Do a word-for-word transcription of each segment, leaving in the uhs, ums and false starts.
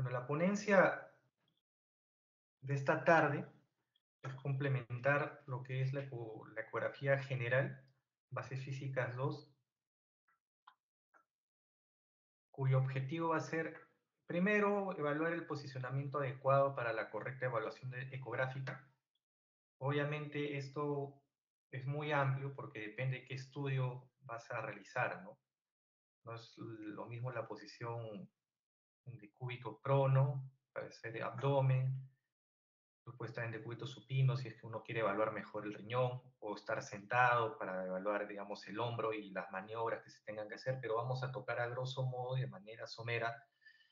Bueno, la ponencia de esta tarde es complementar lo que es la, eco- la ecografía general, bases físicas dos, cuyo objetivo va a ser, primero, evaluar el posicionamiento adecuado para la correcta evaluación de- ecográfica. Obviamente esto es muy amplio porque depende de qué estudio vas a realizar, ¿no? No es lo mismo la posición de cúbito prono, puede ser de abdomen, supuestamente decúbito supino, si es que uno quiere evaluar mejor el riñón, o estar sentado para evaluar, digamos, el hombro y las maniobras que se tengan que hacer, pero vamos a tocar a grosso modo, de manera somera,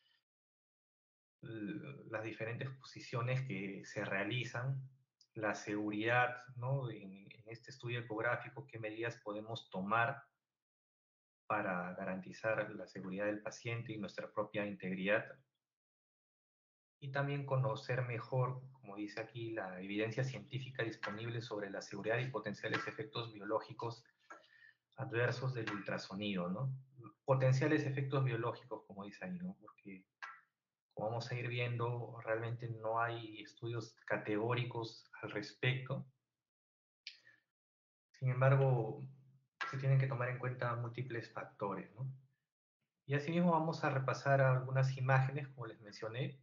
las diferentes posiciones que se realizan, la seguridad, ¿no? En, en este estudio ecográfico, qué medidas podemos tomar para garantizar la seguridad del paciente y nuestra propia integridad, y también conocer mejor, como dice aquí, la evidencia científica disponible sobre la seguridad y potenciales efectos biológicos adversos del ultrasonido, ¿no? Potenciales efectos biológicos, como dice ahí, ¿no? Porque, como vamos a ir viendo, realmente no hay estudios categóricos al respecto. Sin embargo, se tienen que tomar en cuenta múltiples factores, ¿no? Y asimismo vamos a repasar algunas imágenes, como les mencioné,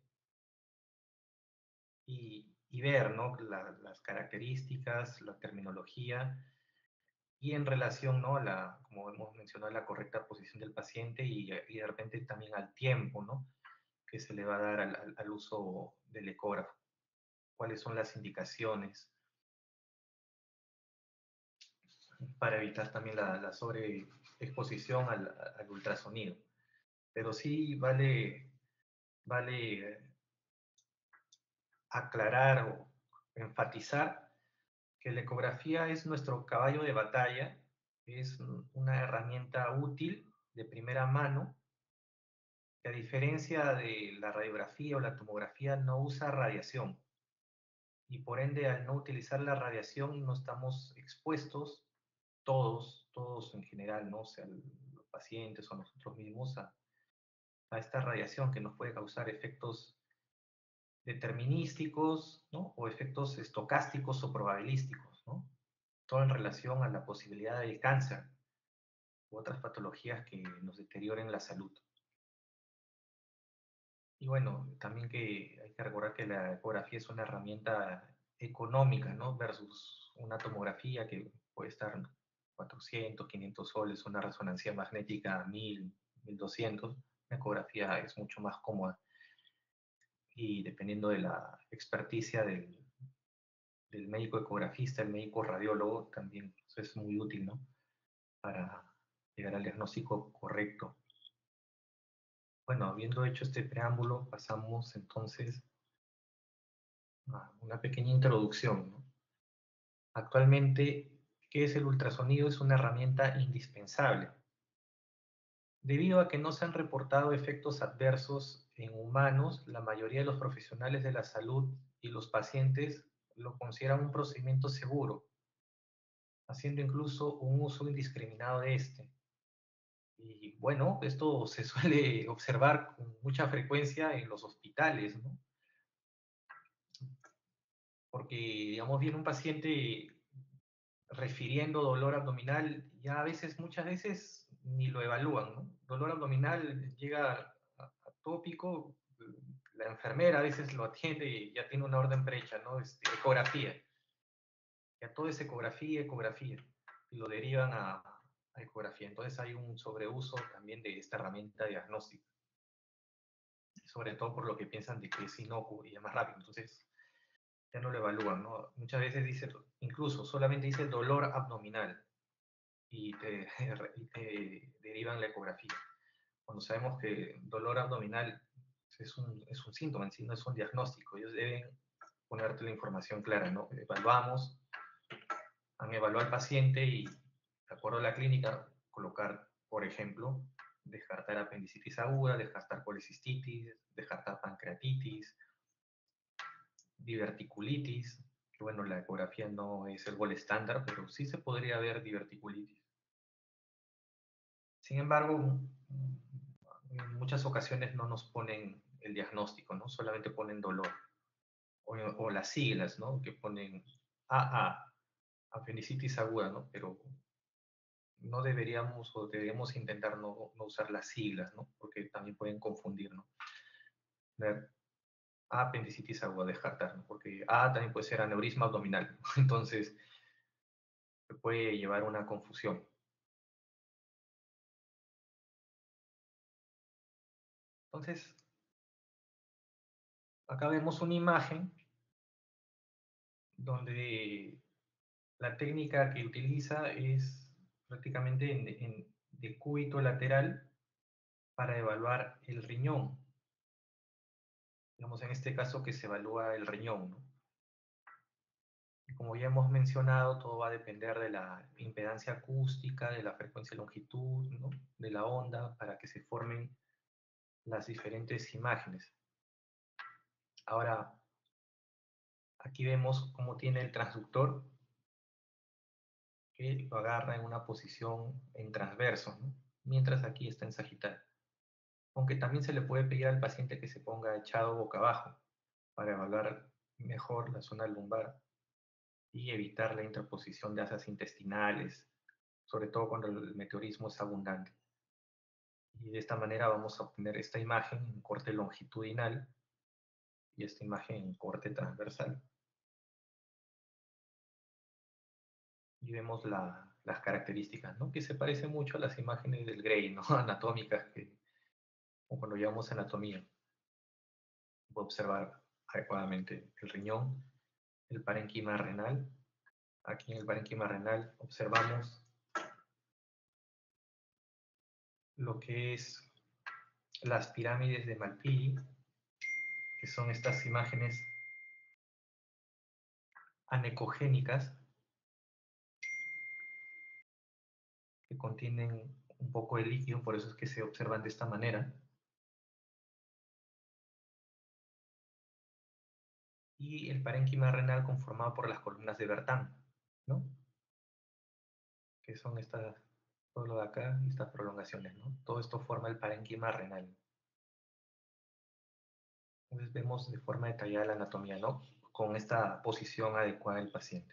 y, y ver, ¿no? La, las características, la terminología, y en relación, ¿no? La, como hemos mencionado, la correcta posición del paciente y, y de repente también al tiempo, ¿no? Que se le va a dar al, al, al uso del ecógrafo. ¿Cuáles son las indicaciones para evitar también la, la sobreexposición al, al ultrasonido? Pero sí vale, vale aclarar o enfatizar que la ecografía es nuestro caballo de batalla, es una herramienta útil de primera mano, que a diferencia de la radiografía o la tomografía no usa radiación, y por ende al no utilizar la radiación no estamos expuestos todos, todos en general, ¿no? O sea, los pacientes o nosotros mismos a, a esta radiación que nos puede causar efectos determinísticos, ¿no? O efectos estocásticos o probabilísticos, ¿no? Todo en relación a la posibilidad de cáncer u otras patologías que nos deterioren la salud. Y bueno, también que hay que recordar que la ecografía es una herramienta económica, ¿no? Versus una tomografía que puede estar cuatrocientos, quinientos soles, una resonancia magnética mil, mil doscientos. La ecografía es mucho más cómoda y dependiendo de la experticia del, del médico ecografista, el médico radiólogo, también eso es muy útil, ¿no? Para llegar al diagnóstico correcto. Bueno, habiendo hecho este preámbulo, pasamos entonces a una pequeña introducción, ¿no? Actualmente, ¿qué es el ultrasonido? Es una herramienta indispensable. Debido a que no se han reportado efectos adversos en humanos, la mayoría de los profesionales de la salud y los pacientes lo consideran un procedimiento seguro, haciendo incluso un uso indiscriminado de este. Y bueno, esto se suele observar con mucha frecuencia en los hospitales, ¿no? Porque, digamos, viene un paciente refiriendo dolor abdominal, ya a veces, muchas veces, ni lo evalúan, ¿no? Dolor abdominal llega a, a tópico, la enfermera a veces lo atiende y ya tiene una orden prehecha, ¿no? Este, ecografía. Ya todo es ecografía, ecografía. Y lo derivan a, a ecografía. Entonces hay un sobreuso también de esta herramienta diagnóstica. Sobre todo por lo que piensan de que es inocuo y es más rápido. Entonces ya no lo evalúan, ¿no? Muchas veces dice, incluso solamente dice dolor abdominal y te, y te derivan la ecografía. Cuando sabemos que dolor abdominal es un, es un síntoma en sí, no es un diagnóstico. Ellos deben ponerte la información clara, ¿no? Evaluamos, han evaluado al paciente y, de acuerdo a la clínica, colocar, por ejemplo, descartar apendicitis aguda, descartar colecistitis, descartar pancreatitis, diverticulitis, que bueno, la ecografía no es el gol estándar, pero sí se podría ver diverticulitis. Sin embargo, en muchas ocasiones no nos ponen el diagnóstico, ¿no? Solamente ponen dolor. O, o las siglas, ¿no? Que ponen A A, apendicitis aguda, ¿no? Pero no deberíamos o deberíamos intentar no, no usar las siglas, ¿no? Porque también pueden confundir, ¿no? Ver A, apendicitis aguda, descartar, ¿no? Porque A también puede ser aneurisma abdominal, ¿no? Entonces se puede llevar una confusión. Entonces, acá vemos una imagen donde la técnica que utiliza es prácticamente en, en decúbito lateral para evaluar el riñón. Digamos, en este caso que se evalúa el riñón, ¿no? Y como ya hemos mencionado, todo va a depender de la impedancia acústica, de la frecuencia y longitud, ¿no? De la onda, para que se formen las diferentes imágenes. Ahora, aquí vemos cómo tiene el transductor, que lo agarra en una posición en transverso, ¿no? Mientras aquí está en sagital. Aunque también se le puede pedir al paciente que se ponga echado boca abajo para evaluar mejor la zona lumbar y evitar la interposición de asas intestinales, sobre todo cuando el meteorismo es abundante. Y de esta manera vamos a obtener esta imagen en corte longitudinal y esta imagen en corte transversal. Y vemos la, las características, ¿no? Que se parece mucho a las imágenes del Gray, ¿no? Anatómicas, que, o cuando llevamos anatomía, puede observar adecuadamente el riñón, el parénquima renal. Aquí en el parénquima renal observamos lo que es las pirámides de Malpighi, que son estas imágenes anecogénicas que contienen un poco de líquido, por eso es que se observan de esta manera. Y el parénquima renal conformado por las columnas de Bertin, ¿no? Que son estas, todo lo de acá y estas prolongaciones, ¿no? Todo esto forma el parénquima renal. Entonces vemos de forma detallada la anatomía, ¿no? Con esta posición adecuada del paciente,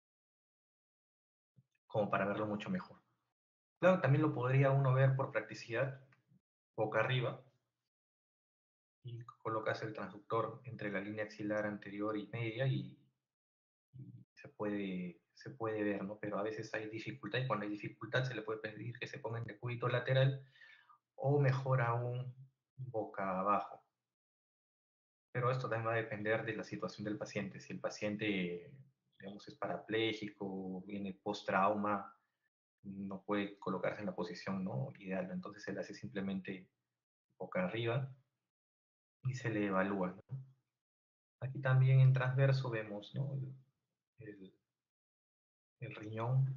como para verlo mucho mejor. Claro, también lo podría uno ver por practicidad, boca arriba, y colocas el transductor entre la línea axilar anterior y media y, y se, puede, se puede ver, ¿no? Pero a veces hay dificultad y cuando hay dificultad se le puede pedir que se ponga en decúbito lateral o mejor aún boca abajo. Pero esto también va a depender de la situación del paciente. Si el paciente, digamos, es parapléjico, viene post-trauma, no puede colocarse en la posición, ¿no?, ideal, entonces se le hace simplemente boca arriba y se le evalúa, ¿no? Aquí también en transverso vemos, ¿no?, el, el, el riñón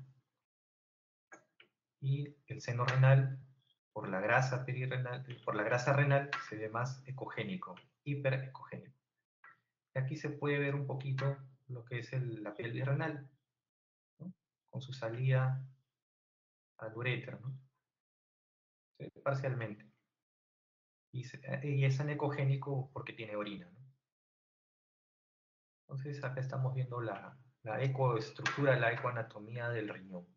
y el seno renal. Por la grasa perirenal, por la grasa renal se ve más ecogénico, hiperecogénico. Y aquí se puede ver un poquito lo que es el, la pelvis renal, ¿no?, con su salida al uréter, ¿no? Sí, parcialmente. Y, se, y es anecogénico porque tiene orina, ¿no? Entonces acá estamos viendo la, la ecoestructura, la ecoanatomía del riñón.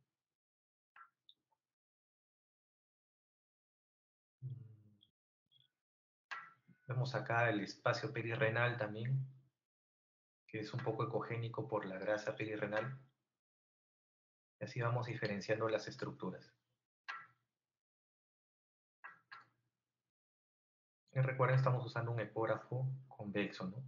Vemos acá el espacio perirrenal también, que es un poco ecogénico por la grasa perirrenal. Y así vamos diferenciando las estructuras. Y recuerden, estamos usando un ecógrafo convexo, ¿no?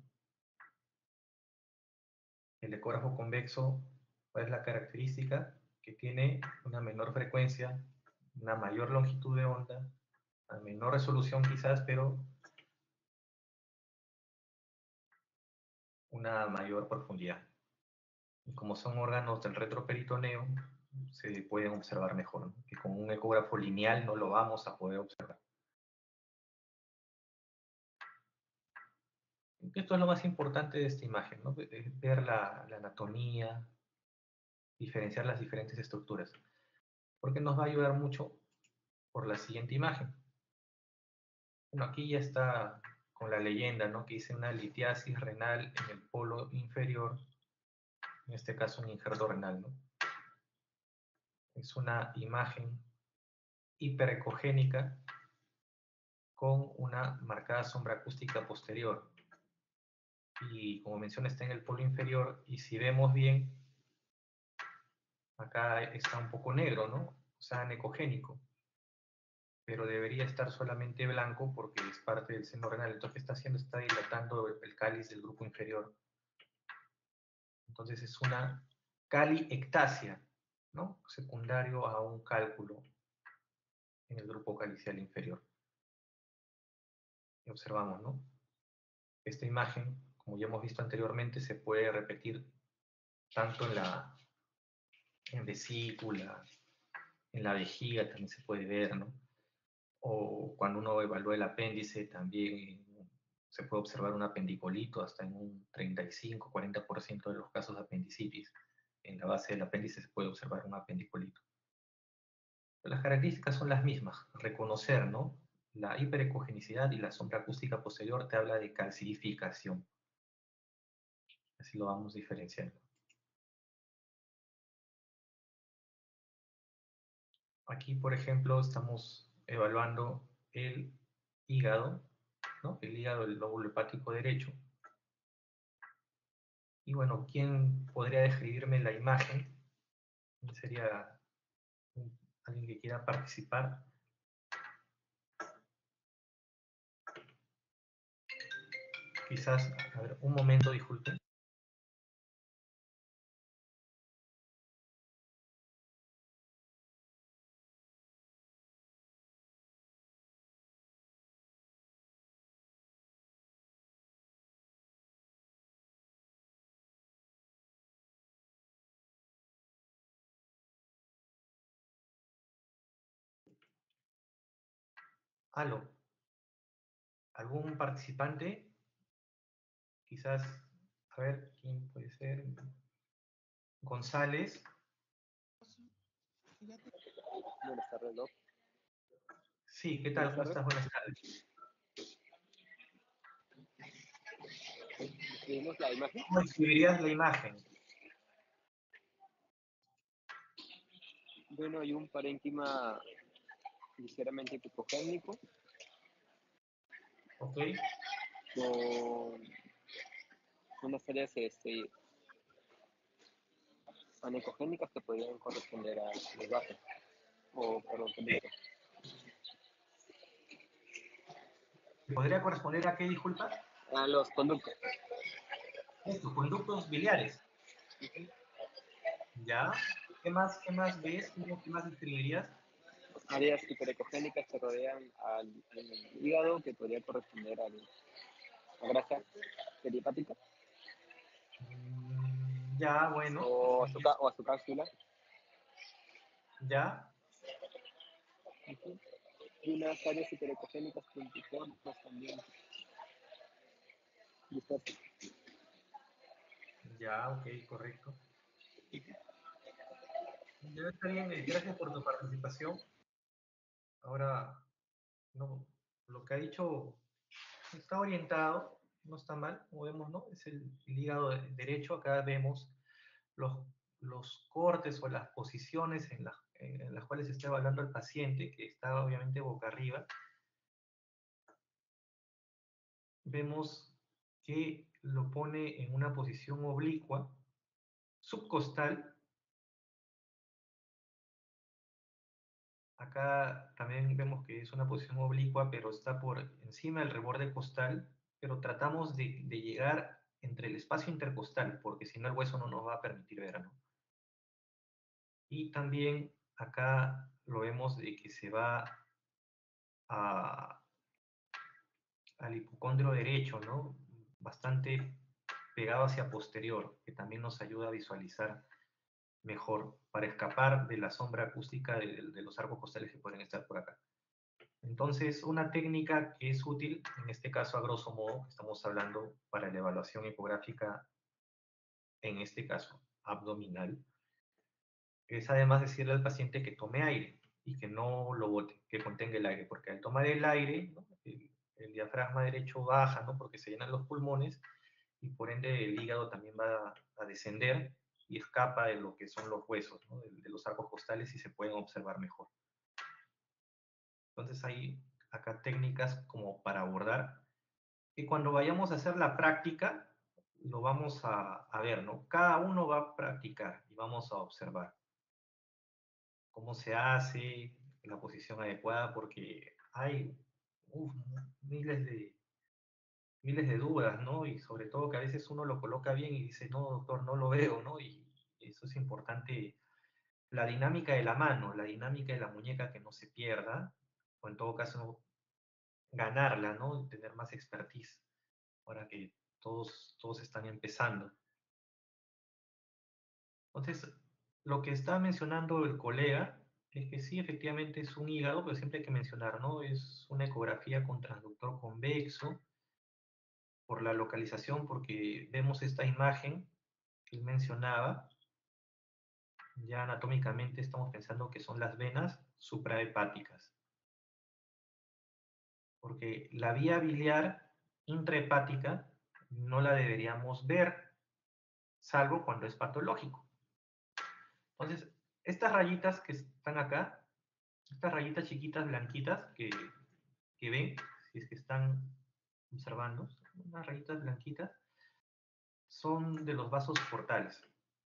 El ecógrafo convexo, ¿cuál es la característica? Que tiene una menor frecuencia, una mayor longitud de onda, una menor resolución quizás, pero una mayor profundidad. Y como son órganos del retroperitoneo, se pueden observar mejor, ¿no?, que con un ecógrafo lineal no lo vamos a poder observar. Esto es lo más importante de esta imagen, ¿no? Ver la, la anatomía, diferenciar las diferentes estructuras, porque nos va a ayudar mucho por la siguiente imagen. Bueno, aquí ya está con la leyenda, ¿no? Que dice una litiasis renal en el polo inferior, en este caso un injerto renal, ¿no? Es una imagen hiperecogénica con una marcada sombra acústica posterior. Y como mencioné, está en el polo inferior, y si vemos bien, acá está un poco negro, ¿no? O sea, anecogénico. Pero debería estar solamente blanco porque es parte del seno renal. Entonces, ¿qué está haciendo? Está dilatando el cáliz del grupo inferior. Entonces, es una caliectasia, ¿no? Secundario a un cálculo en el grupo calicial inferior. Y observamos, ¿no? Esta imagen, como ya hemos visto anteriormente, se puede repetir tanto en la en vesícula, en la vejiga también se puede ver, ¿no? O cuando uno evalúa el apéndice también se puede observar un apendicolito hasta en un treinta y cinco, cuarenta por ciento de los casos de apendicitis. En la base del apéndice se puede observar un apendicolito. Las características son las mismas. Reconocer, ¿no? La hiperecogenicidad y la sombra acústica posterior te habla de calcificación. Así lo vamos diferenciando. Aquí, por ejemplo, estamos evaluando el hígado, ¿no? El hígado del lóbulo hepático derecho. Y bueno, ¿quién podría describirme la imagen? ¿Quién sería un- alguien que quiera participar? Quizás, a ver, un momento, disculpen. Aló, ¿algún participante? Quizás, a ver, ¿quién puede ser? González. Buenas tardes, Doc. Sí, ¿qué tal? Buenas ¿Cómo tardes. estás? Buenas tardes. Tenemos la imagen. ¿Cómo describirías la imagen? Bueno, hay un parénquima ligeramente hipocógnico Ok, con unas áreas este, anecogénicas que podrían corresponder a los vasos o perdón, conductos. ¿podría corresponder a qué, disculpa? A los conductos. Esto, conductos biliares. ¿Ya? ¿Qué más, qué más ves? ¿Cómo, qué más describirías? Áreas hiperecogénicas que rodean al, al hígado que podría corresponder a la grasa perihepática Mm, ya, bueno, o a muy su, bien. o a su cápsula. Ya, Uh-huh. Y unas áreas hiperecogénicas puntiformes también dispersas. ya, ok, correcto. Ya está bien, eh, gracias por tu participación. Ahora, no, lo que ha dicho está orientado, no está mal, como vemos, ¿no? Es el, el hígado derecho, acá vemos los, los cortes o las posiciones en, la, en las cuales está evaluando el paciente, que está obviamente boca arriba. Vemos que lo pone en una posición oblicua, subcostal. Acá también vemos que es una posición oblicua, pero está por encima del reborde costal, pero tratamos de, de llegar entre el espacio intercostal, porque si no el hueso no nos va a permitir ver, ¿no? Y también acá lo vemos de que se va a, al hipocondrio derecho, ¿no? Bastante pegado hacia posterior, que también nos ayuda a visualizar mejor para escapar de la sombra acústica de, de los arcos costales que pueden estar por acá. Entonces, una técnica que es útil, en este caso a grosso modo, estamos hablando para la evaluación hipográfica, en este caso abdominal, es además decirle al paciente que tome aire y que no lo bote, que contenga el aire, porque al tomar el aire, ¿no? el, el diafragma derecho baja, ¿no? Porque se llenan los pulmones y por ende el hígado también va a descender y escapa de lo que son los huesos, ¿no? de, de los arcos costales y se pueden observar mejor. Entonces hay acá técnicas como para abordar, y cuando vayamos a hacer la práctica, lo vamos a, a ver, ¿no? Cada uno va a practicar y vamos a observar cómo se hace, la posición adecuada, porque hay uf, miles de, miles de dudas, ¿no? Y sobre todo que a veces uno lo coloca bien y dice, no, doctor, no lo veo, ¿no? Y eso es importante, la dinámica de la mano, la dinámica de la muñeca que no se pierda, o en todo caso ganarla, ¿no? Tener más expertise, ahora que todos, todos están empezando. Entonces, lo que está mencionando el colega es que sí, efectivamente es un hígado, pero siempre hay que mencionar, ¿no? Es una ecografía con transductor convexo, por la localización, porque vemos esta imagen que él mencionaba, ya anatómicamente estamos pensando que son las venas suprahepáticas, porque la vía biliar intrahepática no la deberíamos ver, salvo cuando es patológico. Entonces, estas rayitas que están acá, estas rayitas chiquitas blanquitas que, que ven, si es que están observando, unas rayitas blanquitas, son de los vasos portales,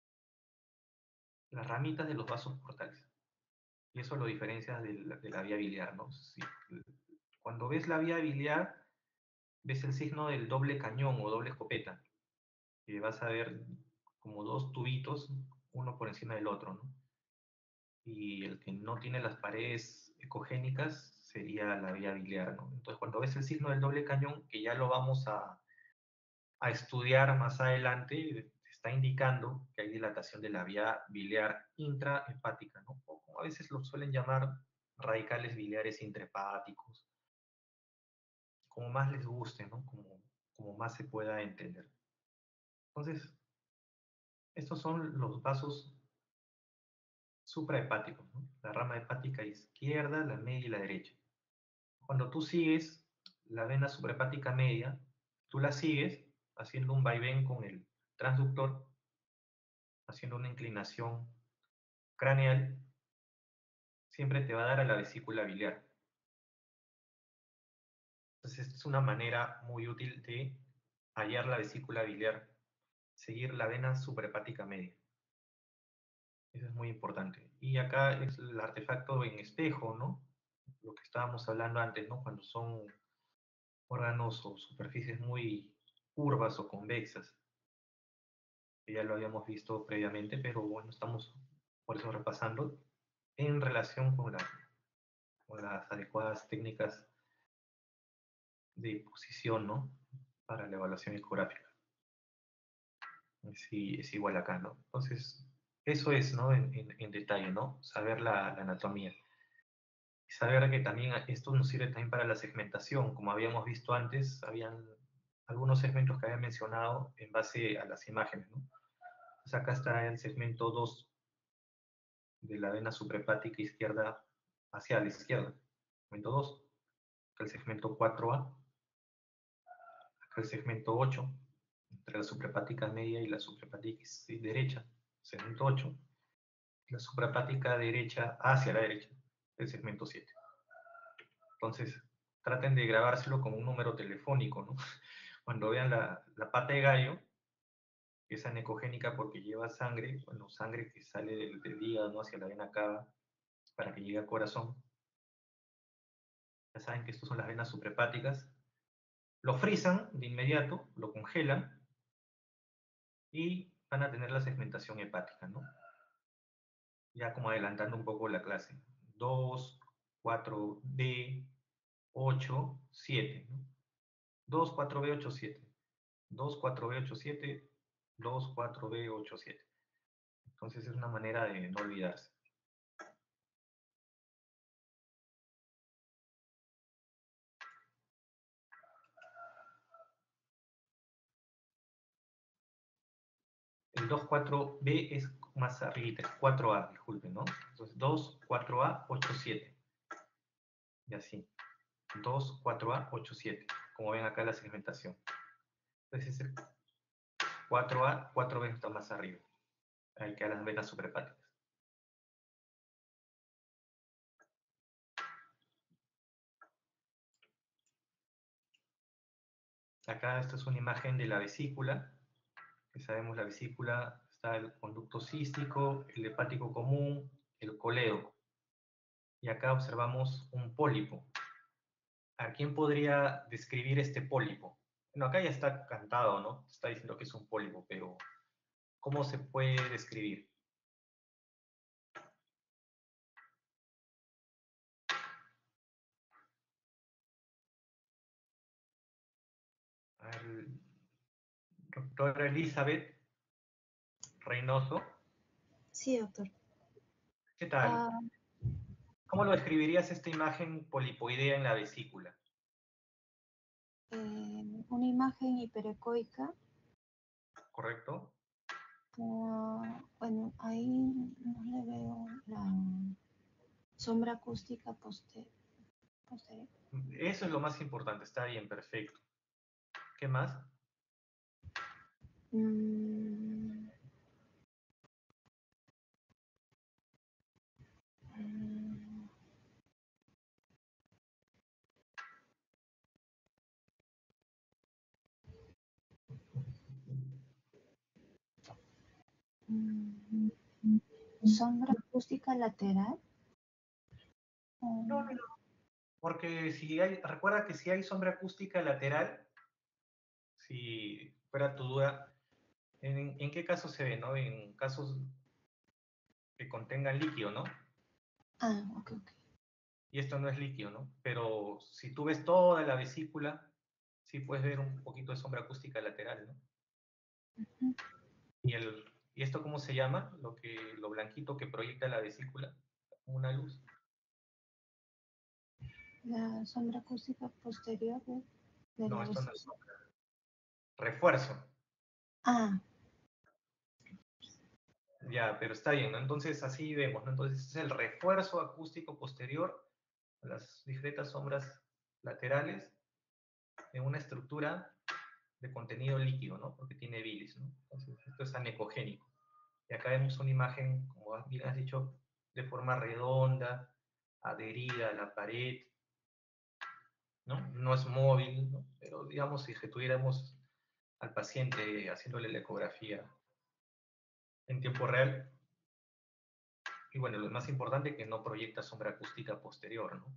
las ramitas de los vasos portales. Y eso lo diferencia de la, de la vía biliar, ¿no? Si, cuando ves la vía biliar, ves el signo del doble cañón o doble escopeta, que vas a ver como dos tubitos, uno por encima del otro, ¿no? Y el que no tiene las paredes ecogénicas sería la vía biliar, ¿no? Entonces, cuando ves el signo del doble cañón, que ya lo vamos a, a estudiar más adelante, está indicando que hay dilatación de la vía biliar intrahepática, ¿no? O como a veces lo suelen llamar radicales biliares intrahepáticos, como más les guste, ¿no? Como, como más se pueda entender. Entonces, estos son los vasos suprahepáticos, ¿no? La rama hepática izquierda, la media y la derecha. Cuando tú sigues la vena suprahepática media, tú la sigues haciendo un vaivén con el transductor, haciendo una inclinación craneal, siempre te va a dar a la vesícula biliar. Entonces, esta es una manera muy útil de hallar la vesícula biliar, seguir la vena suprahepática media. Eso es muy importante. Y acá es el artefacto en espejo, ¿no? Lo que estábamos hablando antes, ¿no? Cuando son órganos o superficies muy curvas o convexas, que ya lo habíamos visto previamente, pero bueno, estamos por eso repasando en relación con, la, con las adecuadas técnicas de posición, ¿no? Para la evaluación ecográfica. Sí, es igual acá, ¿no? Entonces, eso es, ¿no? En, en, en detalle, ¿no? Saber la, la anatomía. Y saber que también esto nos sirve también para la segmentación. Como habíamos visto antes, habían algunos segmentos que había mencionado en base a las imágenes, ¿no? Pues acá está el segmento dos de la vena suprahepática izquierda hacia la izquierda. Segmento dos. Acá el segmento cuatro A. Acá el segmento ocho, entre la suprahepática media y la suprahepática derecha. Segmento ocho. La suprahepática derecha hacia la derecha. El segmento siete. Entonces, traten de grabárselo como un número telefónico, ¿no? Cuando vean la, la pata de gallo, que es anecogénica porque lleva sangre, bueno, sangre que sale del, del hígado, ¿no? Hacia la vena cava para que llegue al corazón. Ya saben que estos son las venas suprahepáticas. Lo frisan de inmediato, lo congelan y van a tener la segmentación hepática, ¿no? Ya como adelantando un poco la clase. dos, cuatro B, ocho, siete, ¿no? dos, cuatro B, ocho, siete. dos, cuatro B, ocho, siete. dos, cuatro B, ocho, siete. Entonces es una manera de no olvidarse. El dos, cuatro B es más arriba, es cuatro A, disculpen, ¿no? Entonces dos, cuatro A, ocho, siete. Y así. dos, cuatro A, ocho, siete. Como ven acá la segmentación. Entonces ese cuatro A, cuatro veces está más arriba. Ahí quedan las venas suprahepáticas. Acá esta es una imagen de la vesícula. Que sabemos la vesícula está el conducto cístico, el hepático común, el colédoco. Y acá observamos un pólipo. ¿A quién podría describir este pólipo? Bueno, acá ya está cantado, ¿no? Está diciendo que es un pólipo, pero ¿cómo se puede describir? A ver, doctora Elizabeth Reynoso, Sí, doctor. ¿qué tal? Ah, ¿Cómo lo describirías esta imagen polipoidea en la vesícula? eh, una imagen hiperecoica. ¿Correcto? ah, bueno, ahí no le veo la sombra acústica poste- posterior. Eso es lo más importante, está bien, perfecto. ¿Qué más? Mm, mm, mm, sombra acústica lateral. No, no, Mm, no. Porque si hay, recuerda que si hay sombra acústica lateral, si fuera tu duda, ¿en, en qué casos se ve, no? En casos que contengan líquido, ¿no? ah, ok, ok. Y esto no es líquido, ¿no? Pero si tú ves toda la vesícula, sí puedes ver un poquito de sombra acústica lateral, ¿no? Ujú. ¿Y, el, ¿y esto cómo se llama? Lo, que, lo blanquito que proyecta la vesícula, una luz. La sombra acústica posterior de, de No, la esto no es vesícula. sombra. Refuerzo. Ah, Ya, pero está bien, ¿no? Entonces así vemos, ¿no? Entonces es el refuerzo acústico posterior a las discretas sombras laterales en una estructura de contenido líquido, ¿no? Porque tiene bilis, ¿no? Entonces esto es anecogénico. Y acá vemos una imagen, como bien has dicho, de forma redonda, adherida a la pared, ¿no? No es móvil, ¿no? Pero digamos, si tuviéramos al paciente haciéndole la ecografía en tiempo real, y bueno, lo más importante que no proyecta sombra acústica posterior, ¿no?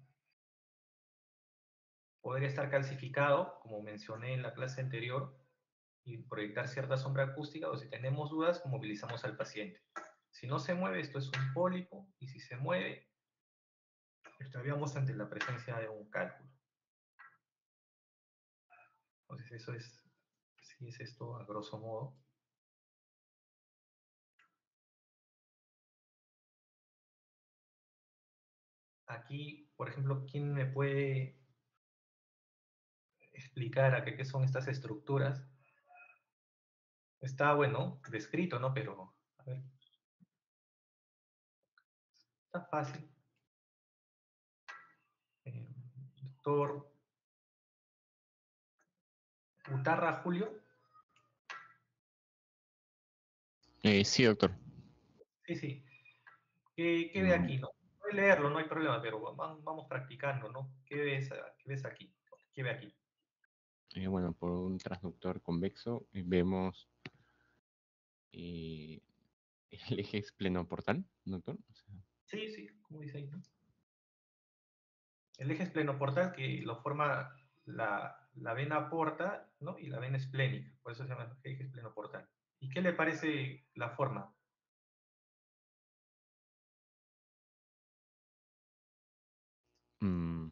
Podría estar calcificado, como mencioné en la clase anterior, y proyectar cierta sombra acústica, o si tenemos dudas, movilizamos al paciente. Si no se mueve, esto es un pólipo, y si se mueve, estaríamos ante la presencia de un cálculo. Entonces eso es, sí es esto a grosso modo. Aquí, por ejemplo, ¿quién me puede explicar a qué, qué son estas estructuras? Está, bueno, descrito, ¿no? Pero, a ver, está fácil. Eh, doctor Utarra Julio. Eh, sí, doctor. Sí, sí. ¿Qué, qué ve Mm, aquí, no? Puede leerlo, no hay problema, pero vamos, vamos practicando, ¿no? ¿Qué ves, qué ves aquí? ¿Qué ve aquí? eh, bueno, por un transductor convexo eh, vemos eh, el eje esplenoportal, doctor. O sea, Sí, sí, como dice ahí, ¿no? El eje esplenoportal que lo forma la, la vena porta, ¿no? Y la vena esplénica, por eso se llama eje esplenoportal. ¿Y qué le parece la forma? mm,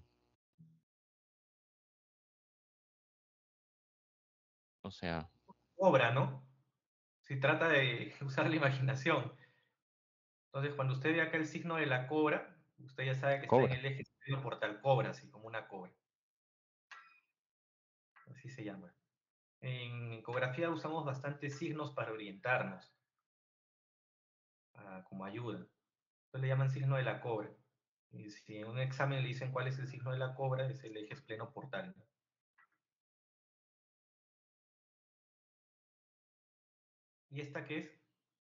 o sea, Obra, ¿no? Se trata de usar la imaginación. Entonces, cuando usted ve acá el signo de la cobra, usted ya sabe que está en cobra. el eje esplenoportal, cobra, así como una cobra. Así se llama. En ecografía usamos bastantes signos para orientarnos, para- como ayuda. Entonces le llaman signo de la cobra. Y si en un examen le dicen cuál es el signo de la cobra, es el eje esplenoportal. ¿Y esta qué es?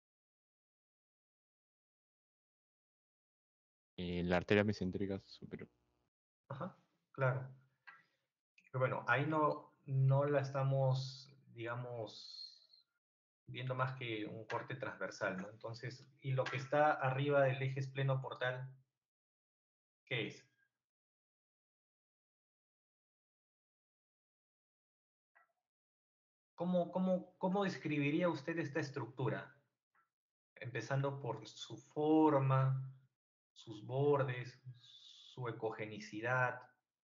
Eh, la arteria mesentérica superior. Ajá, claro. Pero bueno, ahí no, no la estamos, digamos, viendo más que un corte transversal, ¿no? Entonces, y lo que está arriba del eje esplenoportal, ¿qué es? ¿Cómo, cómo, cómo describiría usted esta estructura? Empezando por su forma, sus bordes, su ecogenicidad.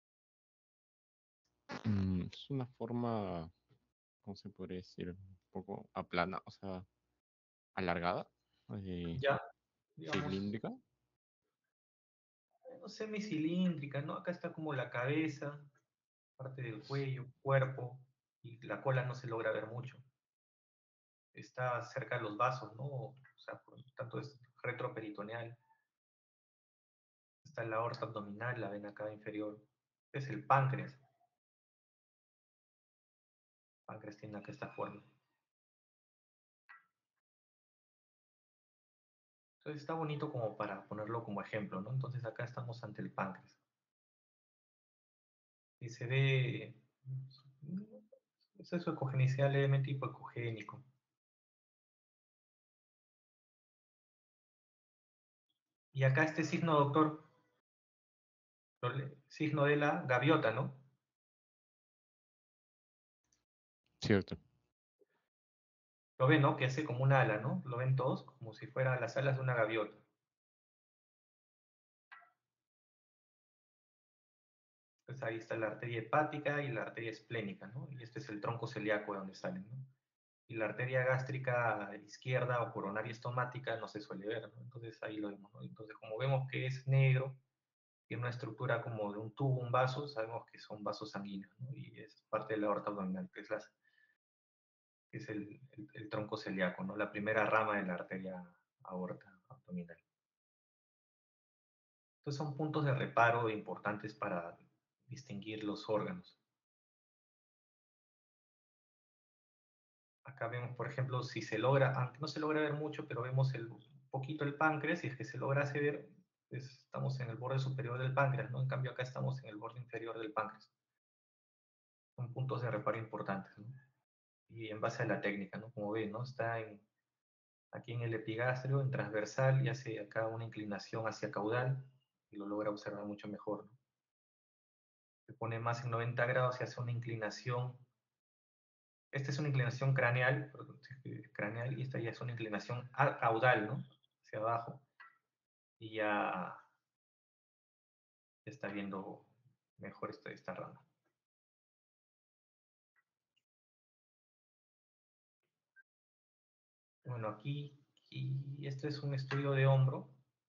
Mm, es una forma, ¿cómo se podría decir? Un poco aplana, o sea, alargada, eh, Ya, digamos, cilíndrica. no semicilíndrica, ¿no? Acá está como la cabeza, parte del cuello, cuerpo, y la cola no se logra ver mucho. Está cerca de los vasos, ¿no? O sea, por lo tanto es retroperitoneal. Está la aorta abdominal, la vena cava inferior. Es el páncreas. El páncreas tiene acá esta forma. Entonces está bonito como para ponerlo como ejemplo, ¿no? Entonces acá estamos ante el páncreas. Y se ve, es eso, ecogenicidad levemente hipoecogénico. Y acá este signo, doctor, signo de la gaviota, ¿no? Cierto. Lo ven, ¿no? Que hace como un ala, ¿no? Lo ven todos como si fueran las alas de una gaviota. Pues ahí está la arteria hepática y la arteria esplénica, ¿no? Y este es el tronco celíaco de donde salen, ¿no? Y la arteria gástrica izquierda o coronaria estomática no se suele ver, ¿no? Entonces ahí lo vemos, ¿no? Entonces como vemos que es negro, tiene una estructura como de un tubo, un vaso, sabemos que son vasos sanguíneos, ¿no? Y es parte de la aorta abdominal, que es, las, que es el, el, el tronco celíaco, ¿no? La primera rama de la arteria aorta abdominal. Entonces son puntos de reparo importantes para distinguir los órganos. Acá vemos, por ejemplo, si se logra, aunque no se logra ver mucho, pero vemos el, un poquito el páncreas, y es que se lograse ver, pues estamos en el borde superior del páncreas, ¿no? En cambio acá estamos en el borde inferior del páncreas. Son puntos de reparo importantes, ¿no? Y en base a la técnica, ¿no? Como ven, ¿no? Está en, aquí en el epigastrio, en transversal, y hace acá una inclinación hacia caudal, y lo logra observar mucho mejor, ¿no? Se pone más en noventa grados y hace una inclinación. Esta es una inclinación craneal, craneal y esta ya es una inclinación caudal, ¿no? Hacia abajo. Y ya está viendo mejor esta, esta rama. Bueno, aquí, y este es un estudio de hombro.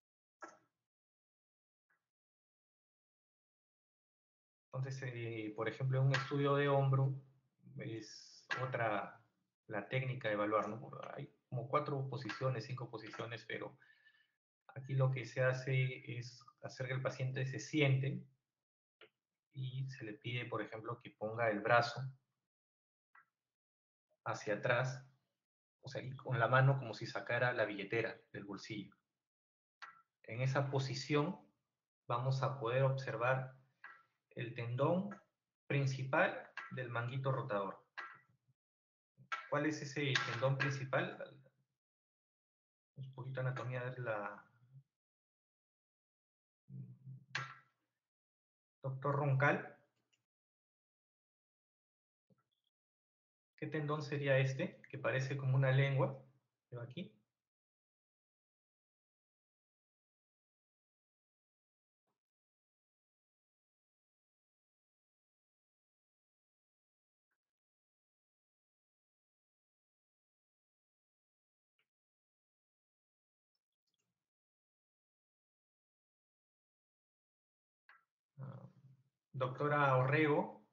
Entonces, eh, por ejemplo, un estudio de hombro es otra, la técnica de evaluar, ¿no? Hay como cuatro posiciones, cinco posiciones, pero aquí lo que se hace es hacer que el paciente se siente y se le pide, por ejemplo, que ponga el brazo hacia atrás, o sea, y con la mano como si sacara la billetera del bolsillo. En esa posición vamos a poder observar el tendón principal del manguito rotador. ¿Cuál es ese tendón principal? Un poquito de anatomía de la... Doctor Roncal, ¿qué tendón sería este? Que parece como una lengua. ¿Veo aquí? Uh, doctora Orrego,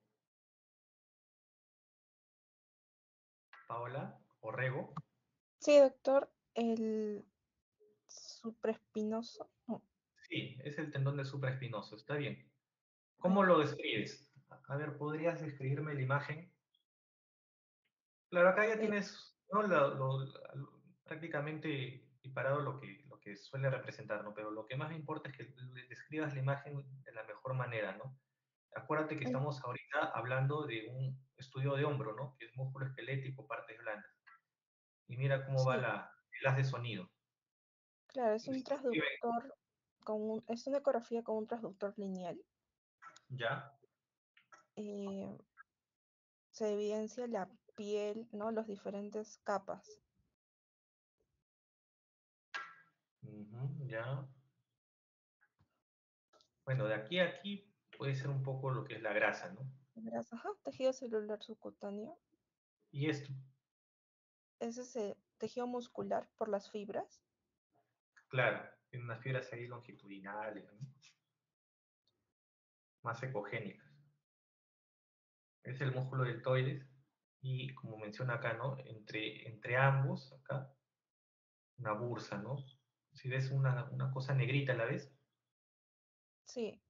Paola Orrego. Sí, doctor, el supraespinoso. No. Sí, es el tendón del supraespinoso, está bien. ¿Cómo lo describes? A ver, ¿podrías describirme la imagen? Claro, acá ya Eh, tienes, ¿no? Lo- lo- lo- prácticamente equiparado lo que, lo que suele representar, ¿no? Pero lo que más me importa es que le describas la imagen de la mejor manera, ¿no? Acuérdate que eh, estamos ahorita hablando de un estudio de hombro, ¿no? Que es músculo esquelético, partes blandas. Y mira cómo va sí, la, el haz de sonido. claro, es un Describe, transductor con un, es una ecografía con un transductor lineal. ¿ya? eh, Se evidencia la piel, ¿no? Las diferentes capas. Ujú, ya. Bueno, de aquí a aquí puede ser un poco lo que es la grasa, ¿no? Grasa, ajá, tejido celular subcutáneo. Y esto, Ese es el tejido muscular por las fibras. claro, tiene unas fibras ahí longitudinales, ¿no? Más ecogénicas. Es el músculo deltoides y como menciona acá, ¿no? Entre, entre ambos, acá, una bursa, ¿no? Si ves una, una cosa negrita a la vez, Sí,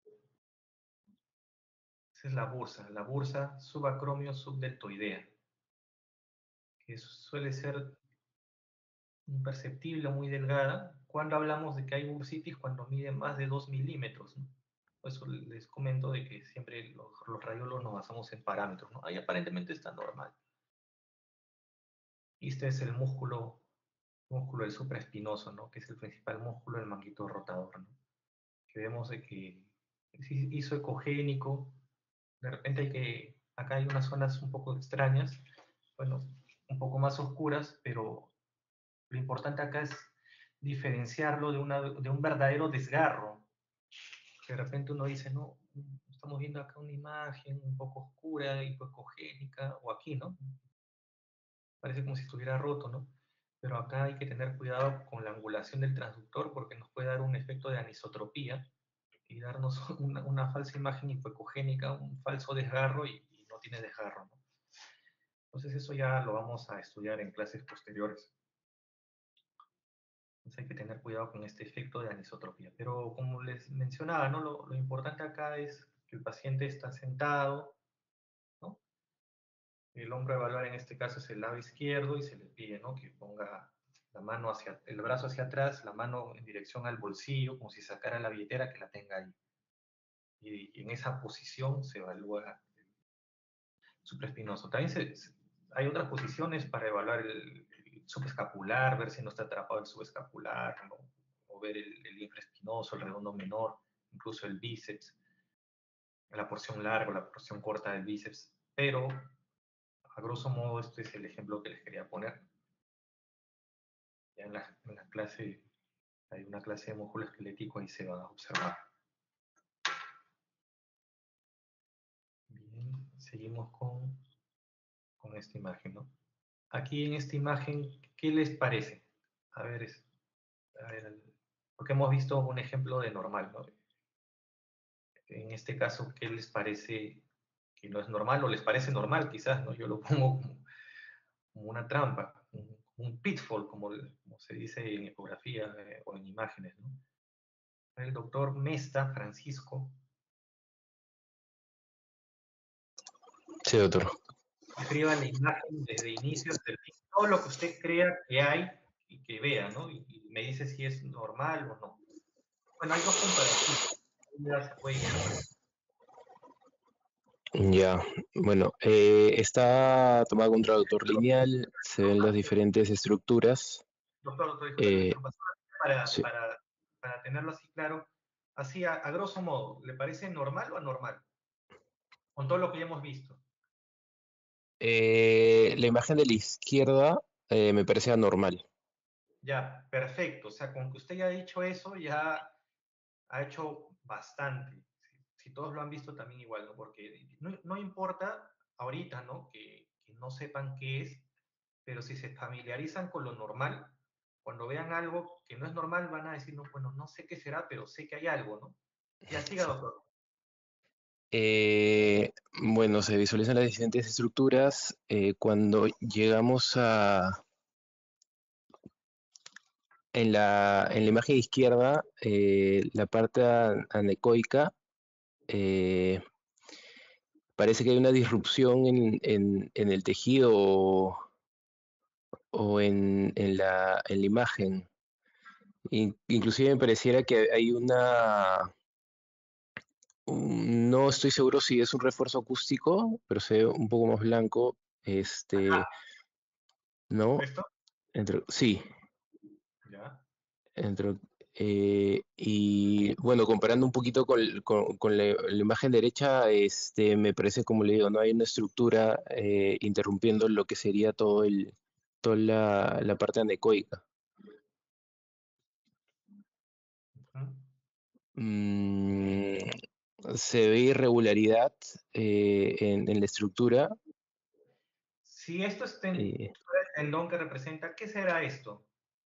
esa es la bursa, la bursa subacromio subdeltoidea, que suele ser imperceptible o muy delgada. Cuando hablamos de que hay bursitis, cuando mide más de dos milímetros, ¿no? Por eso les comento de que siempre los, los radiólogos nos basamos en parámetros, ¿no? Ahí aparentemente está normal. Y este es el músculo, músculo del supraespinoso, ¿no? Que es el principal músculo del manguito rotador, ¿no? Que vemos de que es isoecogénico. De repente hay que, acá hay unas zonas un poco extrañas, bueno, un poco más oscuras, pero lo importante acá es diferenciarlo de, una, de un verdadero desgarro. Que de repente uno dice, no, estamos viendo acá una imagen un poco oscura, hipocogénica, o aquí, ¿no? Parece como si estuviera roto, ¿no? Pero acá hay que tener cuidado con la angulación del transductor porque nos puede dar un efecto de anisotropía y darnos una, una falsa imagen hipocogénica, un falso desgarro y, y no tiene desgarro, ¿no? Entonces eso ya lo vamos a estudiar en clases posteriores. Entonces hay que tener cuidado con este efecto de anisotropía. Pero como les mencionaba, ¿no? Lo, lo importante acá es que el paciente está sentado, ¿no? El hombro a evaluar en este caso es el lado izquierdo y se le pide, ¿no? Que ponga la mano hacia, el brazo hacia atrás, la mano en dirección al bolsillo, como si sacara la billetera, que la tenga ahí. Y, y en esa posición se evalúa el supraespinoso. También se, se, hay otras posiciones para evaluar el, el subescapular, ver si no está atrapado el subescapular, ¿no? O ver el, el infraespinoso, el redondo menor, incluso el bíceps, la porción larga o la porción corta del bíceps. Pero, a grosso modo, este es el ejemplo que les quería poner. Ya en la, en la clase, hay una clase de músculo esquelético, ahí se va a observar. Bien, seguimos con, con esta imagen, ¿no? Aquí en esta imagen, ¿qué les parece? A ver, es, a ver, porque hemos visto un ejemplo de normal, ¿no? En este caso, ¿qué les parece que no es normal? O les parece normal, quizás, ¿no? Yo lo pongo como, como una trampa, un, un pitfall, como, como, se dice en ecografía eh, o en imágenes, ¿no? El doctor Mesta, Francisco. Sí, doctor. Escriba la imagen desde inicio hasta el fin, todo lo que usted crea que hay y que vea, ¿no? Y, y me dice si es normal o no. Bueno, hay dos comparativas. Ya se puede ir. Ya, bueno, eh, está tomado con un traductor lineal, se ven las diferentes estructuras. Doctor, doctor, disculpe, Eh, lo pasó para, sí. para, para tenerlo así claro. Así, a, a grosso modo, ¿le parece normal o anormal? Con todo lo que ya hemos visto. Eh, la imagen de la izquierda eh, me parece anormal. Ya, perfecto. O sea, con que usted ya ha dicho eso, ya ha hecho bastante. Si, si todos lo han visto, también igual, ¿no? Porque no, no importa ahorita, ¿no? Que, que no sepan qué es, pero si se familiarizan con lo normal, cuando vean algo que no es normal, van a decir, no, bueno, no sé qué será, pero sé que hay algo, ¿no? Ya siga, doctor. Eh, bueno, se visualizan las diferentes estructuras. Eh, cuando llegamos a... en la, en la imagen izquierda, eh, la parte a- anecoica, eh, parece que hay una disrupción en, en- en el tejido o, o en, en la, en la imagen. In- inclusive me pareciera que hay una, un- no estoy seguro si es un refuerzo acústico, pero se ve un poco más blanco, este, ¿no? ¿Esto? Entre, sí, Ya. entre, eh, y bueno, comparando un poquito con, con- con la, la imagen derecha, este, me parece, como le digo, no hay una estructura eh, interrumpiendo lo que sería todo el, toda la, la parte anecoica. Ujú. Mm, se ve irregularidad eh, en, en la estructura. Si esto es ten- eh, el tendón que representa, ¿qué será esto?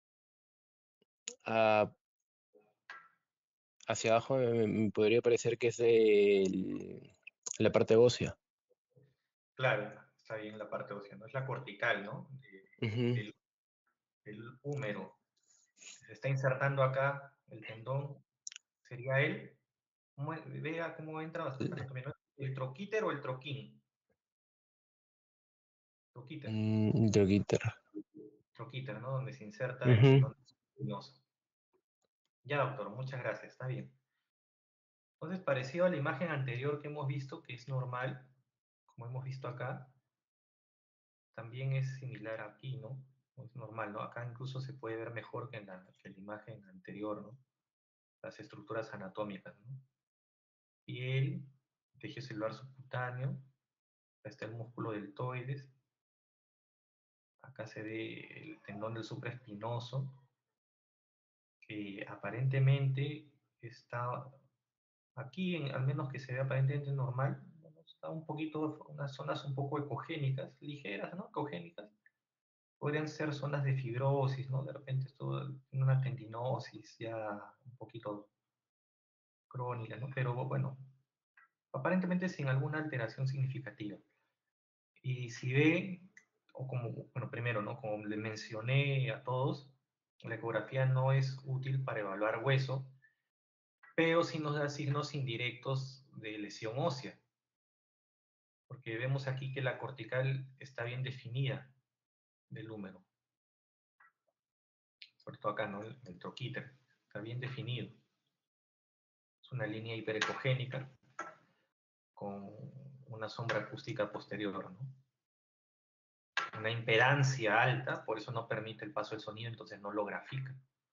ah, hacia abajo me, me podría parecer que es el- la parte ósea. Claro, está bien la parte ósea, ¿no? Es la cortical, ¿no? De- Ujú. del, del húmero. Se está insertando acá el tendón, ¿sería él? ¿Cómo es? Vea cómo entra bastante anatomía, ¿no? ¿El troquíter o el troquín? Troquíter. Mm, Droguíter. Troquíter, ¿no? Donde se inserta el Ujú. tendón espinoso. Ya, doctor, muchas gracias, está bien. Entonces, parecido a la imagen anterior que hemos visto, que es normal, como hemos visto acá, también es similar aquí, ¿no? Es normal, ¿no? Acá incluso se puede ver mejor que en la, que en la imagen anterior, ¿no? Las estructuras anatómicas, ¿no? Piel, tejido celular subcutáneo, acá está el músculo deltoides, acá se ve el tendón del supraespinoso, que aparentemente está aquí, en- al menos que se ve aparentemente normal, bueno, está un poquito, unas zonas un poco ecogénicas, ligeras, ¿no? Ecogénicas. Podrían ser zonas de fibrosis, ¿no? De repente esto tiene una tendinosis ya un poquito crónica, ¿no? Pero bueno, aparentemente sin alguna alteración significativa. Y si ve, o como, bueno, primero, ¿no? Como le mencioné a todos, la ecografía no es útil para evaluar hueso, pero sí nos da signos indirectos de lesión ósea, porque vemos aquí que la cortical está bien definida del húmero, sobre todo acá, ¿no? El, el troquíter, está bien definido. Es una línea hiperecogénica con una sombra acústica posterior, ¿no? Una impedancia alta, por eso no permite el paso del sonido, entonces no lo grafica.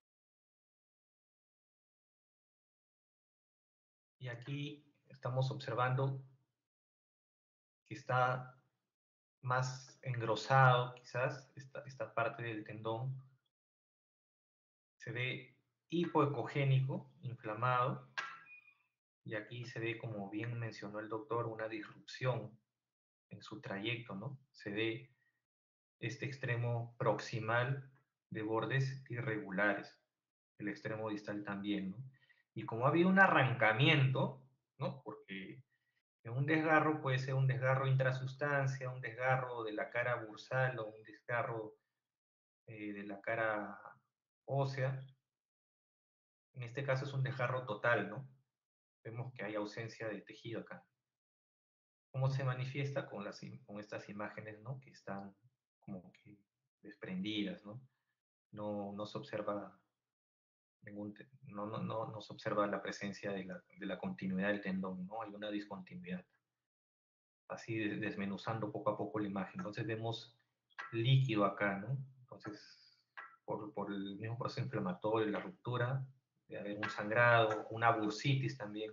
Y aquí estamos observando que está más engrosado, quizás, esta, esta parte del tendón. Se ve hipoecogénico, inflamado, y aquí se ve, como bien mencionó el doctor, una disrupción en su trayecto, ¿no? Se ve este extremo proximal de bordes irregulares, el extremo distal también, ¿no? Y como ha habido un arrancamiento, ¿no? Porque en un desgarro puede ser un desgarro intrasustancia, un desgarro de la cara bursal o un desgarro eh, de la cara ósea. En este caso es un desgarro total, ¿no? Vemos que hay ausencia de tejido acá. ¿Cómo se manifiesta? Con, las, con estas imágenes, ¿no? Que están como que desprendidas, ¿no? No, no se observa ningún, no, no, no, no se observa la presencia de la, de la continuidad del tendón, ¿no? Hay una discontinuidad. Así desmenuzando poco a poco la imagen. Entonces vemos líquido acá, ¿no? Entonces, por, por el mismo proceso inflamatorio, la ruptura, de haber un sangrado, una bursitis también.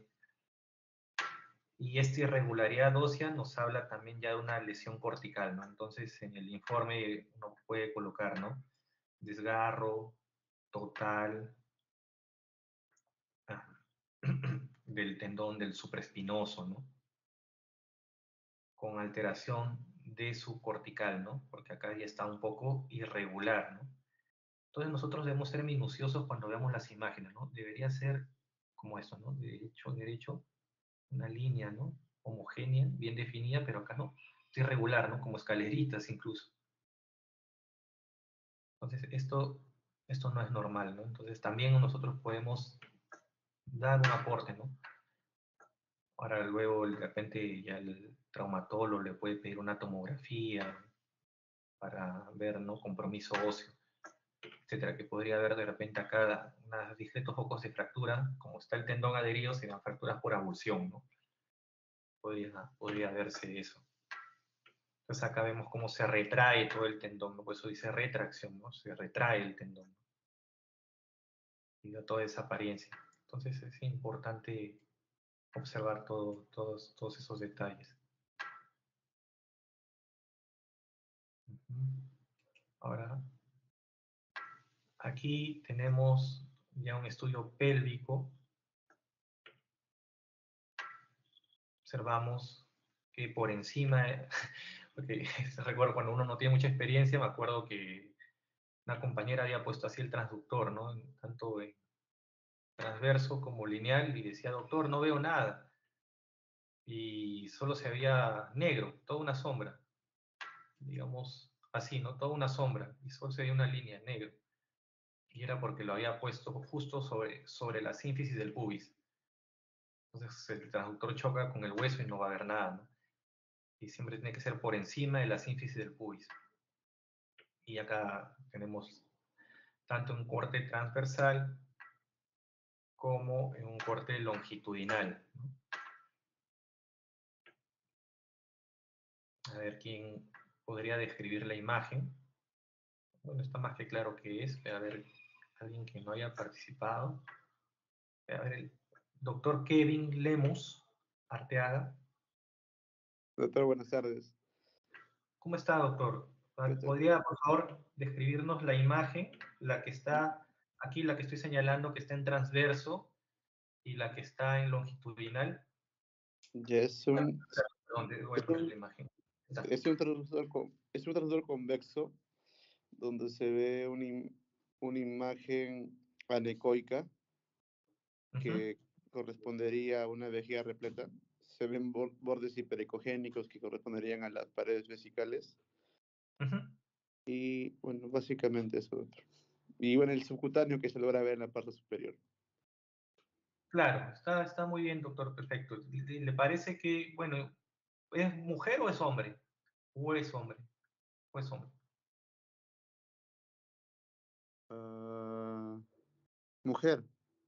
Y esta irregularidad ósea nos habla también ya de una lesión cortical, ¿no? Entonces, en el informe uno puede colocar, ¿no? Desgarro total ah, del tendón del supraespinoso, ¿no? Con alteración de su cortical, ¿no? Porque acá ya está un poco irregular, ¿no? Entonces nosotros debemos ser minuciosos cuando veamos las imágenes, ¿no? Debería ser como esto, ¿no? Derecho, derecho, una línea, ¿no? Homogénea, bien definida, pero acá no. Es irregular, ¿no? Como escaleritas incluso. Entonces esto esto no es normal, ¿no? Entonces también nosotros podemos dar un aporte, ¿no? Ahora luego de repente ya el traumatólogo le puede pedir una tomografía para ver, ¿no? Compromiso óseo, etcétera, que podría haber de repente acá unos discretos focos de fractura, como está el tendón adherido, serían fracturas por abulsión, ¿no? Podría, podría verse eso. Entonces acá vemos cómo se retrae todo el tendón, ¿no? Por eso dice retracción, ¿no? Se retrae el tendón, ¿no? Y da toda esa apariencia. Entonces es importante observar todo, todos, todos esos detalles. Uh-huh. Ahora, aquí tenemos ya un estudio pélvico. Observamos que por encima, porque recuerdo cuando uno no tiene mucha experiencia, me acuerdo que una compañera había puesto así el transductor, ¿no? Tanto en transverso como lineal, y decía, doctor, no veo nada. Y solo se veía negro, toda una sombra, digamos así, ¿no? Toda una sombra, y solo se veía una línea negra. Y era porque lo había puesto justo sobre, sobre la sínfisis del pubis. Entonces el transductor choca con el hueso y no va a ver nada, ¿no? Y siempre tiene que ser por encima de la sínfisis del pubis. Y acá tenemos tanto un corte transversal como en un corte longitudinal, ¿no? A ver quién podría describir la imagen. Bueno, está más que claro que es, pero a ver, alguien que no haya participado. A ver, el doctor Kevin Lemus Arteaga. Doctor, buenas tardes. ¿Cómo está, doctor? ¿Qué tal? ¿Podría, por favor, describirnos la imagen, la que está aquí, la que estoy señalando, que está en transverso, y la que está en longitudinal? Ya es un, ¿Dónde voy a es poner la un, imagen? Está. es un transductor, con- es un transductor convexo donde se ve una, im- una imagen anecoica Uh-huh. que correspondería a una vejiga repleta. Se ven bor- bordes hiperecogénicos que corresponderían a las paredes vesicales. Uh-huh. Y bueno, básicamente eso, doctor. Y bueno, el subcutáneo que se logra ver en la parte superior. Claro, está, está muy bien, doctor, perfecto. ¿Le, le parece que, bueno, es mujer o es hombre? ¿O es hombre? ¿O es hombre? Ah, mujer.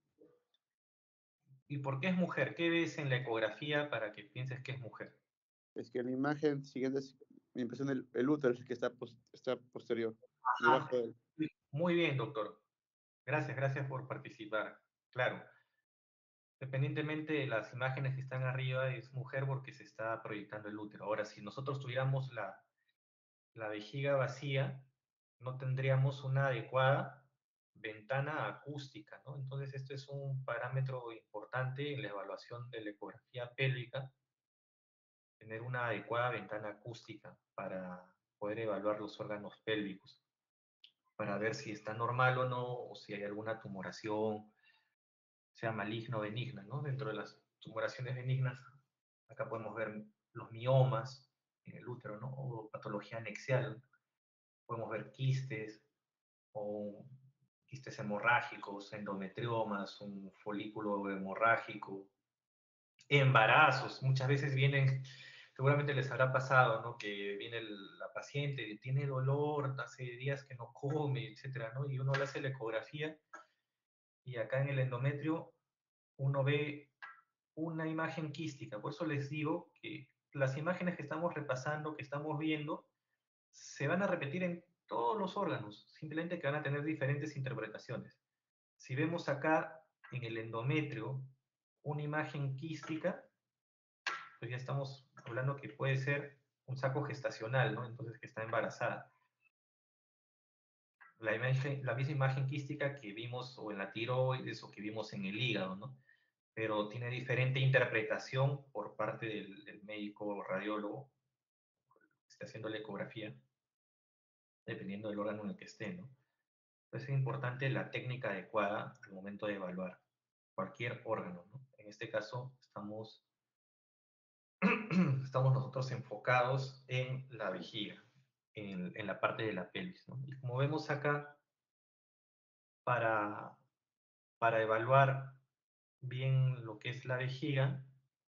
¿Y por qué es mujer? ¿Qué ves en la ecografía para que pienses que es mujer? Es que la imagen siguiente es mi impresión del el útero, es el que está, pos- está posterior, Ajá. debajo de él. Muy bien, doctor. Gracias, gracias por participar. Claro, dependientemente de las imágenes que están arriba, es mujer porque se está proyectando el útero. Ahora, si nosotros tuviéramos la, la vejiga vacía, no tendríamos una adecuada ventana acústica, ¿no? Entonces, esto es un parámetro importante en la evaluación de la ecografía pélvica, tener una adecuada ventana acústica para poder evaluar los órganos pélvicos, para ver si está normal o no, o si hay alguna tumoración, sea maligna o benigna, ¿no? Dentro de las tumoraciones benignas, acá podemos ver los miomas en el útero, ¿no? O patología anexial, podemos ver quistes o quistes hemorrágicos, endometriomas, un folículo hemorrágico, embarazos, muchas veces vienen, seguramente les habrá pasado, ¿no? Que viene el- la paciente y tiene dolor, hace días que no come, etcétera, ¿no? Y uno le hace la ecografía y acá en el endometrio uno ve una imagen quística. Por eso les digo que las imágenes que estamos repasando, que estamos viendo, se van a repetir en todos los órganos, simplemente que van a tener diferentes interpretaciones. Si vemos acá en el endometrio una imagen quística, pues ya estamos hablando que puede ser un saco gestacional, ¿no? Entonces que está embarazada. La, imagen, la misma imagen quística que vimos o en la tiroides o que vimos en el hígado, ¿no? Pero tiene diferente interpretación por parte del, del médico radiólogo que está haciendo la ecografía, dependiendo del órgano en el que esté, ¿no? Entonces es importante la técnica adecuada al momento de evaluar cualquier órgano, ¿no? En este caso estamos, estamos nosotros enfocados en la vejiga, en, en la parte de la pelvis, ¿no? Y como vemos acá, para, para evaluar bien lo que es la vejiga,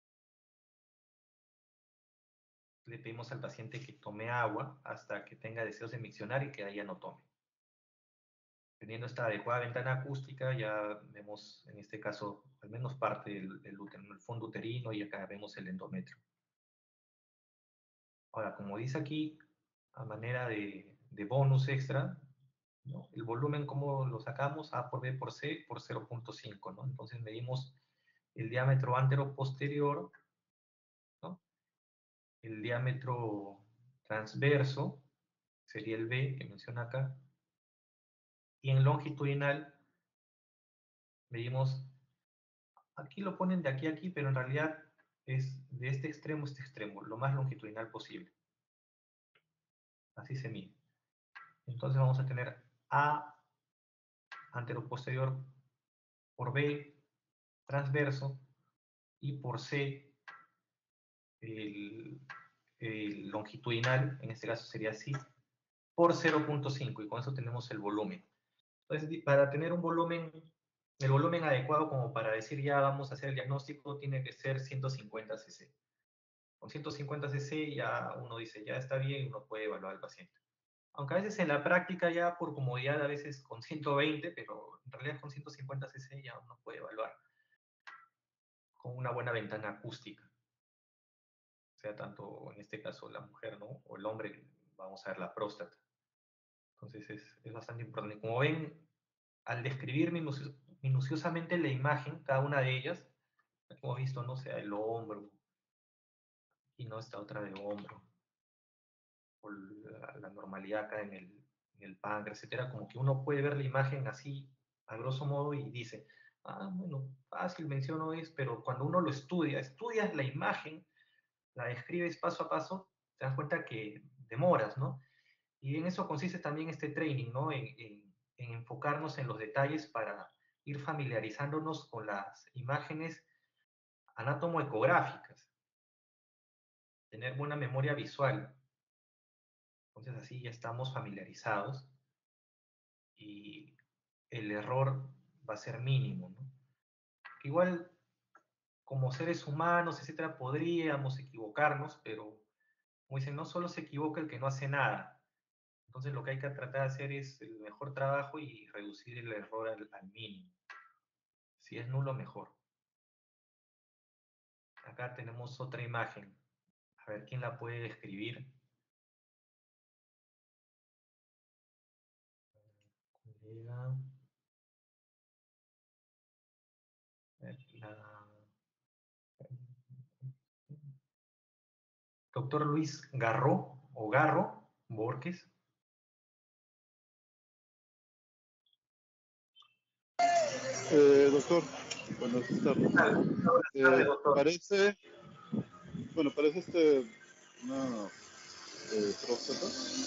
le pedimos al paciente que tome agua hasta que tenga deseos de miccionar y que de ahí ya no tome. Teniendo esta adecuada ventana acústica, ya vemos en este caso al menos parte del, del útero, el fondo uterino, y acá vemos el endometrio. Ahora, como dice aquí, a manera de, de bonus extra, ¿no? El volumen, ¿cómo lo sacamos? A por B por C por cero punto cinco, ¿no? Entonces medimos el diámetro antero-posterior, ¿no? El diámetro transverso, sería el B que menciona acá, y en longitudinal medimos, aquí lo ponen de aquí a aquí, pero en realidad es de este extremo a este extremo, lo más longitudinal posible. Así se mide. Entonces vamos a tener A antero-posterior por B transverso y por C el, el longitudinal, en este caso sería así, por cero punto cinco, y con eso tenemos el volumen. Entonces, para tener un volumen, el volumen adecuado como para decir ya vamos a hacer el diagnóstico, tiene que ser ciento cincuenta cc. Con ciento cincuenta cc ya uno dice, ya está bien, y uno puede evaluar al paciente. Aunque a veces en la práctica ya por comodidad, a veces con ciento veinte, pero en realidad con ciento cincuenta cc ya uno puede evaluar con una buena ventana acústica. Sea tanto en este caso la mujer, ¿no? O el hombre, vamos a ver la próstata. Entonces es, es bastante importante. Como ven, al describir minucio, minuciosamente la imagen, cada una de ellas, aquí hemos visto, no sea el hombro, y no esta otra de hombro, o la, la normalidad acá en el, en el páncreas, etcétera, como que uno puede ver la imagen así, a grosso modo, y dice, ah, bueno, fácil, menciono es, pero cuando uno lo estudia, estudias la imagen, la describes paso a paso, te das cuenta que demoras, ¿no? Y en eso consiste también este training, ¿no? En, en, en enfocarnos en los detalles para ir familiarizándonos con las imágenes anátomo-ecográficas, tener buena memoria visual. Entonces así ya estamos familiarizados y el error va a ser mínimo, ¿no? Igual, como seres humanos, etcétera, podríamos equivocarnos, pero como dicen, no solo se equivoca el que no hace nada. Entonces lo que hay que tratar de hacer es el mejor trabajo y reducir el error al, al mínimo. Si es nulo, mejor. Acá tenemos otra imagen. A ver quién la puede describir. Colega. La... Doctor Luis Garro, o Garro, Borges. Eh, doctor, buenas tardes. Buenas Eh, tardes, doctor. parece, bueno, parece este, una eh, próstata.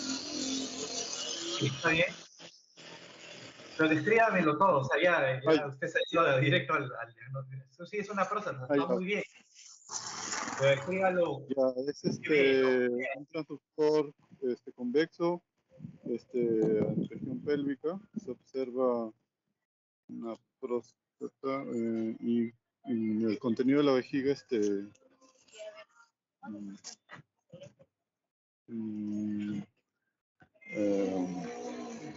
Sí, está bien. Pero descríbamelo todo, o sea, ya, ya Ay. usted se ha ido directo al, al diagnóstico. Eso sí es una próstata, Ay, está ya. muy bien. Pero descríbalo. Ya, es este, un transductor este, convexo, este, región pélvica, se observa una próstata eh, y, y el contenido de la vejiga, este, mm, mm, eh,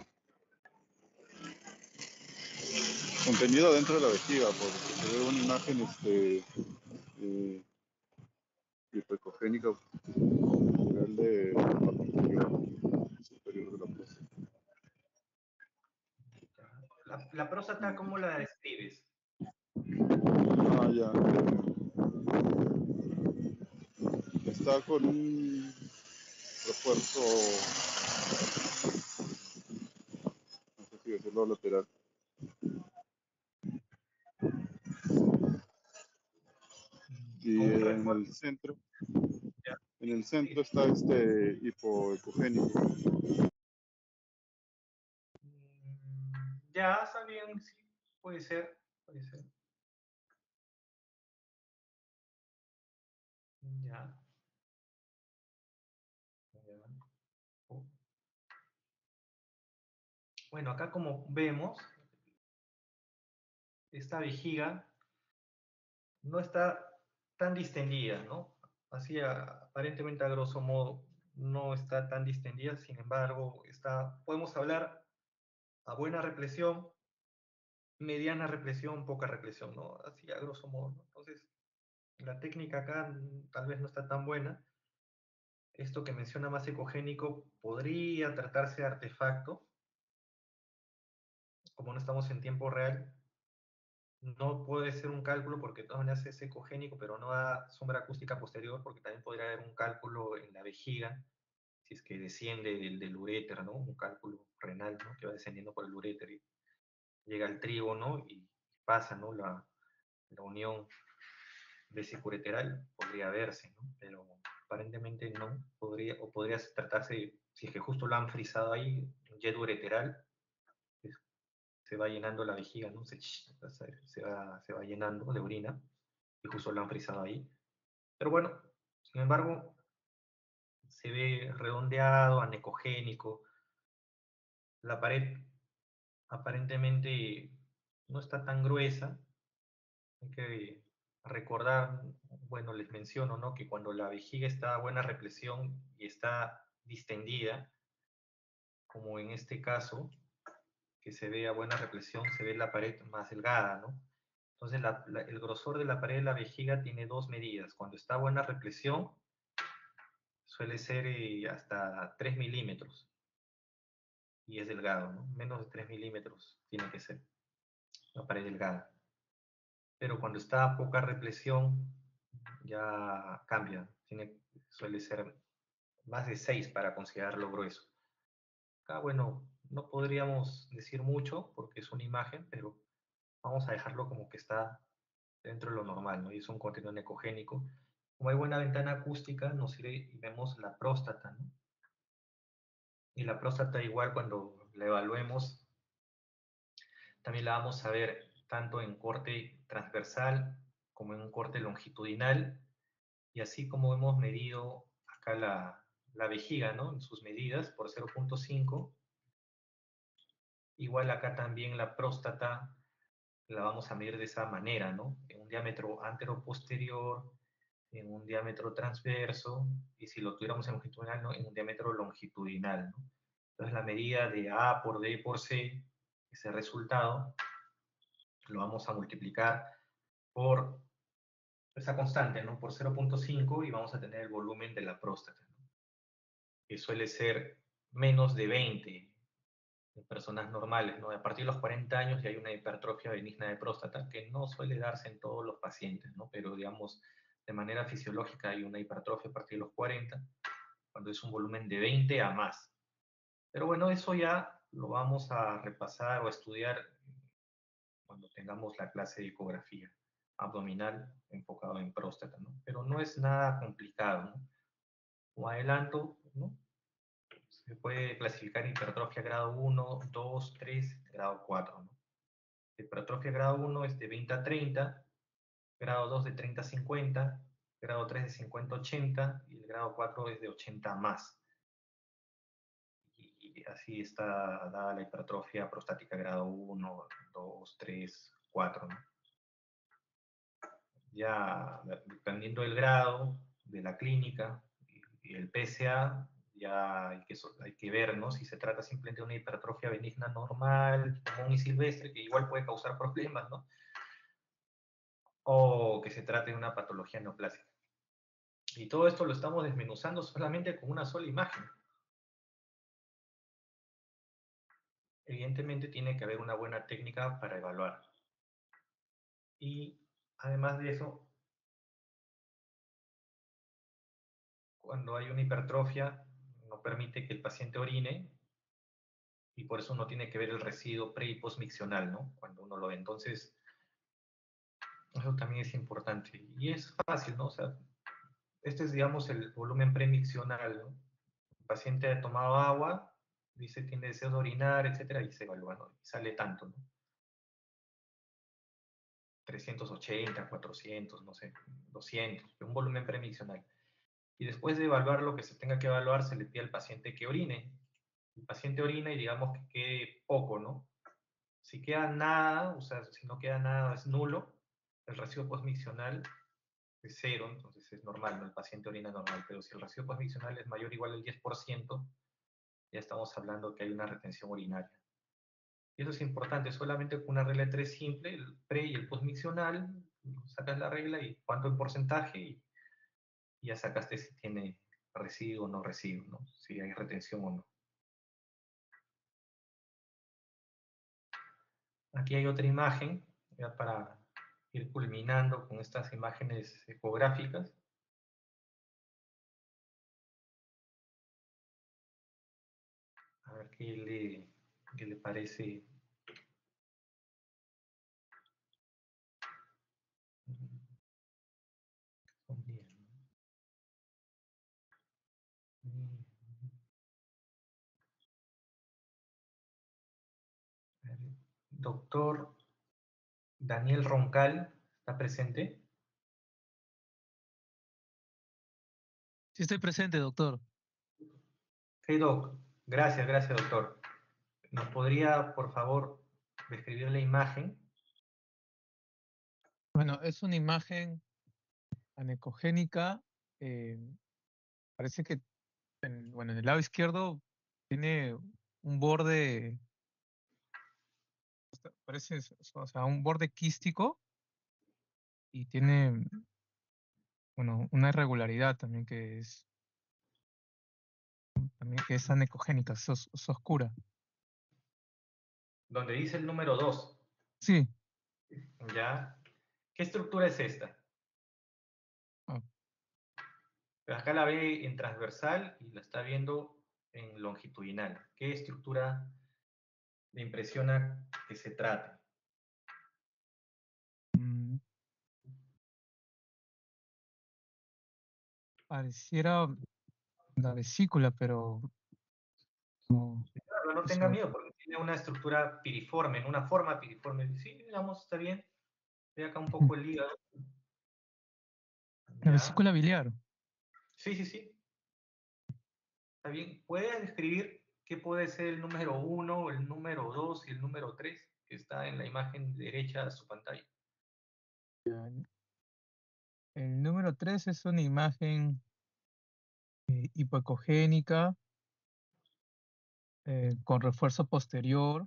contenido dentro de la vejiga, porque se ve una imagen este, eh, hipercogénica real de la parte inferior, superior de la próstata. La, la próstata, ¿cómo la describes? Ah, ya. Está con un refuerzo, no sé si decirlo lateral. Y Con un en refuerzo. el centro, Ya. en el centro está este hipoecogénico. Mm, Ya, está bien, sí, puede ser, puede ser. Ya. Ya. Oh. Bueno, acá como vemos, esta vejiga no está tan distendida, ¿no? Así a- aparentemente a grosso modo no está tan distendida, sin embargo, está, podemos hablar a buena represión, mediana represión, poca represión, ¿no? Así a grosso modo, ¿no? Entonces, la técnica acá mm, tal vez no está tan buena. Esto que menciona más ecogénico podría tratarse de artefacto, como no estamos en tiempo real, no puede ser un cálculo porque de todas maneras es ecogénico, pero no da sombra acústica posterior porque también podría haber un cálculo en la vejiga, si es que desciende del, del uréter, ¿no? Un cálculo renal, ¿no? Que va descendiendo por el uréter y llega al trígono y pasa, ¿no? La, la unión vesicureteral podría verse, ¿no? Pero aparentemente no, podría, o podría tratarse, si es que justo lo han frisado ahí, un jet ureteral, pues, se va llenando la vejiga, ¿no? Se, se, va, se va llenando de orina, y justo lo han frisado ahí. Pero bueno, sin embargo, se ve redondeado, anecogénico, la pared aparentemente no está tan gruesa, hay que recordar, bueno, les menciono, ¿no? Que cuando la vejiga está a buena represión y está distendida, como en este caso, que se ve a buena represión, se ve la pared más delgada, ¿no? Entonces, la, la, el grosor de la pared de la vejiga tiene dos medidas. Cuando está a buena represión, suele ser eh, hasta tres milímetros. Y es delgado, ¿no? Menos de tres milímetros tiene que ser la pared delgada. Pero cuando está a poca represión, ya cambia. Tiene, suele ser más de seis para considerarlo grueso. Acá, bueno, no podríamos decir mucho porque es una imagen, pero vamos a dejarlo como que está dentro de lo normal, ¿no? Y es un contenido ecogénico. Como hay buena ventana acústica, nos sirve y vemos la próstata, ¿no? Y la próstata igual cuando la evaluemos, también la vamos a ver tanto en corte transversal como en un corte longitudinal, y así como hemos medido acá la, la vejiga, ¿no? En sus medidas por cero punto cinco, igual acá también la próstata la vamos a medir de esa manera, ¿no? En un diámetro antero-posterior, en un diámetro transverso, y si lo tuviéramos en longitudinal, ¿no? En un diámetro longitudinal, ¿no? Entonces la medida de A por D por C, ese resultado, lo vamos a multiplicar por esa constante, ¿no? Por cero punto cinco y vamos a tener el volumen de la próstata, ¿no? Que suele ser menos de veinte en personas normales, ¿no? A partir de los cuarenta años ya hay una hipertrofia benigna de próstata que no suele darse en todos los pacientes, ¿no? Pero digamos, de manera fisiológica hay una hipertrofia a partir de los cuarenta, cuando es un volumen de veinte a más. Pero bueno, eso ya lo vamos a repasar o a estudiar cuando tengamos la clase de ecografía abdominal enfocado en próstata, ¿no? Pero no es nada complicado, ¿no? Como adelanto, ¿no? Se puede clasificar hipertrofia grado uno, dos, tres, grado cuatro, ¿no? Hipertrofia grado uno es de veinte a treinta, grado dos de treinta a cincuenta, grado tres de cincuenta a ochenta y el grado cuatro es de ochenta a más. Y así está dada la hipertrofia prostática grado uno, dos, tres, cuatro, ¿no? Ya dependiendo del grado, de la clínica y el P S A, ya hay que, hay que ver, ¿no? Si se trata simplemente de una hipertrofia benigna normal, común y silvestre, que igual puede causar problemas, ¿no? O que se trate de una patología neoplásica. Y todo esto lo estamos desmenuzando solamente con una sola imagen. Evidentemente tiene que haber una buena técnica para evaluar. Y además de eso, cuando hay una hipertrofia, no permite que el paciente orine, y por eso uno tiene que ver el residuo pre y postmiccional, ¿no? Cuando uno lo ve. Entonces, eso también es importante. Y es fácil, ¿no? O sea, este es, digamos, el volumen premiccional, ¿no? El paciente ha tomado agua, dice tiene deseo de orinar, etcétera, y se evalúa, ¿no? Y sale tanto, ¿no? trescientos ochenta, cuatrocientos, no sé, doscientos, un volumen premiccional. Y después de evaluar lo que se tenga que evaluar, se le pide al paciente que orine. El paciente orina y digamos que quede poco, ¿no? Si queda nada, o sea, si no queda nada, es nulo, el residuo postmiccional es cero, entonces es normal, ¿no? El paciente orina normal, pero si el residuo postmiccional es mayor o igual al diez por ciento, ya estamos hablando que hay una retención urinaria. Y eso es importante, solamente con una regla de tres simple, el pre y el postmiccional, sacas la regla y cuánto en porcentaje y, y ya sacaste si tiene residuo o no residuo, ¿no? Si hay retención o no. Aquí hay otra imagen, ya para ir culminando con estas imágenes ecográficas. A ver qué le, qué le parece. Bien. Doctor Daniel Roncal, ¿está presente? Sí, estoy presente, doctor. Sí, doc. Gracias, gracias, doctor. ¿Nos podría, por favor, describir la imagen? Bueno, es una imagen anecogénica. eh, parece que, en, bueno, en el lado izquierdo tiene un borde, parece, o sea, un borde quístico y tiene, bueno, una irregularidad también que es, también que es anecogénica, es, os- es oscura. Donde dice el número dos. Sí. ¿Ya? ¿Qué estructura es esta? Ah, Acá la ve en transversal y la está viendo en longitudinal. ¿Qué estructura le impresiona que se trate? mm, pareciera una vesícula, pero no, Claro, no tenga eso, miedo porque tiene una estructura piriforme, en una forma piriforme. Sí, digamos, está bien. Ve acá un poco el hígado. la ¿Ya? vesícula biliar. Sí, sí, sí. Está bien. ¿Puedes describir qué puede ser el número uno, el número dos y el número tres que está en la imagen derecha de su pantalla? El número tres es una imagen eh, hipoecogénica eh, con refuerzo posterior.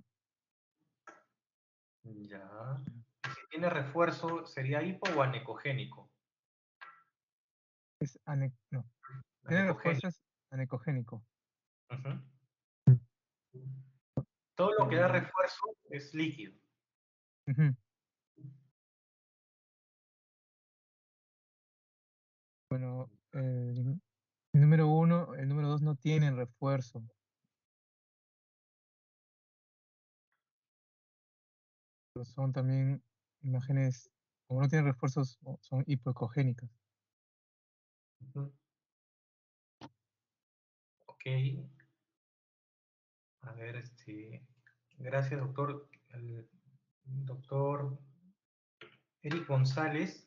Ya. Si tiene refuerzo, ¿sería hipo o anecogénico? Es ane- no, tiene refuerzo, Anecogénico. es anecogénico. Ujú. Todo lo que da Eh, refuerzo es líquido. ujú. Bueno, el, el número uno, el número dos no tienen refuerzo. Pero son también imágenes, como no tienen refuerzos, o- son hipoecogénicas. Ujú. Ok. A ver, este. Gracias, doctor. El doctor Eric González.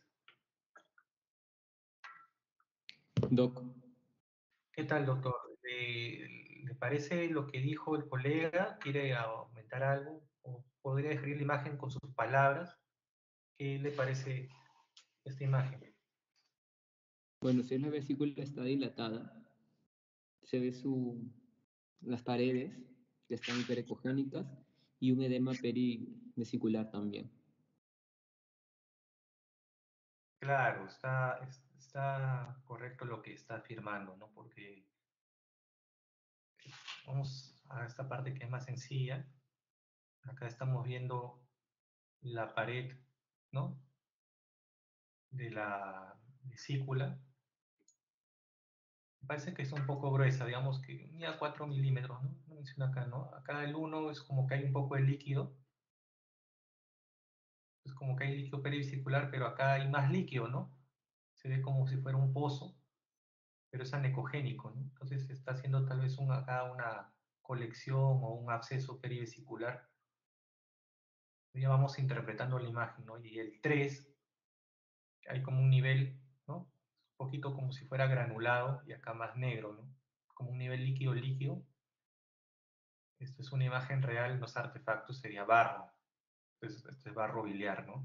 Doc, ¿Qué tal, doctor? ¿Le, le parece lo que dijo el colega? ¿Quiere aumentar algo? ¿O podría describir la imagen con sus palabras? ¿Qué le parece esta imagen? bueno, si la vesícula está dilatada, se ve su, las paredes que están hiperecogénicas y un edema perivesicular también. Claro, está, es- está correcto lo que está afirmando, ¿no? Porque vamos a esta parte que es más sencilla. Acá estamos viendo la pared, ¿no? De la vesícula. Parece que es un poco gruesa, digamos que ya cuatro milímetros, ¿no? No menciona acá, ¿no? Acá el uno es como que hay un poco de líquido. Es como que hay líquido perivesicular, pero acá hay más líquido, ¿no? Se ve como si fuera un pozo, pero es anecogénico, ¿no? Entonces se está haciendo tal vez un, acá una colección o un absceso perivesicular. Ya vamos interpretando la imagen, ¿no? Y el tres, hay como un nivel, ¿no? Un poquito como si fuera granulado y acá más negro, ¿no? Como un nivel líquido-líquido. Esto es una imagen real, los artefactos sería barro, Este, este es barro biliar, ¿no?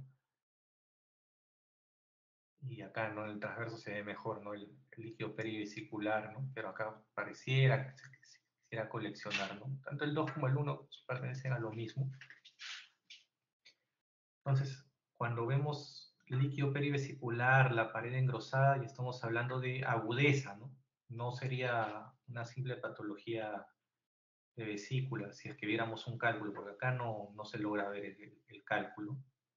Y acá, ¿no? En el transverso se ve mejor, ¿no? El, el líquido perivesicular, ¿no? Pero acá pareciera que se, que se quisiera coleccionar, ¿no? Tanto el dos como el uno pertenecen a lo mismo. Entonces, cuando vemos líquido perivesicular, la pared engrosada, ya estamos hablando de agudeza, ¿no? No sería una simple patología de vesícula, si es que viéramos un cálculo, porque acá no, no se logra ver el, el cálculo.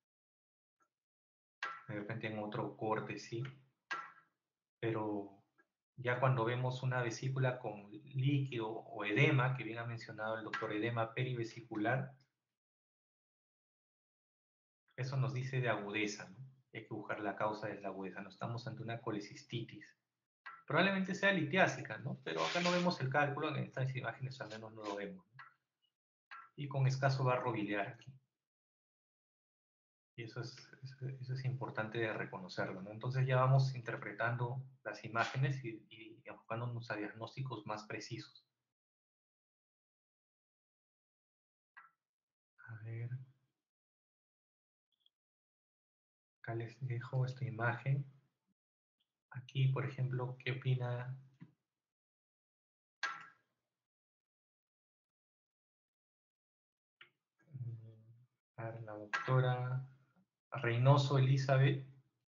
De repente en otro corte sí, pero ya cuando vemos una vesícula con líquido o edema, que bien ha mencionado el doctor, edema perivesicular, eso nos dice de agudeza, ¿no? Hay que buscar la causa de la agudeza, no estamos ante una colecistitis. Probablemente sea litiásica, ¿no? Pero acá no vemos el cálculo, en estas imágenes al menos no lo vemos, ¿no? Y con escaso barro biliar aquí. Y eso es, eso, eso es importante de reconocerlo, ¿no? Entonces ya vamos interpretando las imágenes y, y enfocándonos a diagnósticos más precisos. A ver. Acá les dejo esta imagen. Aquí, por ejemplo, ¿qué opina? A ver, la doctora Reynoso Elizabeth.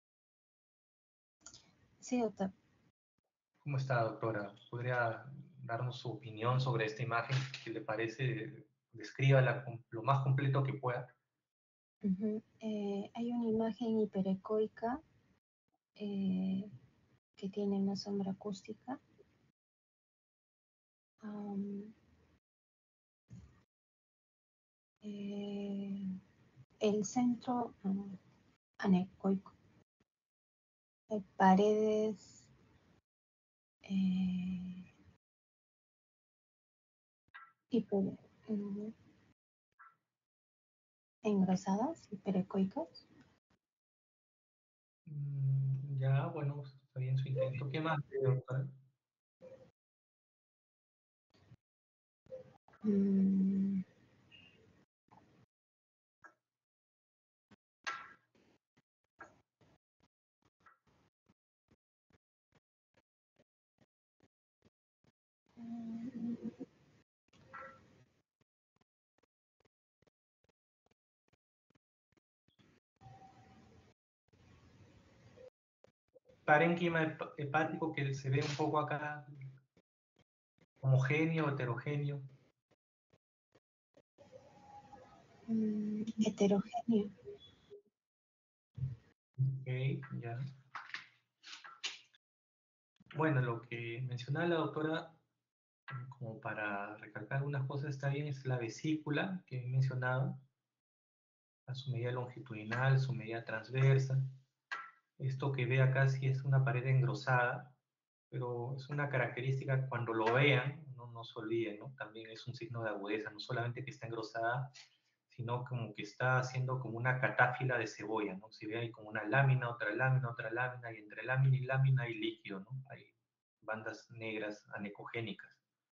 Sí, doctor. ¿Cómo está, doctora? ¿Podría darnos su opinión sobre esta imagen? ¿Qué le parece? Descríbala lo más completo que pueda. Ujú. Eh, hay una imagen hiperecoica eh, que tiene una sombra acústica. Um, eh, el centro um, anecoico. Hay paredes eh, hiper, um, engrosadas, hiperecoicas. Mm, ya, bueno, está bien su intento. ¿Qué más, doctora? Mm, Parénquima hep- hepático que se ve un poco acá, homogéneo, heterogéneo. mm, heterogéneo. Ok, ya. Bueno, lo que mencionaba la doctora, como para recalcar algunas cosas, está bien, es la vesícula que he mencionado, a su medida longitudinal, su medida transversa. Esto que ve acá sí es una pared engrosada, pero es una característica, cuando lo vean, no, no se olviden, ¿no? También es un signo de agudeza, no solamente que está engrosada, sino como que está haciendo como una catáfila de cebolla, ¿no? Si ve ahí como una lámina, otra lámina, otra lámina, y entre lámina y lámina hay líquido, ¿no? Hay bandas negras anecogénicas.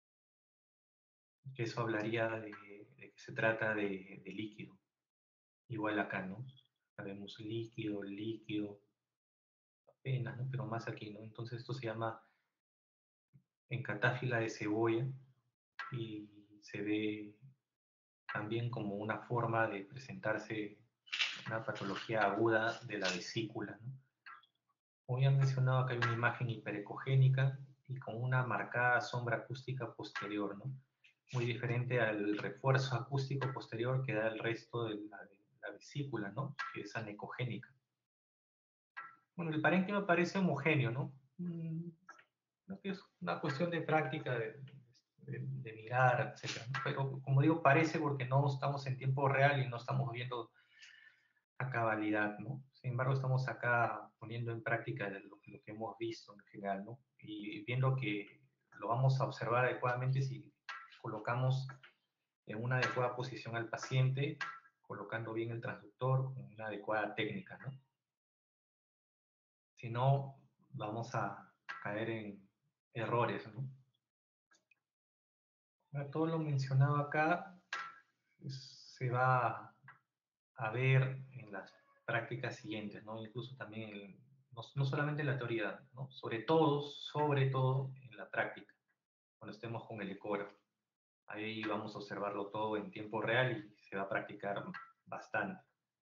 Eso hablaría de, de que se trata de, de líquido. Igual acá, ¿no? Sabemos líquido, líquido, apenas, ¿no? Pero más aquí, ¿no? Entonces esto se llama en catáfila de cebolla y se ve también como una forma de presentarse una patología aguda de la vesícula, ¿no? Como ya he mencionado, acá hay una imagen hiperecogénica y con una marcada sombra acústica posterior, ¿no? Muy diferente al refuerzo acústico posterior que da el resto de la, de la vesícula, ¿no? Que es anecogénica. Bueno, el parénquima parece homogéneo, ¿no? Mm, no que es una cuestión de práctica, de, de, de mirar, etcétera, ¿no? Pero como digo, parece porque no estamos en tiempo real y no estamos viendo a cabalidad, ¿no? Sin embargo, estamos acá poniendo en práctica lo, lo que hemos visto en general, ¿no? Y viendo que lo vamos a observar adecuadamente si colocamos en una adecuada posición al paciente, colocando bien el transductor con una adecuada técnica, ¿no? Si no, vamos a caer en errores, ¿no? Todo lo mencionado acá pues, se va a ver en las prácticas siguientes, ¿no? Incluso también, en- no, no solamente en la teoría, ¿no? Sobre todo, sobre todo en la práctica, cuando estemos con el ecógrafo. Ahí vamos a observarlo todo en tiempo real y se va a practicar bastante.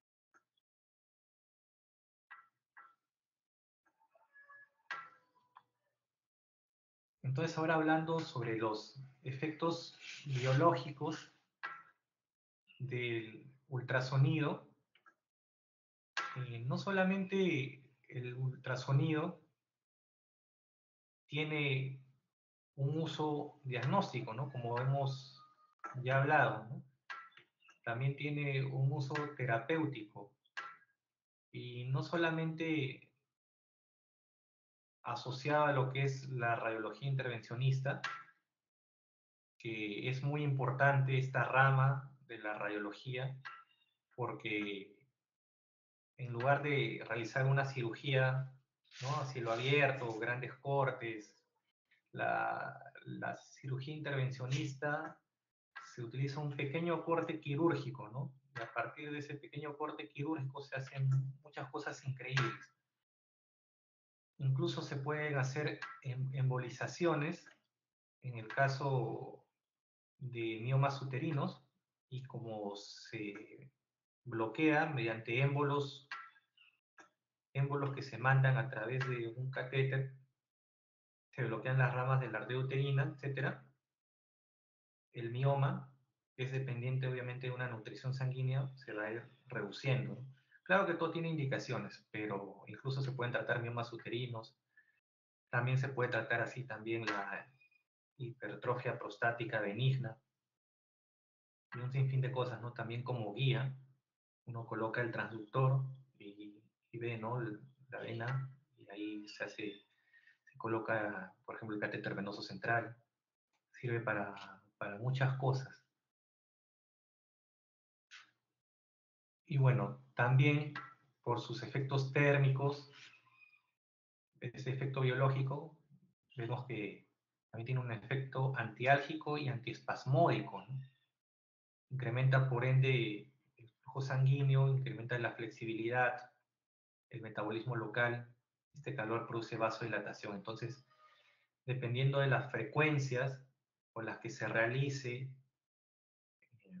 Entonces, ahora hablando sobre los efectos biológicos del ultrasonido, eh, no solamente el ultrasonido tiene un uso diagnóstico, ¿no? Como hemos ya hablado, ¿no? También tiene un uso terapéutico y no solamente asociado a lo que es la radiología intervencionista, que es muy importante esta rama de la radiología, porque en lugar de realizar una cirugía, ¿no? A cielo abierto, grandes cortes, la, la cirugía intervencionista se utiliza un pequeño corte quirúrgico, ¿no? Y a partir de ese pequeño corte quirúrgico se hacen muchas cosas increíbles. Incluso se pueden hacer em- embolizaciones en el caso de miomas uterinos, y como se bloquea mediante émbolos, émbolos que se mandan a través de un catéter, se bloquean las ramas de la arteria uterina, etcétera. El mioma, que es dependiente obviamente de una nutrición sanguínea, se va a ir reduciendo. Claro que todo tiene indicaciones, pero incluso se pueden tratar miomas uterinos. También se puede tratar así también la hipertrofia prostática benigna y un sinfín de cosas, ¿no? También como guía, uno coloca el transductor y, y ve, ¿no? La vena, y ahí se hace, se coloca, por ejemplo, el catéter venoso central. Sirve para, para muchas cosas. Y bueno, también por sus efectos térmicos, ese efecto biológico, vemos que también tiene un efecto antiálgico y antiespasmódico, ¿no? Incrementa por ende el flujo sanguíneo, incrementa la flexibilidad, el metabolismo local. Este calor produce vasodilatación. Entonces, dependiendo de las frecuencias con las que se realice eh,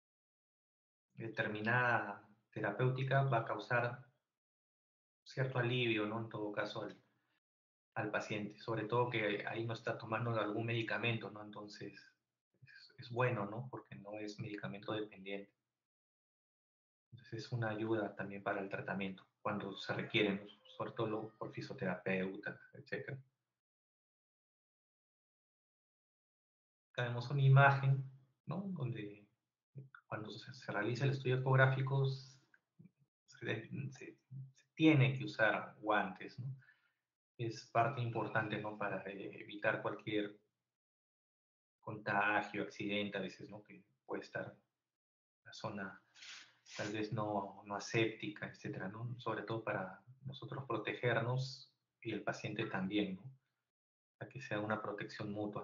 determinada terapéutica, va a causar cierto alivio, ¿no? En todo caso, al, al paciente, sobre todo que ahí no está tomando algún medicamento, ¿no? Entonces, es, es bueno, ¿no? Porque no es medicamento dependiente. Entonces, es una ayuda también para el tratamiento, cuando se requiere, ¿no? Sobre todo por fisioterapeutas, etcétera. Acá vemos una imagen, ¿no? Donde cuando se, se realiza el estudio ecográfico, se, se, se tiene que usar guantes, ¿no? Es parte importante, ¿no? Para eh, evitar cualquier contagio, accidente, a veces, ¿no? Que puede estar en la zona tal vez no, no aséptica, etcétera, ¿no? Sobre todo para nosotros protegernos y el paciente también, ¿no? Para que sea una protección mutua.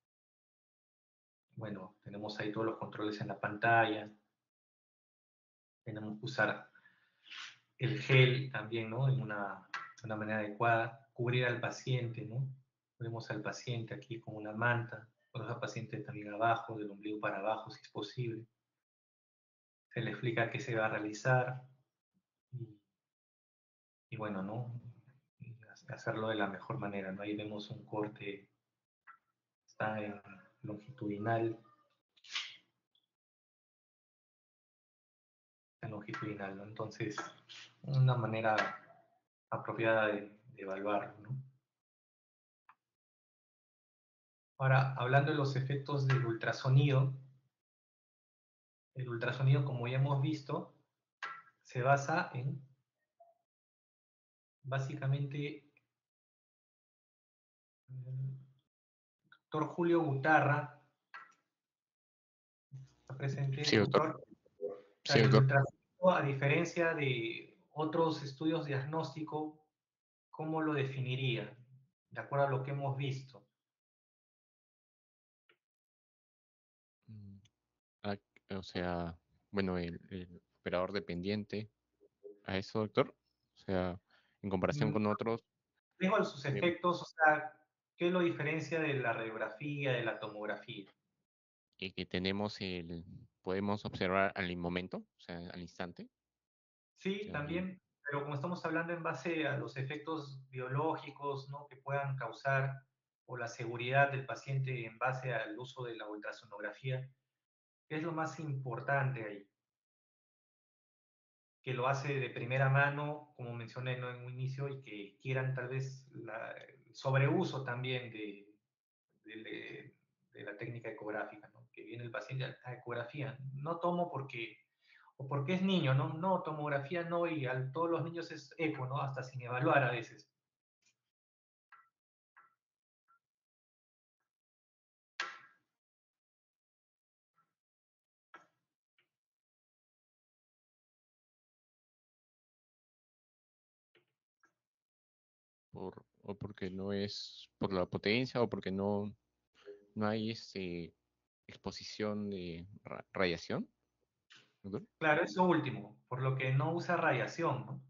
Bueno, tenemos ahí todos los controles en la pantalla. Tenemos que usar el gel también, ¿no? En una, de una manera adecuada. Cubrir al paciente, ¿no? Ponemos al paciente aquí con una manta. Ponemos al paciente también abajo, del ombligo para abajo, si es posible. Se le explica qué se va a realizar. Y, y bueno, ¿no? Y hacerlo de la mejor manera, ¿no? Ahí vemos un corte, está en longitudinal. En longitudinal, ¿no? Entonces, una manera apropiada de, de evaluarlo, ¿no? Ahora, hablando de los efectos del ultrasonido, el ultrasonido, como ya hemos visto, se basa en, básicamente, el doctor Julio Gutarra, está presente, Sí, doctor. doctor. Sí, El doctor. ultrasonido, a diferencia de otros estudios diagnósticos, ¿cómo lo definiría? De acuerdo a lo que hemos visto. Mm, ah, O sea, bueno, el, el operador dependiente a eso, doctor? O sea, en comparación Mm, con otros, Dejo sus eh, efectos, o sea, ¿qué lo diferencia de la radiografía, de la tomografía? y que tenemos el, podemos observar al momento, o sea, al instante. O Sí, sea, el- también, pero como estamos hablando en base a los efectos biológicos, ¿no? que puedan causar, o la seguridad del paciente en base al uso de la ultrasonografía, ¿qué es lo más importante ahí? Que lo hace de primera mano, como mencioné, ¿no? en un inicio, y que quieran tal vez la, el sobreuso también de, de, de- de la técnica ecográfica, ¿no? Que viene el paciente a la ecografía. No tomo porque, o porque es niño, ¿no? No, tomografía no, y a todos los niños es eco, ¿no? Hasta sin evaluar a veces. por, o porque no es por la potencia o porque no, no hay este, exposición de ra- radiación, doctor. Claro, eso último, por lo que no usa radiación, ¿no?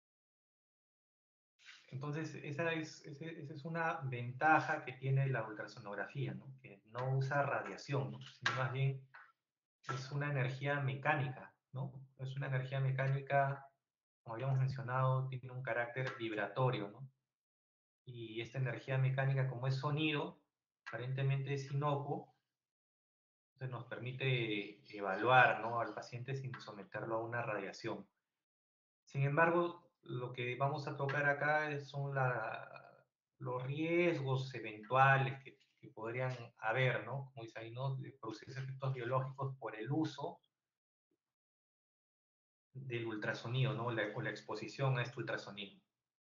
Entonces, esa es, ese- esa es una ventaja que tiene la ultrasonografía, ¿no? Que no usa radiación, ¿no? Sino más bien es una energía mecánica, ¿no? Es una energía mecánica, como habíamos mencionado, tiene un carácter vibratorio, ¿no? Y esta energía mecánica, como es sonido, aparentemente es inocuo, entonces nos permite evaluar, ¿no? al paciente sin someterlo a una radiación. Sin embargo, lo que vamos a tocar acá es- son la- los riesgos eventuales que, que podrían haber, ¿no? Como dice ahí, ¿no? De producir efectos biológicos por el uso del ultrasonido, ¿no? La- o la exposición a este ultrasonido.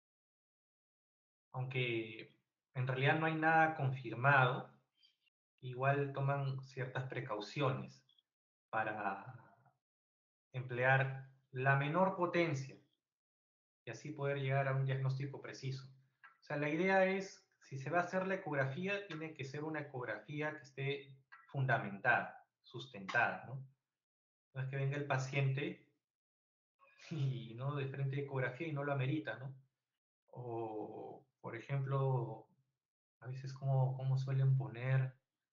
Aunque en realidad no hay nada confirmado, igual toman ciertas precauciones para emplear la menor potencia y así poder llegar a un diagnóstico preciso. O sea, la idea es, si se va a hacer la ecografía, tiene que ser una ecografía que esté fundamentada, sustentada, ¿no? No es que venga el paciente y no de frente a ecografía y no lo amerita, ¿no? O, por ejemplo, a veces como, como suelen poner,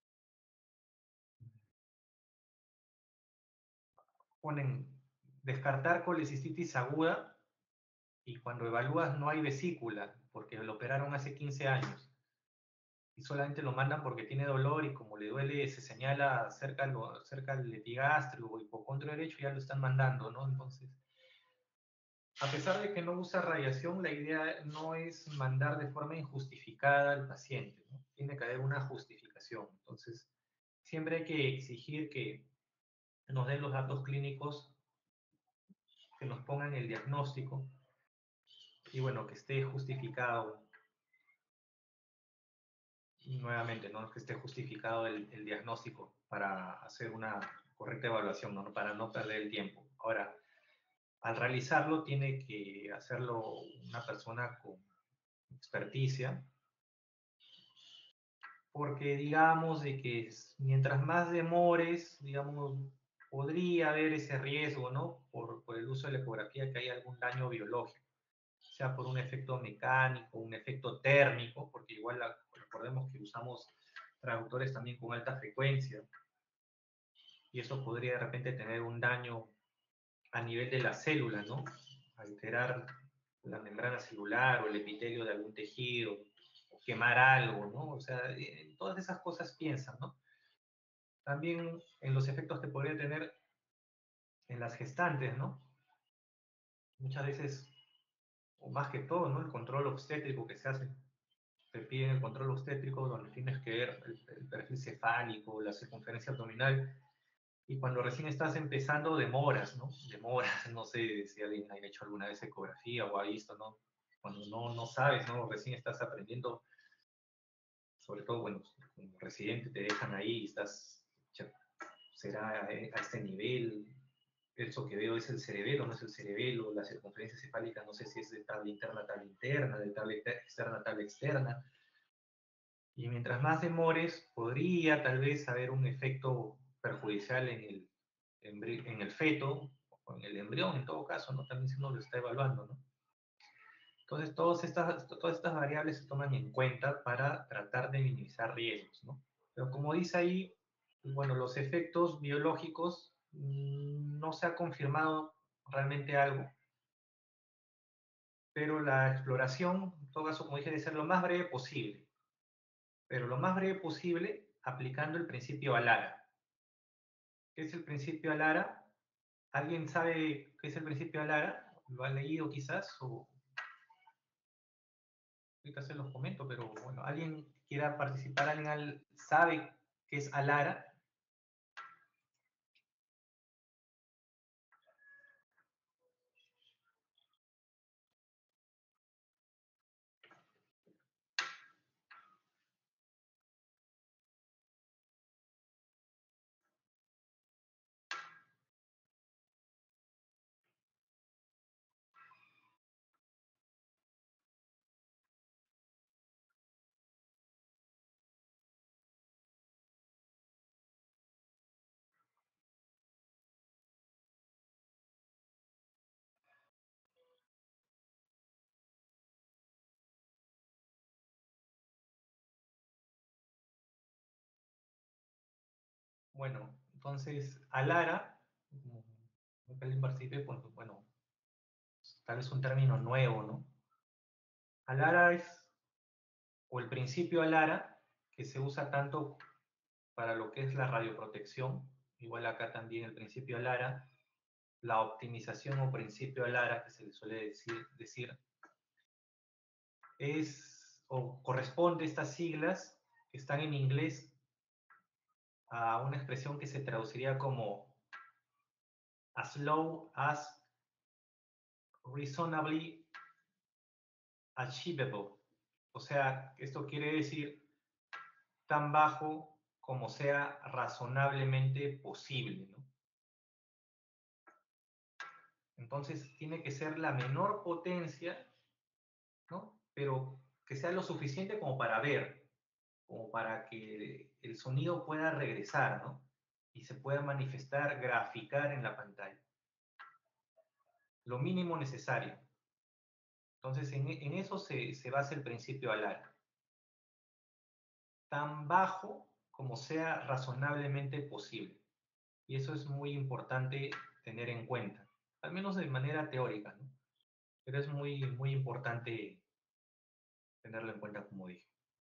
ponen descartar colecistitis aguda y cuando evalúas no hay vesícula porque lo operaron hace quince años y solamente lo mandan porque tiene dolor y como le duele se señala cerca, lo, cerca al epigastrio o hipocondrio derecho, ya lo están mandando, ¿no? Entonces, a pesar de que no usa radiación, la idea no es mandar de forma injustificada al paciente, ¿no? Tiene que haber una justificación. Entonces, siempre hay que exigir que nos den los datos clínicos, que nos pongan el diagnóstico y bueno, que esté justificado nuevamente, ¿no? Que esté justificado el, el diagnóstico para hacer una correcta evaluación, ¿no? Para no perder el tiempo. Ahora, al realizarlo tiene que hacerlo una persona con experticia, porque digamos de que mientras más demores, digamos, podría haber ese riesgo, ¿no? Por, por el uso de la ecografía, que hay algún daño biológico, sea por un efecto mecánico, un efecto térmico, porque igual la, recordemos que usamos traductores también con alta frecuencia, y eso podría de repente tener un daño a nivel de la célula, ¿no? Alterar la membrana celular o el epitelio de algún tejido, o quemar algo, ¿no? O sea, en todas esas cosas piensan, ¿no? También en los efectos que podría tener en las gestantes, ¿no? Muchas veces, o más que todo, ¿no? El control obstétrico que se hace. Te piden el control obstétrico donde tienes que ver el, el perfil cefálico, la circunferencia abdominal, y cuando recién estás empezando demoras, ¿no? Demoras, no sé si alguien ha hecho alguna vez ecografía o ha visto, ¿no? Cuando no, no sabes, ¿no? Recién estás aprendiendo, sobre todo, bueno, como residente te dejan ahí y estás, ya, será a, a este nivel, eso que veo es el cerebelo, no es el cerebelo, la circunferencia cefálica, no sé si es de tabla interna a tabla interna, de tabla externa a tabla externa, y mientras más demores, podría tal vez haber un efecto perjudicial en el, en, en el feto, o en el embrión en todo caso, ¿no? También si uno lo está evaluando, ¿no? Entonces, todas estas, todas estas variables se toman en cuenta para tratar de minimizar riesgos, ¿no? Pero como dice ahí, bueno, los efectos biológicos mmm, no se ha confirmado realmente algo, pero la exploración, en todo caso, como dije, debe ser lo más breve posible, pero lo más breve posible aplicando el principio ALARA. ¿Qué es el principio ALARA? ¿Alguien sabe qué es el principio ALARA? ¿Lo ha leído quizás? O ahorita se los comento, pero bueno, ¿alguien quiera participar? ¿Alguien sabe qué es ALARA? Bueno, entonces, ALARA, como el participé, pues, bueno, tal vez un término nuevo, ¿no? ALARA es, o el principio ALARA, que se usa tanto para lo que es la radioprotección, igual acá también el principio ALARA, la optimización o principio ALARA, que se le suele decir, decir es, o corresponde a estas siglas, que están en inglés, a una expresión que se traduciría como as low as reasonably achievable. O sea, esto quiere decir tan bajo como sea razonablemente posible, ¿no? Entonces tiene que ser la menor potencia, ¿no? Pero que sea lo suficiente como para ver, como para que el sonido pueda regresar, ¿no? Y se pueda manifestar, graficar en la pantalla. Lo mínimo necesario. Entonces, en, en eso se, se basa el principio ALARA. Tan bajo como sea razonablemente posible. Y eso es muy importante tener en cuenta, al menos de manera teórica, ¿no? Pero es muy, muy importante tenerlo en cuenta, como dije.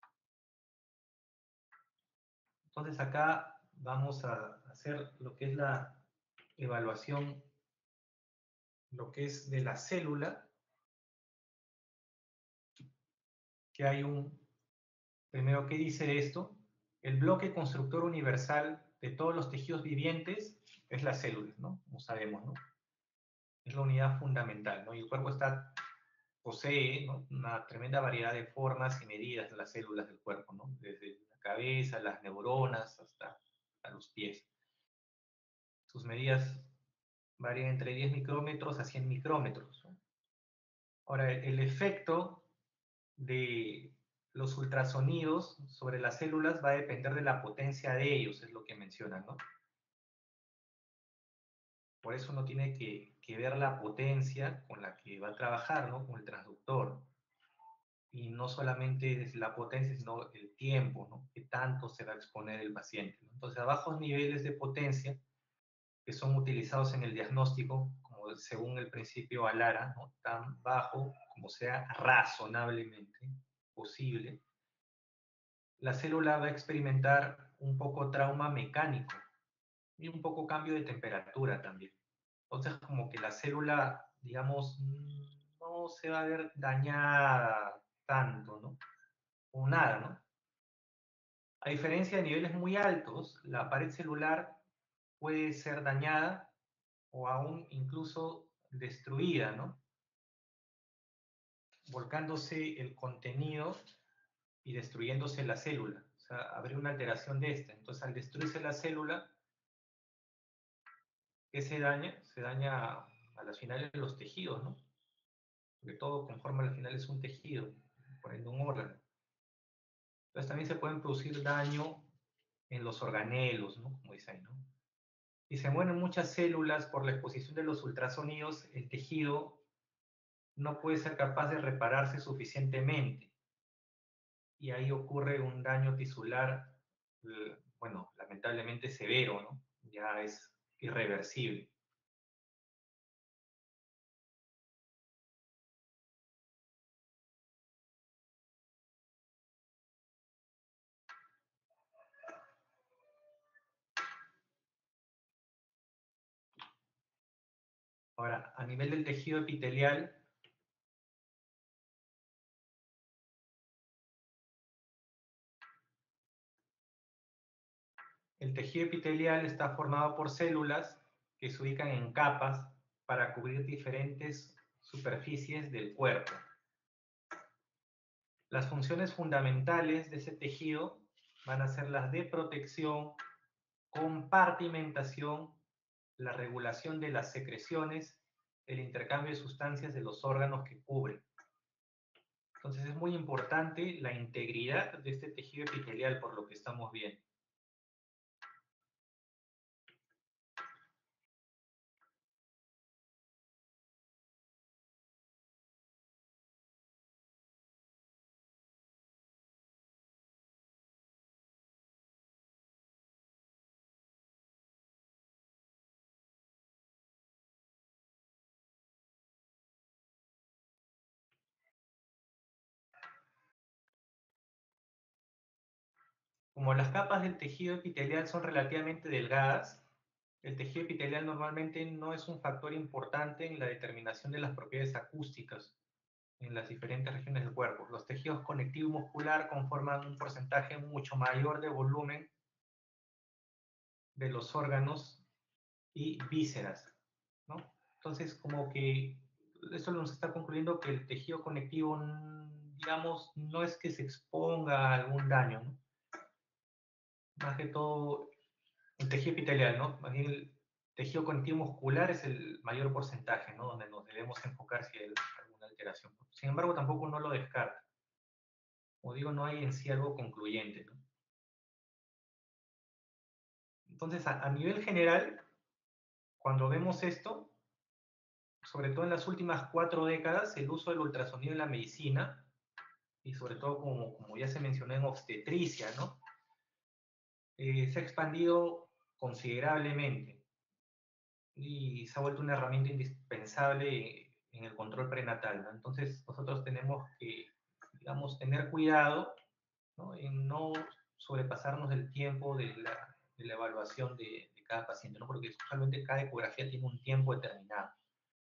Entonces, acá vamos a hacer lo que es la evaluación, lo que es de la célula, que hay un, primero, ¿qué dice esto? El bloque constructor universal de todos los tejidos vivientes es la célula, ¿no? Como sabemos, ¿no? Es la unidad fundamental, ¿no? Y el cuerpo está, posee, ¿no?, una tremenda variedad de formas y medidas de las células del cuerpo, ¿no? Desde la cabeza, las neuronas, hasta, hasta los pies. Sus medidas varían entre diez micrómetros a cien micrómetros, ¿no? Ahora, el efecto de los ultrasonidos sobre las células va a depender de la potencia de ellos, es lo que mencionan, ¿no? Por eso uno tiene que, que ver la potencia con la que va a trabajar, ¿no?, con el transductor. Y no solamente es la potencia, sino el tiempo, ¿no?, que tanto se va a exponer el paciente, ¿no? Entonces, a bajos niveles de potencia, que son utilizados en el diagnóstico, como según el principio ALARA, ¿no?, tan bajo como sea razonablemente posible, la célula va a experimentar un poco trauma mecánico y un poco cambio de temperatura también. Entonces, como que la célula, digamos, no se va a ver dañada tanto, ¿no? O nada, ¿no? A diferencia de niveles muy altos, la pared celular puede ser dañada o aún incluso destruida, ¿no? Volcándose el contenido y destruyéndose la célula. O sea, habría una alteración de esta. Entonces, al destruirse la célula, ¿qué se daña? Se daña a las finales los tejidos, ¿no? Porque todo conforma a las finales un tejido, por ende un órgano. Entonces también se pueden producir daño en los organelos, ¿no?, como dice ahí, ¿no? y se mueren muchas células por la exposición de los ultrasonidos, el tejido no puede ser capaz de repararse suficientemente. Y ahí ocurre un daño tisular, bueno, lamentablemente severo, ¿no? Ya es irreversible. Ahora, a nivel del tejido epitelial, el tejido epitelial está formado por células que se ubican en capas para cubrir diferentes superficies del cuerpo. Las funciones fundamentales de ese tejido van a ser las de protección, compartimentación, la regulación de las secreciones, el intercambio de sustancias de los órganos que cubren. Entonces es muy importante la integridad de este tejido epitelial por lo que estamos viendo. Como las capas del tejido epitelial son relativamente delgadas, el tejido epitelial normalmente no es un factor importante en la determinación de las propiedades acústicas en las diferentes regiones del cuerpo. Los tejidos conectivo y muscular conforman un porcentaje mucho mayor de volumen de los órganos y vísceras, ¿no? Entonces, como que eso nos está concluyendo que el tejido conectivo, digamos, no es que se exponga a algún daño, ¿no? Más que todo el tejido epitelial, ¿no? Más bien el tejido conectivo muscular es el mayor porcentaje, ¿no? Donde nos debemos enfocar si hay alguna alteración. Sin embargo, tampoco no lo descarta. Como digo, no hay en sí algo concluyente, ¿no? Entonces, a, a nivel general, cuando vemos esto, sobre todo en las últimas cuatro décadas, el uso del ultrasonido en la medicina, y sobre todo, como, como ya se mencionó, en obstetricia, ¿no? Eh, se ha expandido considerablemente y se ha vuelto una herramienta indispensable en el control prenatal, ¿no? Entonces, nosotros tenemos que, digamos, tener cuidado, ¿no? En no sobrepasarnos del tiempo de la, de la evaluación de, de cada paciente, ¿no? Porque usualmente cada ecografía tiene un tiempo determinado.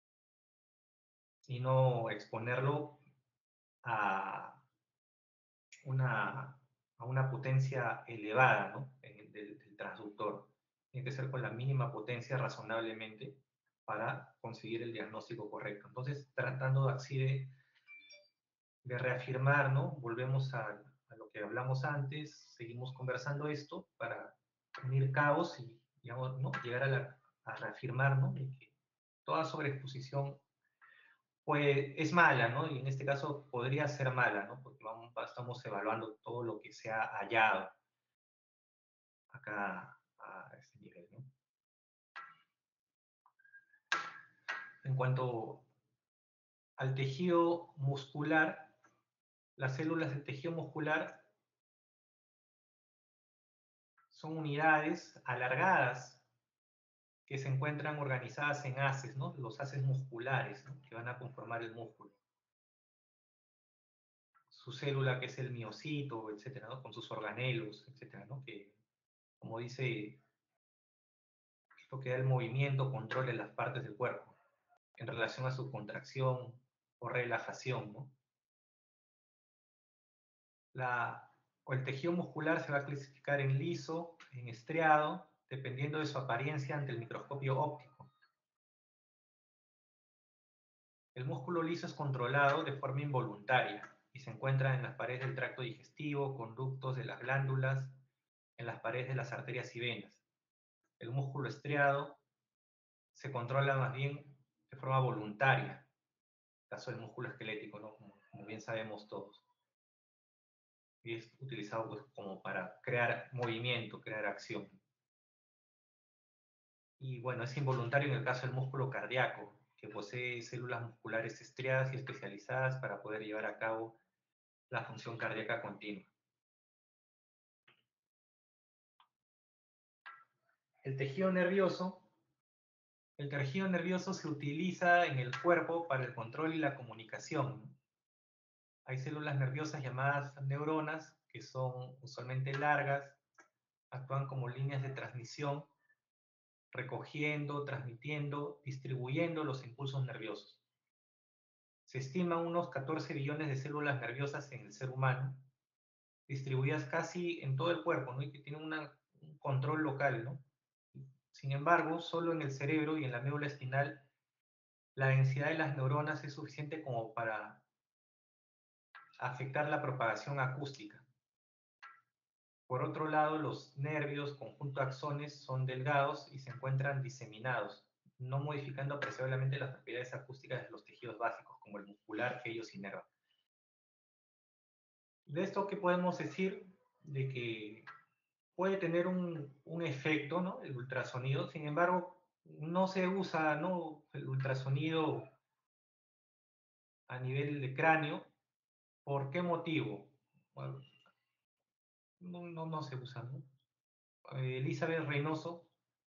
Y no exponerlo a una, a una potencia elevada, ¿no? del, del transductor. Tiene que ser con la mínima potencia razonablemente para conseguir el diagnóstico correcto. Entonces, tratando así de, de reafirmar, ¿no? Volvemos a, a lo que hablamos antes, seguimos conversando esto para unir cabos y, digamos, ¿no? Llegar a, la, a reafirmar, ¿no? De que toda sobreexposición pues es mala, ¿no? Y en este caso podría ser mala, ¿no? Porque vamos, estamos evaluando todo lo que se ha hallado acá a este nivel, ¿no? En cuanto al tejido muscular, las células del tejido muscular son unidades alargadas que se encuentran organizadas en haces, ¿no? Los haces musculares, ¿no? Que van a conformar el músculo. Su célula, que es el miocito, etcétera, ¿no? Con sus organelos, etcétera, ¿no? Que, como dice, lo que da el movimiento, control en las partes del cuerpo en relación a su contracción o relajación, ¿no? La, o el tejido muscular se va a clasificar en liso, en estriado, dependiendo de su apariencia ante el microscopio óptico. El músculo liso es controlado de forma involuntaria y se encuentra en las paredes del tracto digestivo, conductos de las glándulas, en las paredes de las arterias y venas. El músculo estriado se controla más bien de forma voluntaria, en el caso del músculo esquelético, ¿no? Como, como bien sabemos todos. Y es utilizado pues, como para crear movimiento, crear acción. y bueno, es involuntario en el caso del músculo cardíaco, que posee células musculares estriadas y especializadas para poder llevar a cabo la función cardíaca continua. El tejido nervioso. El tejido nervioso se utiliza en el cuerpo para el control y la comunicación. Hay células nerviosas llamadas neuronas, que son usualmente largas, actúan como líneas de transmisión, recogiendo, transmitiendo, distribuyendo los impulsos nerviosos. Se estiman unos catorce billones de células nerviosas en el ser humano, distribuidas casi en todo el cuerpo, ¿no? Y que tienen una, un control local, ¿no? Sin embargo, solo en el cerebro y en la médula espinal, la densidad de las neuronas es suficiente como para afectar la propagación acústica. Por otro lado, los nervios, conjunto axones, son delgados y se encuentran diseminados, no modificando apreciablemente las propiedades acústicas de los tejidos básicos, como el muscular, vellos y nervio. De esto, ¿qué podemos decir? De que puede tener un, un efecto, ¿no? El ultrasonido, sin embargo, no se usa, ¿no? El ultrasonido a nivel de cráneo. ¿Por qué motivo? Bueno, no, no, no se usa, ¿no? Eh, Elizabeth Reynoso.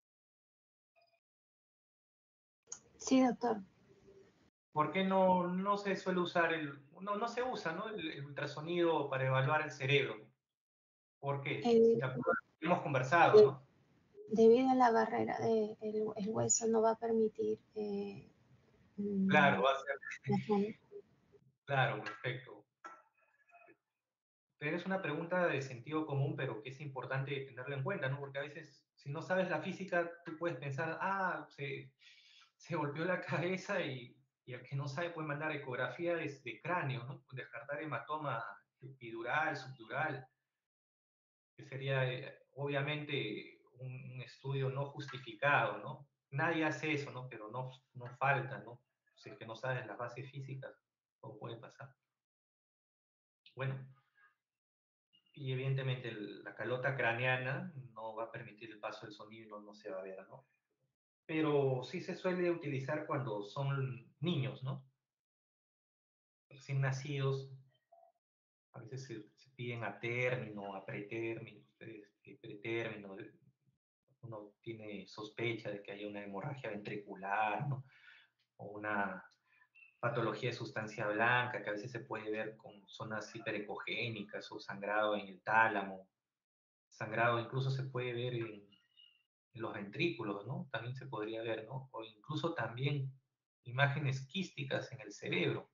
Sí, doctor. ¿Por qué no, no se suele usar el, no, no se usa, ¿no? el, el ultrasonido para evaluar el cerebro? ¿Por qué? Eh, De acuerdo a lo que hemos conversado, de- ¿no? Debido a la barrera del de el hueso no va a permitir eh, Claro, mm, va a ser, la sangre. claro, perfecto. Pero es una pregunta de sentido común, pero que es importante tenerlo en cuenta, ¿no? Porque a veces, si no sabes la física, tú puedes pensar, ah, se, se golpeó la cabeza y, y el que no sabe puede mandar ecografía de, de cráneo, ¿no? Descartar hematoma epidural, subdural, que sería eh, obviamente un, un estudio no justificado, ¿no? Nadie hace eso, ¿no? Pero no, no falta, ¿no? Si es que no sabes las bases físicas, todo puede pasar. Bueno, y evidentemente el- la calota craneana no va a permitir el paso del sonido y no, no se va a ver, ¿no? Pero sí se suele utilizar cuando son niños, ¿no? Recién nacidos, a veces se, se piden a término, a pretérmino, este, pretérmino, uno tiene sospecha de que haya una hemorragia ventricular, ¿no? O una patología de sustancia blanca, que a veces se puede ver con zonas hiperecogénicas o sangrado en el tálamo, sangrado incluso se puede ver en, en los ventrículos, ¿no? También se podría ver, ¿no? O incluso también imágenes quísticas en el cerebro.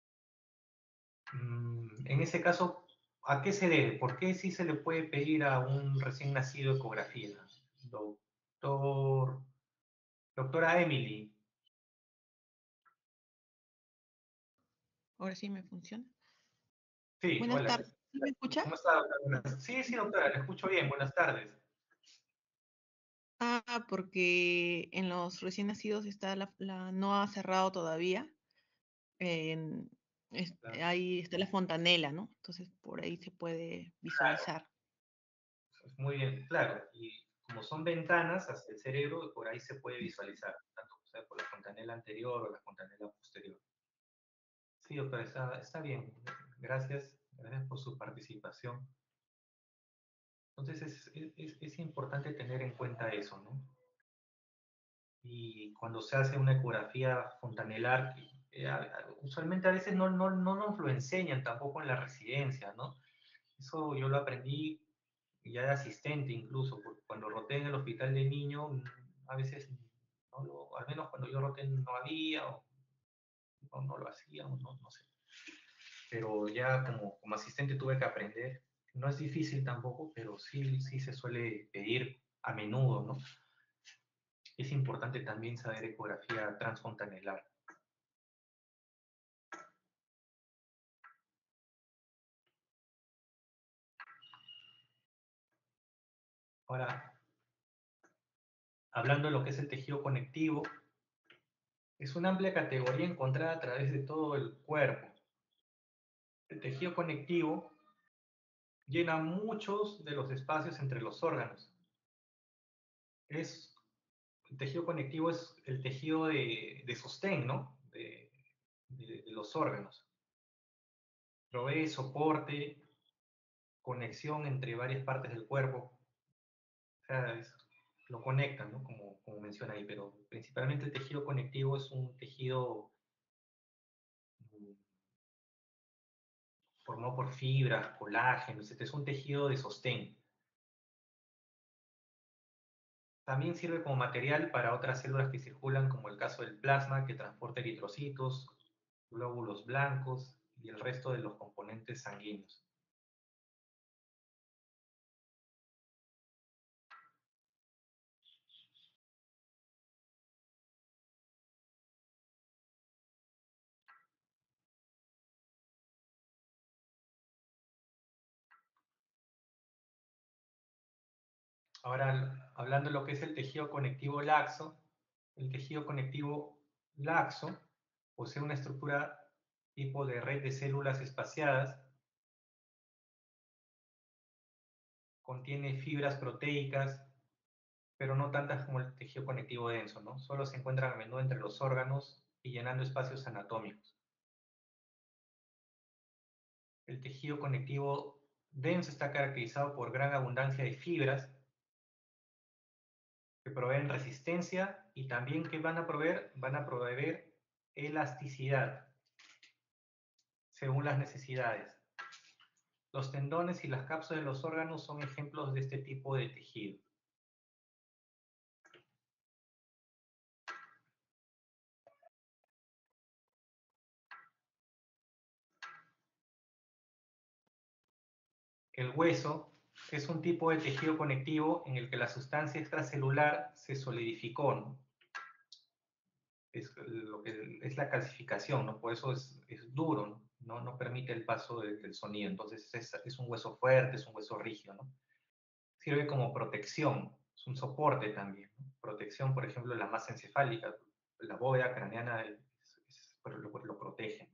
Mm, en ese caso, ¿a qué se debe? ¿Por qué sí se le puede pedir a un recién nacido ecografía? Doctor, doctora Emily. Ahora sí me funciona. Sí, Buenas hola. tardes. ¿Sí me escucha? ¿Cómo está, doctora? Sí, sí, doctora, le escucho bien. Buenas tardes. Ah, porque en los recién nacidos está la, la- no ha cerrado todavía. En- es- Claro. ahí está la fontanela, ¿no? Entonces por ahí se puede visualizar. Muy bien, claro. Y como son ventanas hacia el cerebro, por ahí se puede visualizar, tanto sea por la fontanela anterior o la fontanela posterior. Sí, doctora, está, está bien. Gracias, gracias por su participación. Entonces es, es, es importante tener en cuenta eso, ¿no? Y cuando se hace una ecografía fontanelar, eh, a- a- usualmente a veces no, no, no nos lo enseñan tampoco en la residencia, ¿no? Eso yo lo aprendí ya de asistente incluso, porque cuando roté en el hospital de niño, mm, a veces, no lo- al menos cuando yo roté no había, o, o no lo hacía, o no, no sé. Pero ya como, como asistente tuve que aprender. No es difícil tampoco, pero sí, sí se suele pedir a menudo, ¿no? Es importante también saber ecografía transfontanelar. Ahora, hablando de lo que es el tejido conectivo, es una amplia categoría encontrada a través de todo el cuerpo. El tejido conectivo llena muchos de los espacios entre los órganos. Es el tejido conectivo es el tejido de, de sostén, ¿no? De, de, de los órganos. Provee soporte, conexión entre varias partes del cuerpo. O sea, es- lo conectan, ¿no? Como, como menciona ahí, pero principalmente el tejido conectivo es un tejido mm, formado por fibras, colágeno, etcétera. Es un tejido de sostén. También sirve como material para otras células que circulan, como el caso del plasma, que transporta eritrocitos, glóbulos blancos y el resto de los componentes sanguíneos. Ahora, hablando de lo que es el tejido conectivo laxo, el tejido conectivo laxo posee una estructura tipo de red de células espaciadas, contiene fibras proteicas, pero no tantas como el tejido conectivo denso, ¿no? Solo se encuentran a menudo entre los órganos y llenando espacios anatómicos. El tejido conectivo denso está caracterizado por gran abundancia de fibras que proveen resistencia y también que van a proveer, van a proveer elasticidad según las necesidades. Los tendones y las cápsulas de los órganos son ejemplos de este tipo de tejido. El hueso es un tipo de tejido conectivo en el que la sustancia extracelular se solidificó, ¿no? Es, lo que, es la calcificación, ¿no? Por eso es, es duro, ¿no? No, no permite el paso de, del sonido. Entonces es, es un hueso fuerte, es un hueso rígido, ¿no? Sirve como protección, es un soporte también, ¿no? Protección, por ejemplo, la masa encefálica, la bóveda craneana es, es, lo, lo protege.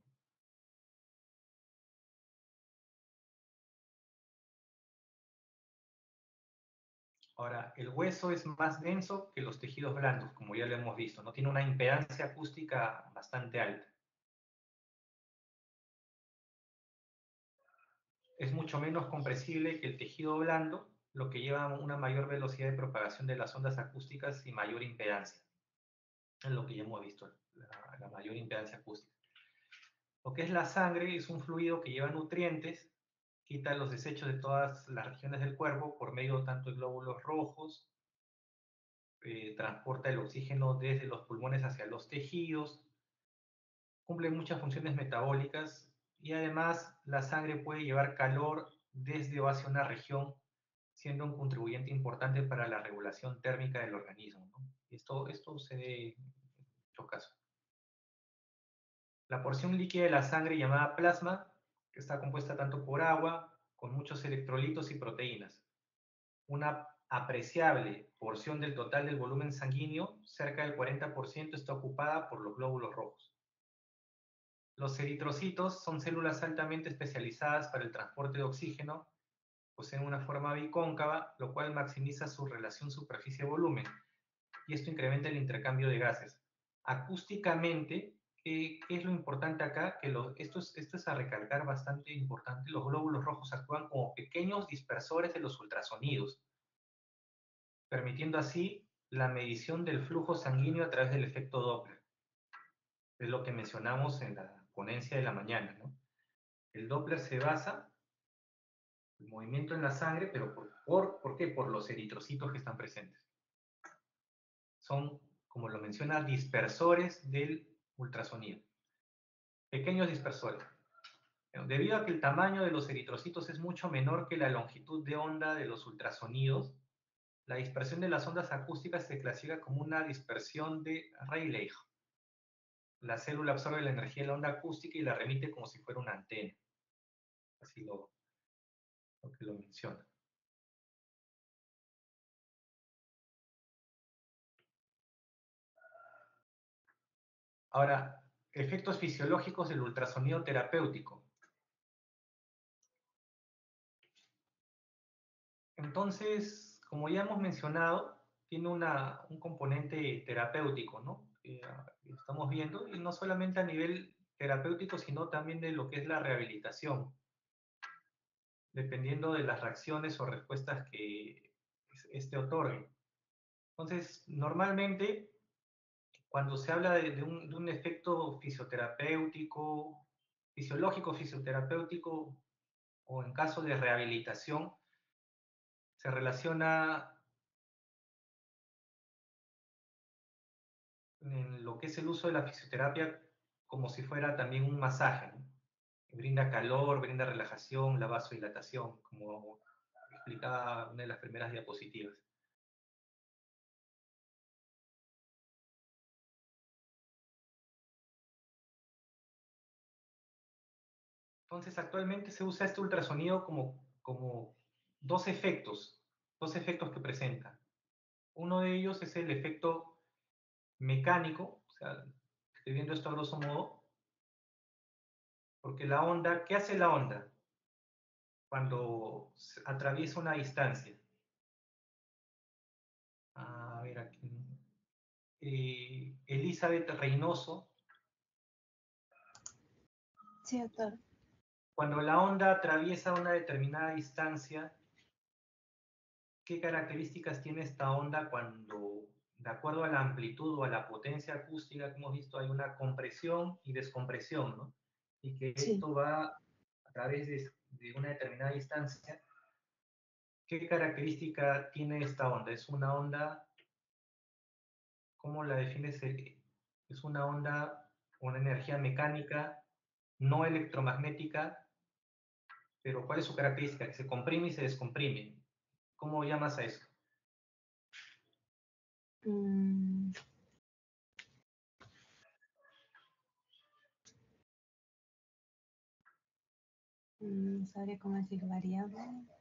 Ahora, el hueso es más denso que los tejidos blandos, como ya lo hemos visto, ¿no? Tiene una impedancia acústica bastante alta. Es mucho menos compresible que el tejido blando, lo que lleva a una mayor velocidad de propagación de las ondas acústicas y mayor impedancia. Es lo que ya hemos visto, la, la mayor impedancia acústica. Lo que es la sangre es un fluido que lleva nutrientes, quita los desechos de todas las regiones del cuerpo por medio tanto de glóbulos rojos, eh, transporta el oxígeno desde los pulmones hacia los tejidos, cumple muchas funciones metabólicas y además la sangre puede llevar calor desde o hacia una región, siendo un contribuyente importante para la regulación térmica del organismo, ¿no? Esto, esto se ve en muchos casos. La porción líquida de la sangre llamada plasma, que está compuesta tanto por agua, con muchos electrolitos y proteínas. Una apreciable porción del total del volumen sanguíneo, cerca del cuarenta por ciento, está ocupada por los glóbulos rojos. Los eritrocitos son células altamente especializadas para el transporte de oxígeno, poseen una forma bicóncava, lo cual maximiza su relación superficie-volumen, y esto incrementa el intercambio de gases. Acústicamente, ¿qué, qué es lo importante acá? Que lo, esto, es, esto es a recalcar bastante importante, los glóbulos rojos actúan como pequeños dispersores de los ultrasonidos, permitiendo así la medición del flujo sanguíneo a través del efecto Doppler. Es lo que mencionamos en la ponencia de la mañana, ¿no? El Doppler se basa en el movimiento en la sangre, pero ¿por, por, ¿por qué? Por los eritrocitos que están presentes. Son, como lo menciona, dispersores del ultrasonido. Pequeños dispersores. Debido a que el tamaño de los eritrocitos es mucho menor que la longitud de onda de los ultrasonidos, la dispersión de las ondas acústicas se clasifica como una dispersión de Rayleigh. La célula absorbe la energía de la onda acústica y la remite como si fuera una antena. Así lo, lo que lo menciona. Ahora, efectos fisiológicos del ultrasonido terapéutico. Entonces, como ya hemos mencionado, tiene una, un componente terapéutico, ¿no? Que ah, estamos viendo, y no solamente a nivel terapéutico, sino también de lo que es la rehabilitación, dependiendo de las reacciones o respuestas que este otorgue. Entonces, normalmente, cuando se habla de, de, un, de un efecto fisioterapéutico, fisiológico, fisioterapéutico, o en caso de rehabilitación, se relaciona en lo que es el uso de la fisioterapia como si fuera también un masaje, ¿no? Brinda calor, brinda relajación, la vasodilatación, como explicaba una de las primeras diapositivas. Entonces, actualmente se usa este ultrasonido como, como dos efectos, dos efectos que presenta. Uno de ellos es el efecto mecánico, o sea, estoy viendo esto a grosso modo, porque la onda, ¿qué hace la onda cuando atraviesa una distancia? A ver aquí. Eh, Elizabeth Reynoso. Sí, doctor. Cuando la onda atraviesa una determinada distancia, ¿qué características tiene esta onda cuando, de acuerdo a la amplitud o a la potencia acústica que hemos visto, hay una compresión y descompresión, ¿no? Y que Sí. esto va a través de, de una determinada distancia. ¿Qué característica tiene esta onda? Es una onda, ¿cómo la defines? Es una onda, una energía mecánica, no electromagnética, pero ¿cuál es su característica? Que se comprime y se descomprime. ¿Cómo llamas a eso? Mm. Mm, ¿Sabría cómo decir variable?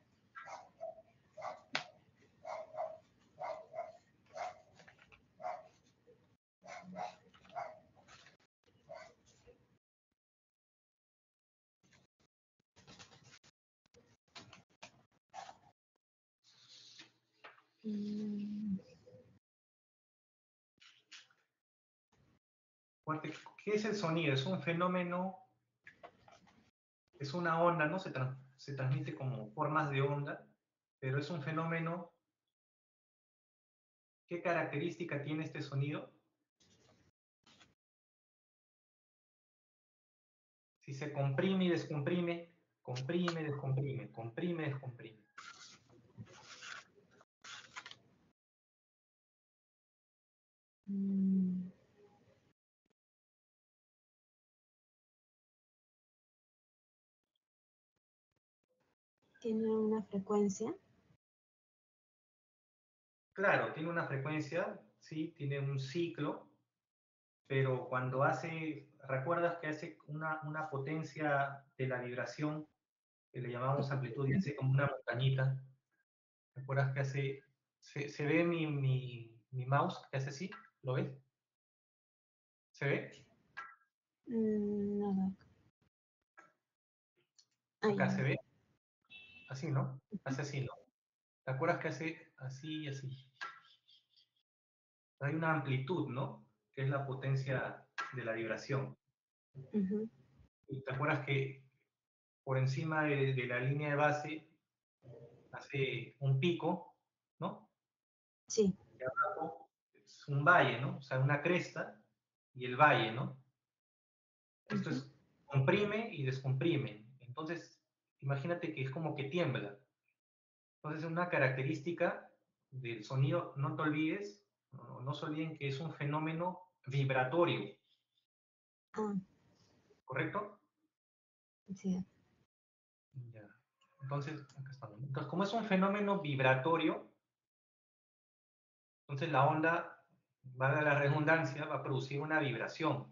Mm. ¿Qué es el sonido? Es un fenómeno, es una onda, ¿no? Se, tra se transmite como formas de onda, pero es un fenómeno. ¿Qué característica tiene este sonido? Si se comprime y descomprime, comprime, descomprime, comprime, descomprime. Mm. ¿Tiene una frecuencia? Claro, tiene una frecuencia, sí, tiene un ciclo, pero cuando hace, ¿recuerdas que hace una, una potencia de la vibración que le llamamos amplitud y hace como una montañita? ¿Recuerdas que hace, se, se ve mi, mi, mi mouse que hace así? ¿Lo ves? ¿Se ve? Mm, no, doc. Ah, Acá ya. se ve, así, ¿no? Hace así, ¿no? ¿Te acuerdas que hace así y así? Hay una amplitud, ¿no? Que es la potencia de la vibración. Uh-huh. ¿Y te acuerdas que por encima de, de la línea de base hace un pico, ¿no? Sí. Y abajo es un valle, ¿no? O sea, una cresta y el valle, ¿no? Esto Uh-huh. es comprime y descomprime. Entonces, imagínate que es como que tiembla. Entonces, una característica del sonido, no te olvides, no, no se olviden que es un fenómeno vibratorio. Ah. ¿Correcto? Sí. Ya. Entonces, acá estamos. Entonces, como es un fenómeno vibratorio, entonces la onda, valga la redundancia, va a producir una vibración.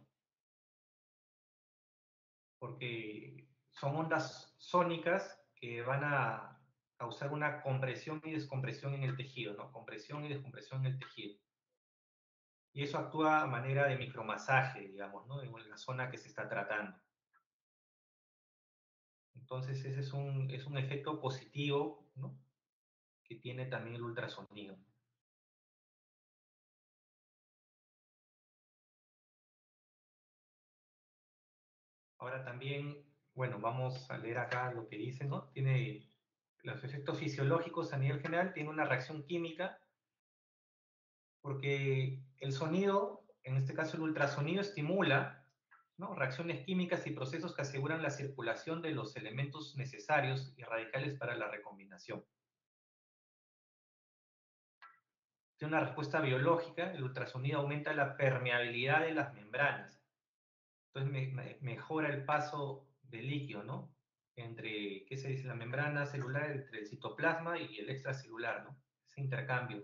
Porque son ondas sónicas que van a causar una compresión y descompresión en el tejido, ¿no? Compresión y descompresión en el tejido. Y eso actúa a manera de micromasaje, digamos, ¿no? En la zona que se está tratando. Entonces ese es un, es un efecto positivo, ¿no? Que tiene también el ultrasonido. Ahora también, bueno, vamos a leer acá lo que dice, ¿no? Tiene los efectos fisiológicos a nivel general, tiene una reacción química, porque el sonido, en este caso el ultrasonido, estimula, ¿no?, reacciones químicas y procesos que aseguran la circulación de los elementos necesarios y radicales para la recombinación. Tiene una respuesta biológica, el ultrasonido aumenta la permeabilidad de las membranas. Entonces me, me, mejora el paso del líquido, ¿no?, entre, ¿qué se dice?, la membrana celular, entre el citoplasma y el extracelular, ¿no?, ese intercambio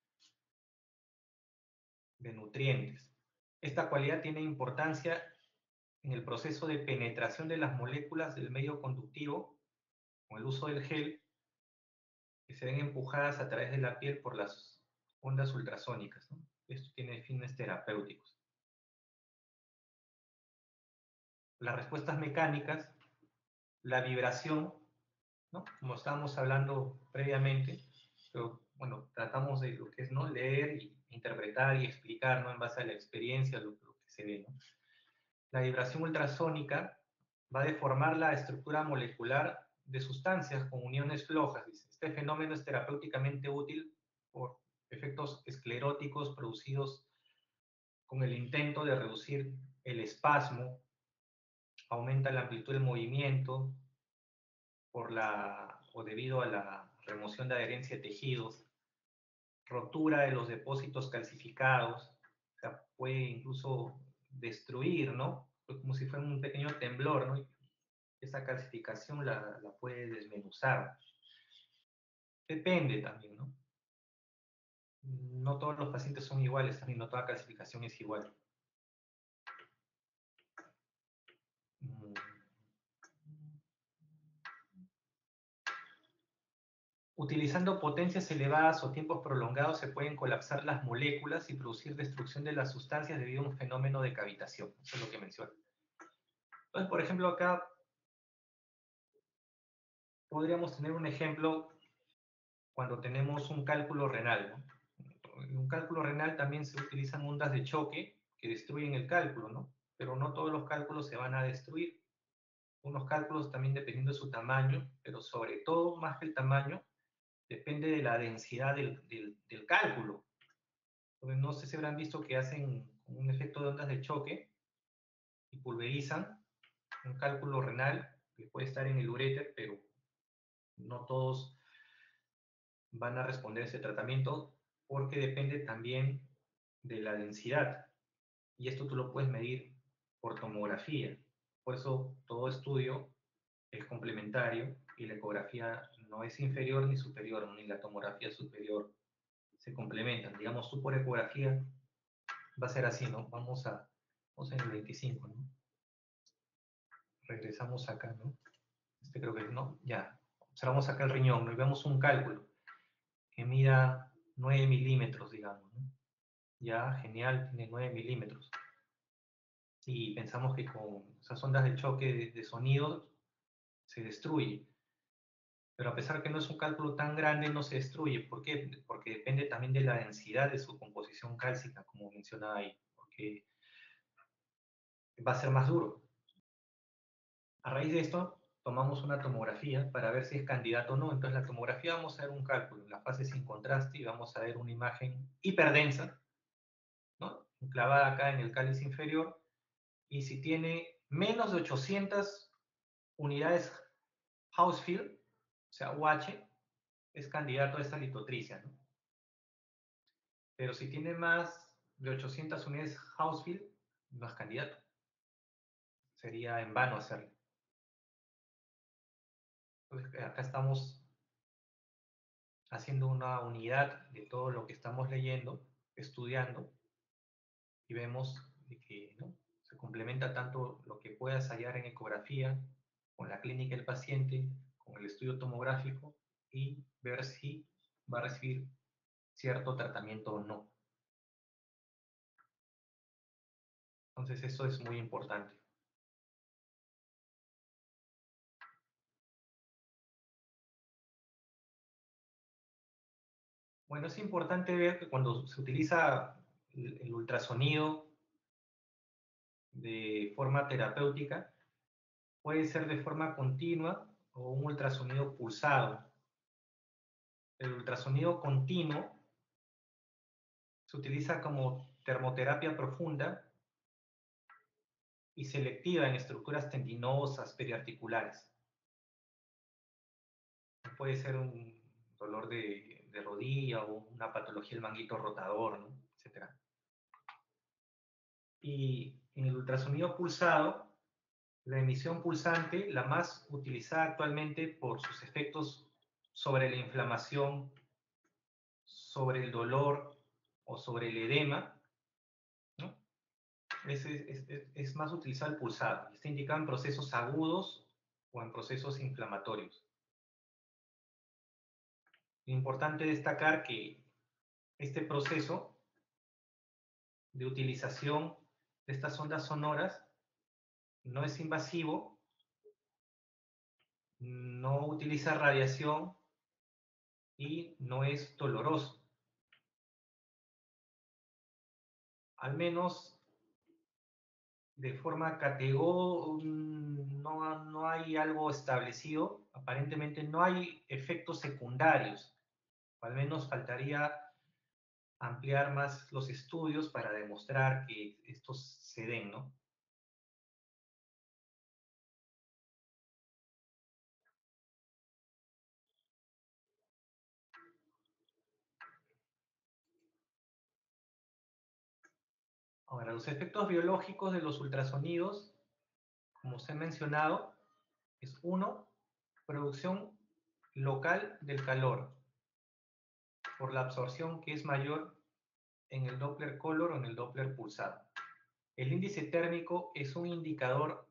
de nutrientes. Esta cualidad tiene importancia en el proceso de penetración de las moléculas del medio conductivo, con el uso del gel, que se ven empujadas a través de la piel por las ondas ultrasónicas, ¿no? Esto tiene fines terapéuticos. Las respuestas mecánicas, la vibración, ¿no?, como estábamos hablando previamente, pero bueno, tratamos de lo que es, ¿no?, leer, y interpretar y explicar, ¿no?, en base a la experiencia, lo, lo que se ve, ¿no? La vibración ultrasónica va a deformar la estructura molecular de sustancias con uniones flojas. Este fenómeno es terapéuticamente útil por efectos escleróticos producidos con el intento de reducir el espasmo, aumenta la amplitud del movimiento por la, o debido a la remoción de adherencia de tejidos, rotura de los depósitos calcificados, o sea, puede incluso destruir, ¿no?, como si fuera un pequeño temblor, ¿no?, esa calcificación la, la puede desmenuzar. Depende también, ¿no? No todos los pacientes son iguales, también no toda calcificación es igual. Mm. Utilizando potencias elevadas o tiempos prolongados se pueden colapsar las moléculas y producir destrucción de las sustancias debido a un fenómeno de cavitación. Eso es lo que menciona. Entonces, por ejemplo, acá podríamos tener un ejemplo cuando tenemos un cálculo renal, ¿no? En un cálculo renal también se utilizan ondas de choque que destruyen el cálculo, ¿no? Pero no todos los cálculos se van a destruir. Unos cálculos también dependiendo de su tamaño, pero sobre todo, más que el tamaño, depende de la densidad del, del, del cálculo. Entonces, no sé si habrán visto que hacen un efecto de ondas de choque y pulverizan un cálculo renal que puede estar en el uréter, pero no todos van a responder a ese tratamiento porque depende también de la densidad. Y esto tú lo puedes medir por tomografía. Por eso todo estudio es complementario y la ecografía no es inferior ni superior, ni la tomografía superior. Se complementan. Digamos, tú por ecografía va a ser así, ¿no? Vamos a, vamos en el veinticinco, ¿no? Regresamos acá, ¿no? Este creo que no, ya. Observamos acá el riñón, ¿no? Y vemos un cálculo que mida nueve milímetros, digamos, ¿no? Ya, genial, tiene nueve milímetros. Y pensamos que con esas ondas de choque de, de sonido se destruye. Pero a pesar que no es un cálculo tan grande, no se destruye. ¿Por qué? Porque depende también de la densidad de su composición cálcica, como mencionaba ahí. Porque va a ser más duro. A raíz de esto, tomamos una tomografía para ver si es candidato o no. Entonces, la tomografía vamos a ver un cálculo en la fase sin contraste y vamos a ver una imagen hiperdensa, ¿no?, clavada acá en el cáliz inferior. Y si tiene menos de ochocientas unidades Hounsfield, o sea, U H, es candidato a esta litotricia, ¿no? Pero si tiene más de ochocientas unidades Hounsfield, no es candidato. Sería en vano hacerlo. Entonces, acá estamos haciendo una unidad de todo lo que estamos leyendo, estudiando, y vemos de que, ¿no?, se complementa tanto lo que puedas hallar en ecografía, con la clínica del paciente, con el estudio tomográfico, y ver si va a recibir cierto tratamiento o no. Entonces, eso es muy importante. Bueno, es importante ver que cuando se utiliza el, el ultrasonido de forma terapéutica, puede ser de forma continua o un ultrasonido pulsado. El ultrasonido continuo se utiliza como termoterapia profunda y selectiva en estructuras tendinosas, periarticulares. Puede ser un dolor de, de rodilla o una patología del manguito rotador, ¿no? etcétera. Y en el ultrasonido pulsado, la emisión pulsante, la más utilizada actualmente por sus efectos sobre la inflamación, sobre el dolor o sobre el edema, ¿no? es, es, es, es más utilizado el pulsado. Está indicado en procesos agudos o en procesos inflamatorios. Importante destacar que este proceso de utilización de estas ondas sonoras no es invasivo, no utiliza radiación y no es doloroso. Al menos de forma categórica, no, no hay algo establecido. Aparentemente no hay efectos secundarios. Al menos faltaría ampliar más los estudios para demostrar que estos se den, ¿no? Ahora, los efectos biológicos de los ultrasonidos, como os he mencionado, es uno, producción local del calor, por la absorción que es mayor en el Doppler color o en el Doppler pulsado. El índice térmico es un indicador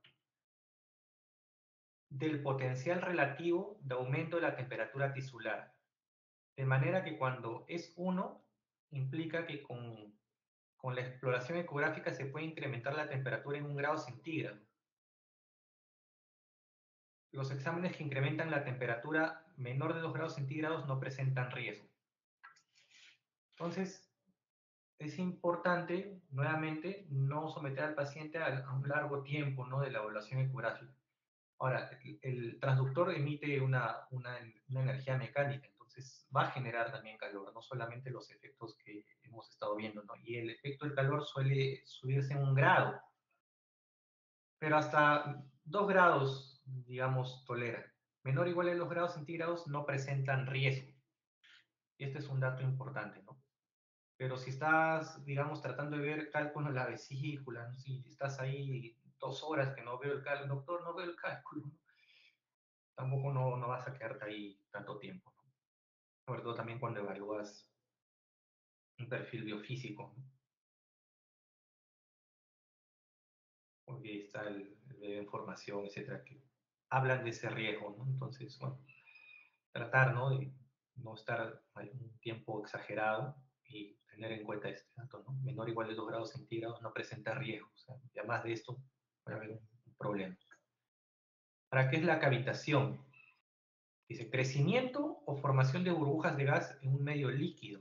del potencial relativo de aumento de la temperatura tisular, de manera que cuando es uno, implica que con, con la exploración ecográfica se puede incrementar la temperatura en un grado centígrado. Los exámenes que incrementan la temperatura menor de dos grados centígrados no presentan riesgo. Entonces, es importante, nuevamente, no someter al paciente a, a un largo tiempo, ¿no?, de la evaluación ecográfica. Ahora, el, el transductor emite una, una, una energía mecánica, entonces va a generar también calor, no solamente los efectos que hemos estado viendo, ¿no? Y el efecto del calor suele subirse en un grado, pero hasta dos grados, digamos, tolera. Menor o igual a dos grados centígrados no presentan riesgo. Y este es un dato importante, ¿no? Pero si estás, digamos, tratando de ver cálculo en la vesícula, ¿no? Si estás ahí dos horas que no veo el cálculo, doctor, no veo el cálculo, ¿no? Tampoco no, no vas a quedarte ahí tanto tiempo, ¿no? Sobre todo también cuando evalúas un perfil biofísico, ¿no? Porque ahí está el, el de información, etcétera, que hablan de ese riesgo, ¿no? Entonces, bueno, tratar, ¿no?, de no estar un tiempo exagerado y tener en cuenta este dato, ¿no? Menor o igual de dos grados centígrados no presenta riesgo, o sea, ya más de esto puede haber un, un problema. ¿Para qué es la cavitación? Dice, crecimiento o formación de burbujas de gas en un medio líquido.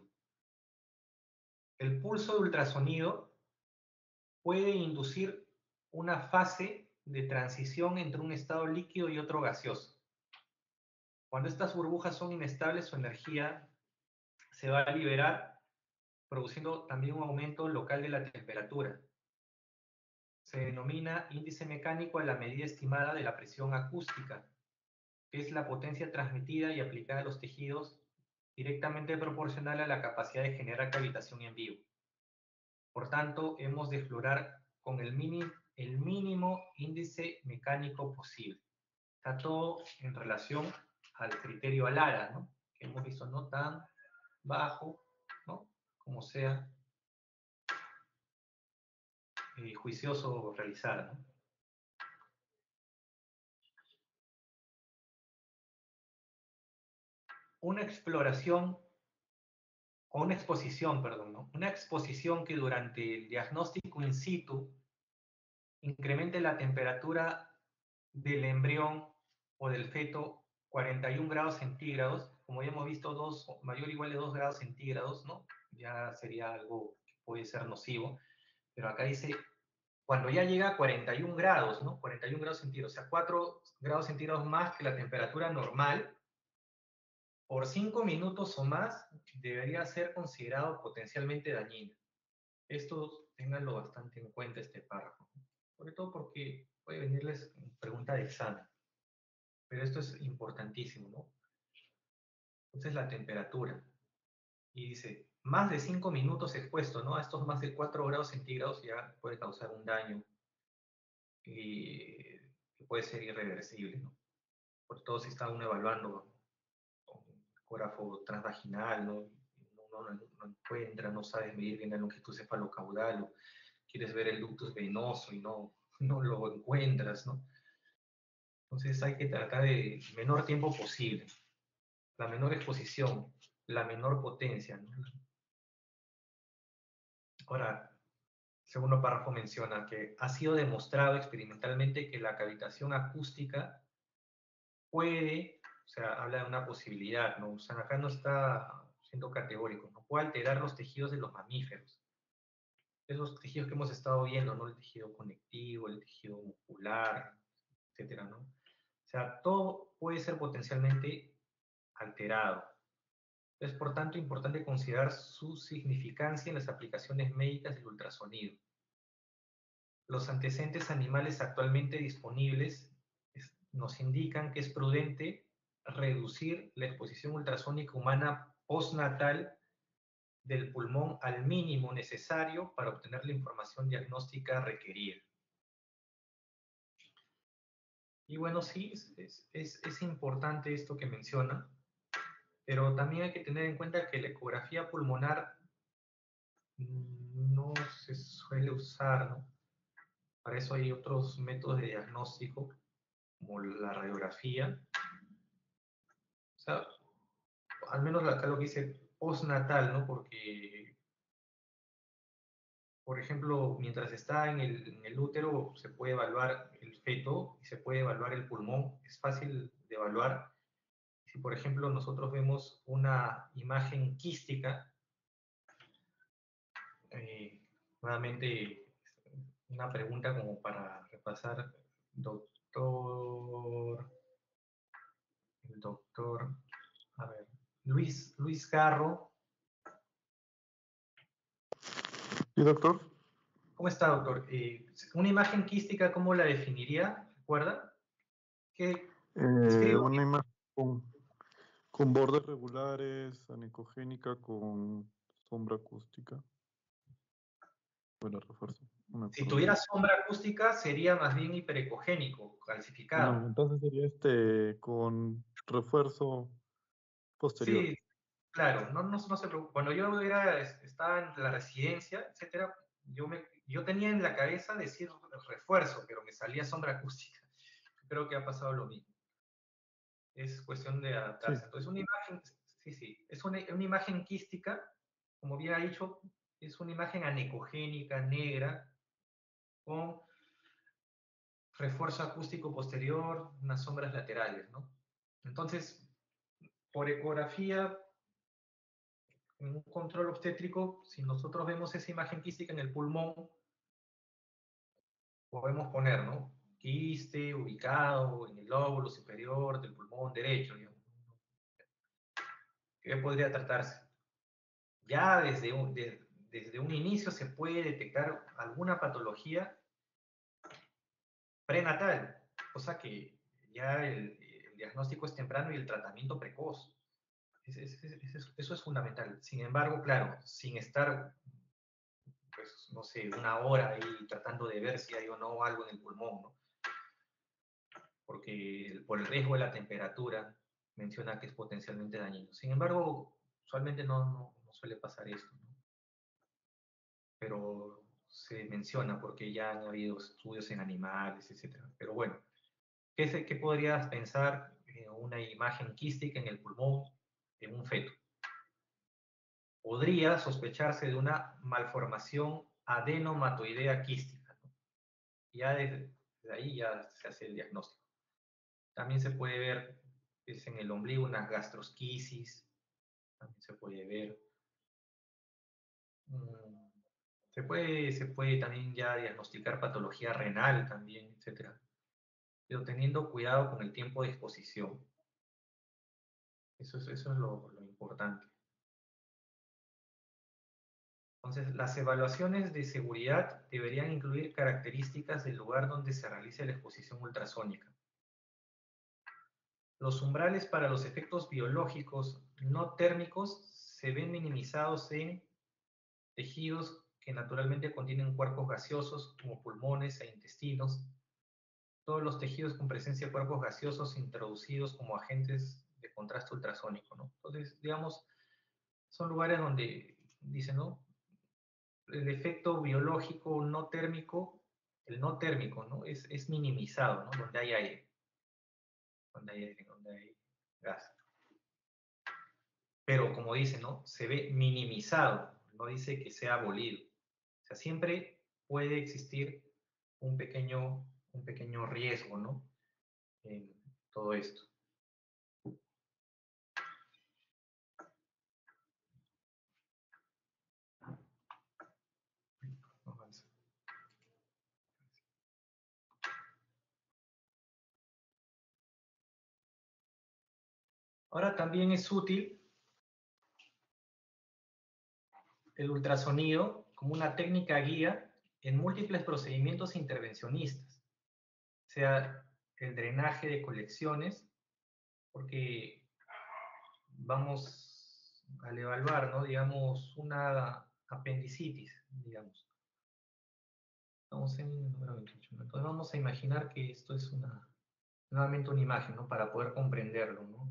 El pulso de ultrasonido puede inducir una fase de transición entre un estado líquido y otro gaseoso. Cuando estas burbujas son inestables, su energía se va a liberar, produciendo también un aumento local de la temperatura. Se denomina índice mecánico a la medida estimada de la presión acústica, que es la potencia transmitida y aplicada a los tejidos directamente proporcional a la capacidad de generar cavitación en vivo. Por tanto, hemos de explorar con el, mini, el mínimo índice mecánico posible. Está todo en relación al criterio Alara, ¿no?, que hemos visto, no tan bajo, ¿no?, como sea eh, juicioso realizar, ¿no? Una exploración, o una exposición, perdón, ¿no? Una exposición que durante el diagnóstico in situ incremente la temperatura del embrión o del feto cuarenta y un grados centígrados, como ya hemos visto, dos, mayor o igual de dos grados centígrados, ¿no?, ya sería algo que puede ser nocivo, pero acá dice cuando ya llega a cuarenta y un grados, ¿no? cuarenta y un grados centígrados, o sea, cuatro grados centígrados más que la temperatura normal, por cinco minutos o más debería ser considerado potencialmente dañino. Esto ténganlo bastante en cuenta este párrafo, sobre todo porque puede venirles pregunta de examen, pero esto es importantísimo, ¿no? Entonces la temperatura, y dice, más de cinco minutos expuesto, ¿no? A estos más de cuatro grados centígrados ya puede causar un daño y que puede ser irreversible, ¿no? Sobre todo si está uno evaluando un ecógrafo transvaginal, ¿no? Uno no, no encuentra, no sabes medir bien la longitud cefalocaudal, o quieres ver el ductus venoso y no, no lo encuentras, ¿no? Entonces hay que tratar de menor tiempo posible, la menor exposición, la menor potencia, ¿no? Ahora, el segundo párrafo menciona que ha sido demostrado experimentalmente que la cavitación acústica puede, o sea, habla de una posibilidad, ¿no? O sea, acá no está siendo categórico, no puede alterar los tejidos de los mamíferos. Esos tejidos que hemos estado viendo, ¿no? El tejido conectivo, el tejido muscular, etcétera, ¿no? O sea, todo puede ser potencialmente alterado. Es, por tanto, importante considerar su significancia en las aplicaciones médicas del ultrasonido. Los antecedentes animales actualmente disponibles nos indican que es prudente reducir la exposición ultrasónica humana postnatal del pulmón al mínimo necesario para obtener la información diagnóstica requerida. Y bueno, sí, es, es, es importante esto que menciona, pero también hay que tener en cuenta que la ecografía pulmonar no se suele usar, ¿no? Para eso hay otros métodos de diagnóstico, como la radiografía. O sea, al menos acá lo que dice postnatal, ¿no? Porque, por ejemplo, mientras está en el, en el útero, se puede evaluar el feto y se puede evaluar el pulmón. Es fácil de evaluar. Si, por ejemplo, nosotros vemos una imagen quística, eh, nuevamente una pregunta como para repasar, doctor, el doctor, a ver, Luis, Luis Garro. Sí, doctor. ¿Cómo está, doctor? Eh, una imagen quística, ¿cómo la definiría? ¿Recuerda? ¿Qué Eh, una imagen con, con bordes regulares, anicogénica, con sombra acústica. Bueno, refuerzo. No Si tuviera sombra acústica, sería más bien hiperecogénico, calcificado. No, entonces sería este con refuerzo posterior. Sí, claro, no, no, no se preocupe. Cuando yo era, estaba en la residencia, etcétera, yo, me, yo tenía en la cabeza decir refuerzo, pero me salía sombra acústica. Creo que ha pasado lo mismo. Es cuestión de adaptarse. Sí. Entonces, una imagen, sí, sí, es una, una imagen quística, como bien ha dicho, es una imagen anecogénica, negra, con refuerzo acústico posterior, unas sombras laterales, ¿no? Entonces, por ecografía, en un control obstétrico, si nosotros vemos esa imagen quística en el pulmón, podemos poner, ¿no? Quiste ubicado en el lóbulo superior del pulmón derecho, digamos. ¿Qué podría tratarse? Ya desde un, de, desde un inicio se puede detectar alguna patología prenatal, cosa que ya el, el diagnóstico es temprano y el tratamiento precoz. Es, es, es, es, eso es fundamental. Sin embargo, claro, sin estar, pues, no sé, una hora ahí tratando de ver si hay o no algo en el pulmón, ¿no? Porque por el riesgo de la temperatura menciona que es potencialmente dañino. Sin embargo, usualmente no, no, no suele pasar esto, ¿no? Pero se menciona porque ya han habido estudios en animales, etcétera. Pero bueno, ¿qué, se, qué podrías pensar en una imagen quística en el pulmón en un feto? Podría sospecharse de una malformación adenomatoidea quística, ¿no? Ya desde, desde ahí ya se hace el diagnóstico. También se puede ver, es en el ombligo, una gastrosquisis, también se puede ver. Mmm, Se puede, se puede también ya diagnosticar patología renal también, etcétera, pero teniendo cuidado con el tiempo de exposición. Eso es, eso es lo, lo importante. Entonces, las evaluaciones de seguridad deberían incluir características del lugar donde se realice la exposición ultrasónica. Los umbrales para los efectos biológicos no térmicos se ven minimizados en tejidos que naturalmente contienen cuerpos gaseosos como pulmones e intestinos. Todos los tejidos con presencia de cuerpos gaseosos introducidos como agentes de contraste ultrasónico, ¿no? Entonces, digamos, son lugares donde, dicen, ¿no? El efecto biológico no térmico, el no térmico, ¿no? Es, es minimizado, ¿no? Donde hay aire, donde hay aire, donde hay gas. Pero como dice, ¿no? Se ve minimizado, no dice que sea abolido. O sea, siempre puede existir un pequeño, un pequeño riesgo, ¿no? En todo esto. Ahora también es útil el ultrasonido como una técnica guía en múltiples procedimientos intervencionistas, sea el drenaje de colecciones, porque vamos al evaluar, ¿no? Digamos, una apendicitis, digamos. Estamos en el número veintiocho. Entonces vamos a imaginar que esto es una, nuevamente una imagen, ¿no? Para poder comprenderlo, ¿no?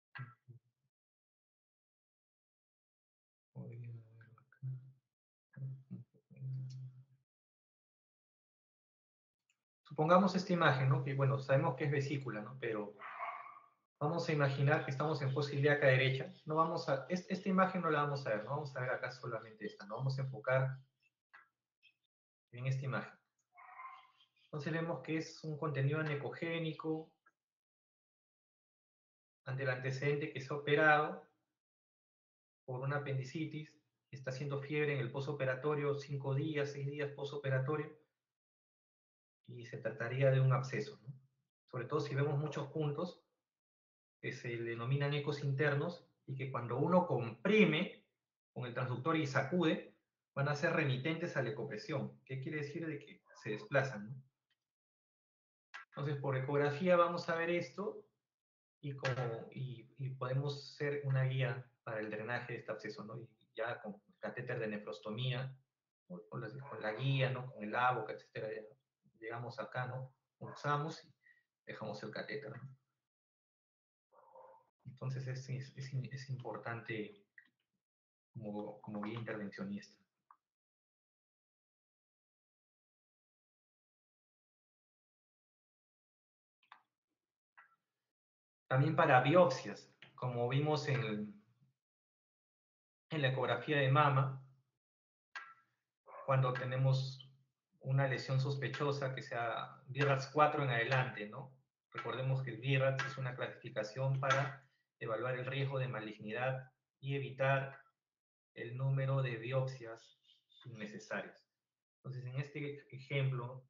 Supongamos esta imagen, ¿no? Que, bueno, sabemos que es vesícula, ¿no? Pero vamos a imaginar que estamos en fosa ilíaca derecha. No vamos a, esta, esta imagen no la vamos a ver, no vamos a ver acá solamente esta, no vamos a enfocar en esta imagen. Entonces vemos que es un contenido anecogénico ante el antecedente que se ha operado por una apendicitis, está haciendo fiebre en el posoperatorio, cinco días, seis días posoperatorio, y se trataría de un absceso, ¿no? Sobre todo si vemos muchos puntos que se denominan ecos internos y que cuando uno comprime con el transductor y sacude, van a ser remitentes a la ecopresión. ¿Qué quiere decir? De que se desplazan, ¿no? Entonces, por ecografía vamos a ver esto y, como, y, y podemos ser una guía para el drenaje de este absceso, ¿no? Y ya con catéter de nefrostomía, con la, con la guía, ¿no? Con el ABOC, etcétera, ya llegamos acá, ¿no? Usamos y dejamos el catéter, ¿no? Entonces es, es, es, es importante como, como guía intervencionista. También para biopsias, como vimos en, en la ecografía de mama, cuando tenemos una lesión sospechosa que sea B I RADS cuatro en adelante, ¿no? Recordemos que el B I RADS es una clasificación para evaluar el riesgo de malignidad y evitar el número de biopsias innecesarias. Entonces, en este ejemplo,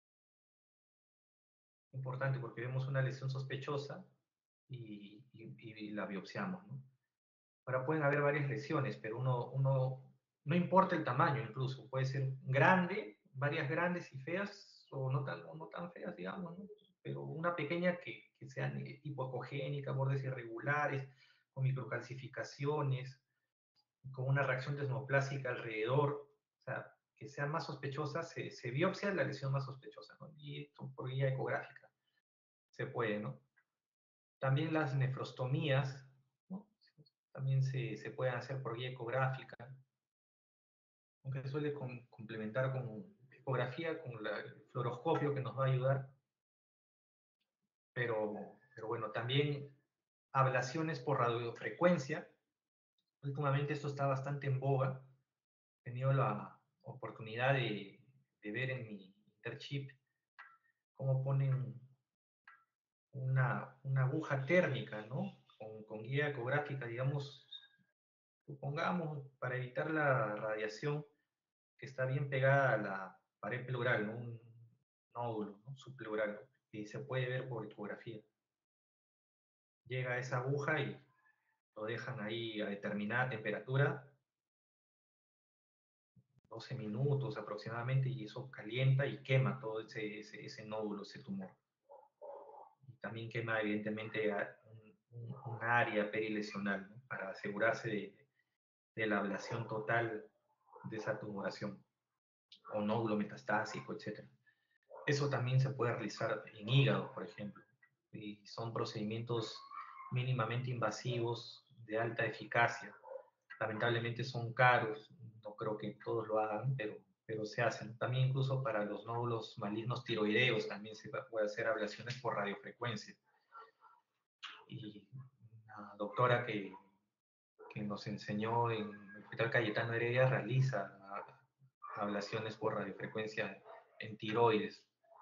importante porque vemos una lesión sospechosa y, y, y la biopsiamos, ¿no? Ahora pueden haber varias lesiones, pero uno, uno, no importa el tamaño incluso, puede ser grande, varias grandes y feas, o no tan, o no tan feas, digamos, ¿no? Pero una pequeña que, que sea hipoecogénica, bordes irregulares, con microcalcificaciones, con una reacción desmoplásica alrededor, o sea, que sea más sospechosa, se, se biopsia la lesión más sospechosa, ¿no? Y esto por guía ecográfica se puede, ¿no? También las nefrostomías, ¿no? También se, se pueden hacer por guía ecográfica, aunque se suele con, complementar con ecografía, con la, el fluoroscopio que nos va a ayudar, pero, pero bueno, también ablaciones por radiofrecuencia. Últimamente esto está bastante en boga. He tenido la oportunidad de, de ver en mi Interchip cómo ponen una, una aguja térmica, ¿no? Con, con guía ecográfica, digamos, supongamos, para evitar la radiación que está bien pegada a la pared pleural, ¿no? Un nódulo, ¿no? Subpleural, ¿no? Y se puede ver por ecografía. Llega esa aguja y lo dejan ahí a determinada temperatura, doce minutos aproximadamente, y eso calienta y quema todo ese, ese, ese nódulo, ese tumor. Y también quema evidentemente un, un, un área perilesional, ¿no? Para asegurarse de, de la ablación total de esa tumoración, o nódulo metastásico, etcétera. Eso también se puede realizar en hígado, por ejemplo, y son procedimientos mínimamente invasivos de alta eficacia. Lamentablemente son caros, no creo que todos lo hagan, pero, pero se hacen. También incluso para los nódulos malignos tiroideos también se puede hacer ablaciones por radiofrecuencia. Y una doctora que, que nos enseñó en el Hospital Cayetano Heredia realiza ablaciones por radiofrecuencia en tiroides.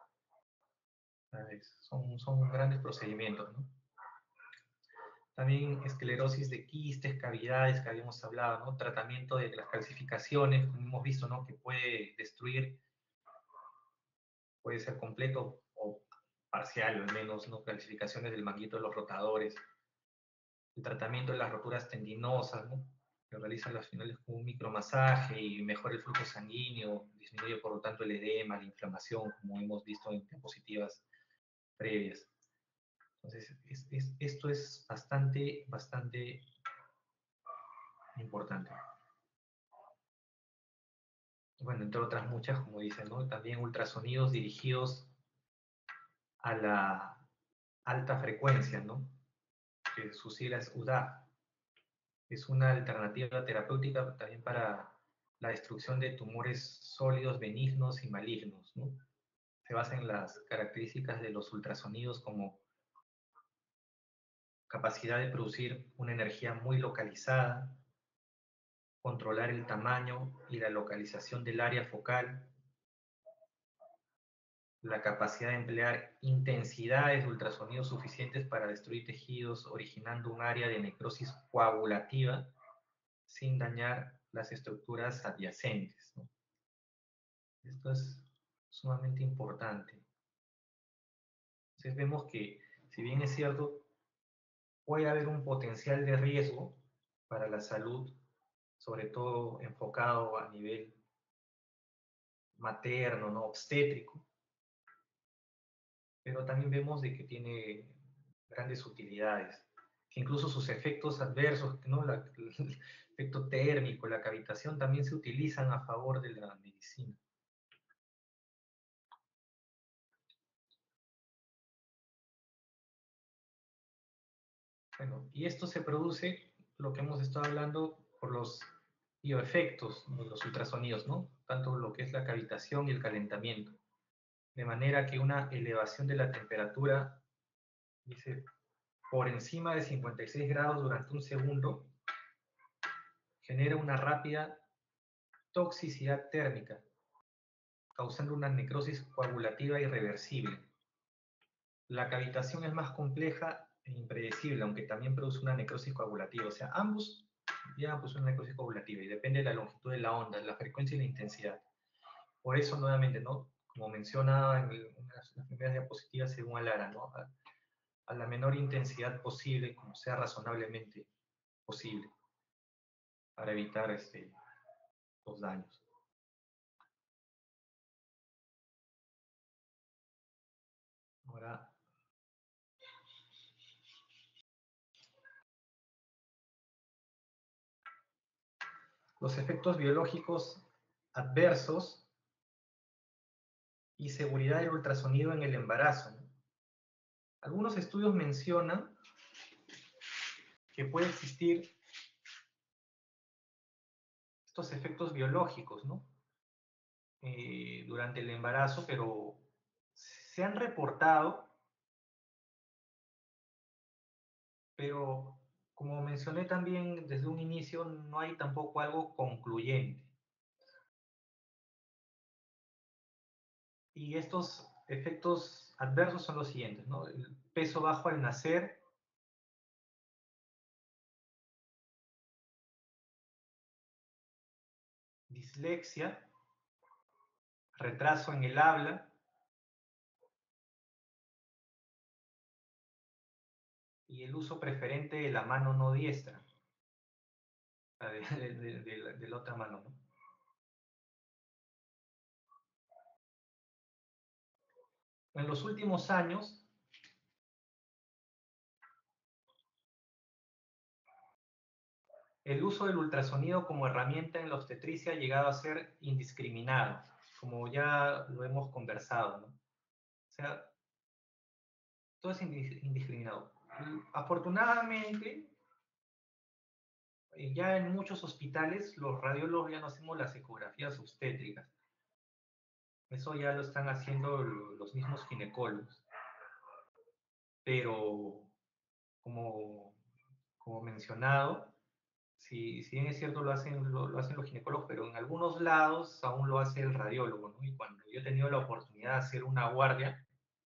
Son, son grandes procedimientos, ¿no? También esclerosis de quistes, cavidades, que habíamos hablado, ¿no? Tratamiento de las calcificaciones, como hemos visto, ¿no? Que puede destruir, puede ser completo o parcial, al menos, ¿no? Calcificaciones del manguito de los rotadores. El tratamiento de las roturas tendinosas, ¿no? Que realizan las finales con un micromasaje y mejora el flujo sanguíneo, disminuye por lo tanto el edema, la inflamación, como hemos visto en diapositivas previas. Entonces, es, es, esto es bastante, bastante importante. Bueno, entre otras muchas, como dicen, ¿no? También ultrasonidos dirigidos a la alta frecuencia, ¿no? Que su sigla es U D A. Es una alternativa terapéutica también para la destrucción de tumores sólidos, benignos y malignos, ¿no? Se basa en las características de los ultrasonidos como capacidad de producir una energía muy localizada, controlar el tamaño y la localización del área focal, la capacidad de emplear intensidades de ultrasonidos suficientes para destruir tejidos, originando un área de necrosis coagulativa sin dañar las estructuras adyacentes, ¿no? Esto es sumamente importante. Entonces vemos que, si bien es cierto, puede haber un potencial de riesgo para la salud, sobre todo enfocado a nivel materno, ¿no? Obstétrico, pero también vemos de que tiene grandes utilidades, que incluso sus efectos adversos, ¿no? La, el efecto térmico, la cavitación, también se utilizan a favor de la medicina. Bueno, y esto se produce, lo que hemos estado hablando, por los bioefectos de los ultrasonidos, ¿no? Tanto lo que es la cavitación y el calentamiento. De manera que una elevación de la temperatura, dice, por encima de cincuenta y seis grados durante un segundo, genera una rápida toxicidad térmica, causando una necrosis coagulativa irreversible. La cavitación es más compleja e impredecible, aunque también produce una necrosis coagulativa. O sea, ambos llevan pues una necrosis coagulativa y depende de la longitud de la onda, la frecuencia y la intensidad. Por eso, nuevamente, ¿no? Como mencionaba en el, una de las primeras diapositivas, según Alara, ¿no? A, a la menor intensidad posible, como sea razonablemente posible, para evitar este, los daños. Ahora, los efectos biológicos adversos y seguridad del ultrasonido en el embarazo, ¿no? Algunos estudios mencionan que puede existir estos efectos biológicos, ¿no? Eh, durante el embarazo, pero se han reportado, pero como mencioné también desde un inicio, no hay tampoco algo concluyente. Y estos efectos adversos son los siguientes, ¿no? El peso bajo al nacer, dislexia, retraso en el habla, y el uso preferente de la mano no diestra, de, de, de, la, de la otra mano, ¿no? En los últimos años, el uso del ultrasonido como herramienta en la obstetricia ha llegado a ser indiscriminado, como ya lo hemos conversado, ¿no? O sea, todo es indiscriminado. Afortunadamente, ya en muchos hospitales los radiólogos ya no hacemos las ecografías obstétricas. Eso ya lo están haciendo los mismos ginecólogos. Pero, como, como mencionado, si, si bien es cierto lo hacen, lo, lo hacen los ginecólogos, pero en algunos lados aún lo hace el radiólogo, ¿no? Y cuando yo he tenido la oportunidad de hacer una guardia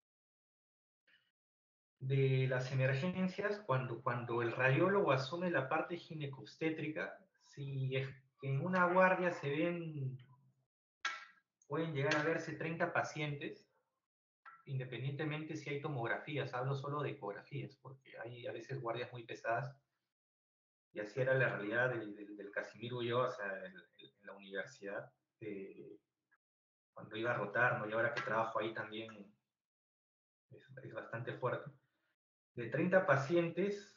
de las emergencias, cuando, cuando el radiólogo asume la parte ginecobstétrica, si es que en una guardia se ven, pueden llegar a verse treinta pacientes, independientemente si hay tomografías, hablo solo de ecografías, porque hay a veces guardias muy pesadas, y así era la realidad del, del, del Casimiro Ulloa, o sea, en, en la universidad, eh, cuando iba a rotar, ¿no? Y ahora que trabajo ahí también es, es bastante fuerte. De treinta pacientes,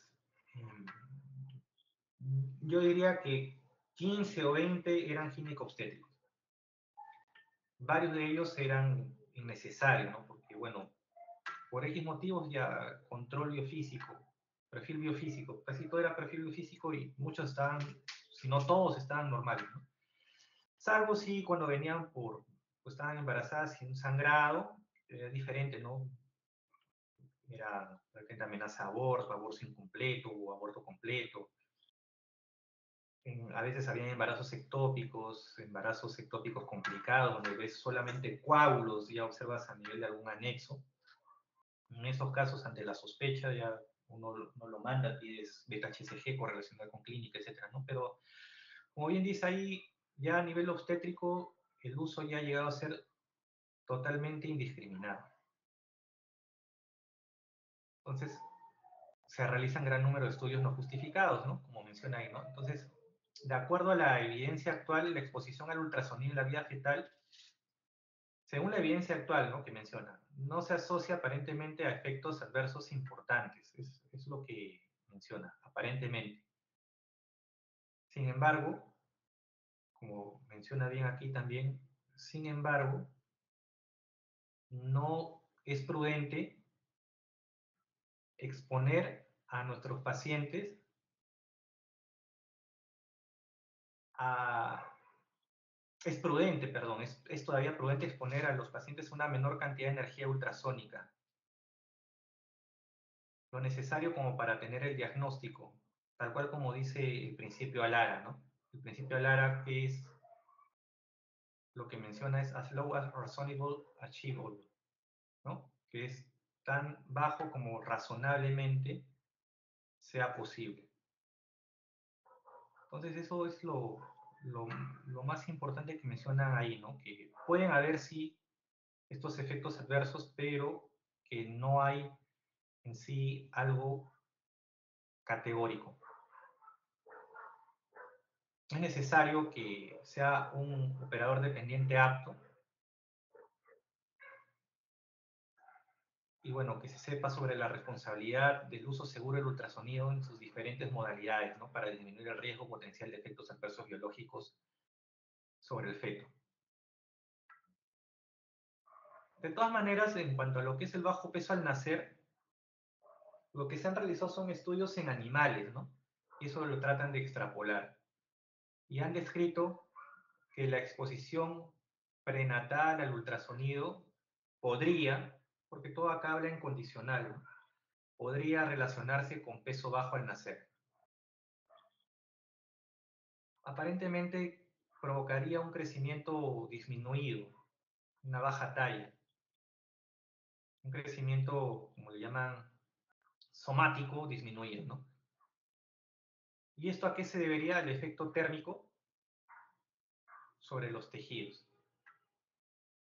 yo diría que quince o veinte eran ginecobstétricos. Varios de ellos eran innecesarios, ¿no? Porque, bueno, por X motivos ya control biofísico, perfil biofísico, casi todo era perfil biofísico y muchos estaban, si no todos estaban normales, ¿no? Salvo si cuando venían por, pues estaban embarazadas sin un sangrado, era diferente, ¿no? Era de repente amenaza de aborto, aborto incompleto o aborto completo. En, a veces había embarazos ectópicos, embarazos ectópicos complicados, donde ves solamente coágulos y ya observas a nivel de algún anexo. En esos casos, ante la sospecha, ya uno, uno lo manda, pides beta H C G correlacionado con clínica, etcétera, ¿no? Pero, como bien dice ahí, ya a nivel obstétrico, el uso ya ha llegado a ser totalmente indiscriminado. Entonces, se realizan gran número de estudios no justificados, ¿no? Como menciona ahí, ¿no? Entonces, de acuerdo a la evidencia actual, la exposición al ultrasonido en la vía fetal, según la evidencia actual, ¿no? Que menciona, no se asocia aparentemente a efectos adversos importantes. Es, es lo que menciona, aparentemente. Sin embargo, como menciona bien aquí también, sin embargo, no es prudente exponer a nuestros pacientes a... Es prudente, perdón, es, es todavía prudente exponer a los pacientes una menor cantidad de energía ultrasónica, lo necesario como para tener el diagnóstico, tal cual como dice el principio Alara, ¿no? El principio Alara, que es lo que menciona, es as low as reasonable achievable, ¿no? Que es tan bajo como razonablemente sea posible. Entonces eso es lo, lo, lo más importante que mencionan ahí, ¿no? Que pueden haber, sí, estos efectos adversos, pero que no hay en sí algo categórico. Es necesario que sea un operador dependiente apto y, bueno, que se sepa sobre la responsabilidad del uso seguro del ultrasonido en sus diferentes modalidades, ¿no? Para disminuir el riesgo potencial de efectos adversos biológicos sobre el feto. De todas maneras, en cuanto a lo que es el bajo peso al nacer, lo que se han realizado son estudios en animales, ¿no? Y eso lo tratan de extrapolar. Y han descrito que la exposición prenatal al ultrasonido podría, porque todo acá habla en condicional, ¿no? Podría relacionarse con peso bajo al nacer. Aparentemente provocaría un crecimiento disminuido, una baja talla, un crecimiento, como le llaman, somático disminuido, ¿no? ¿Y esto a qué se debería? Al efecto térmico sobre los tejidos.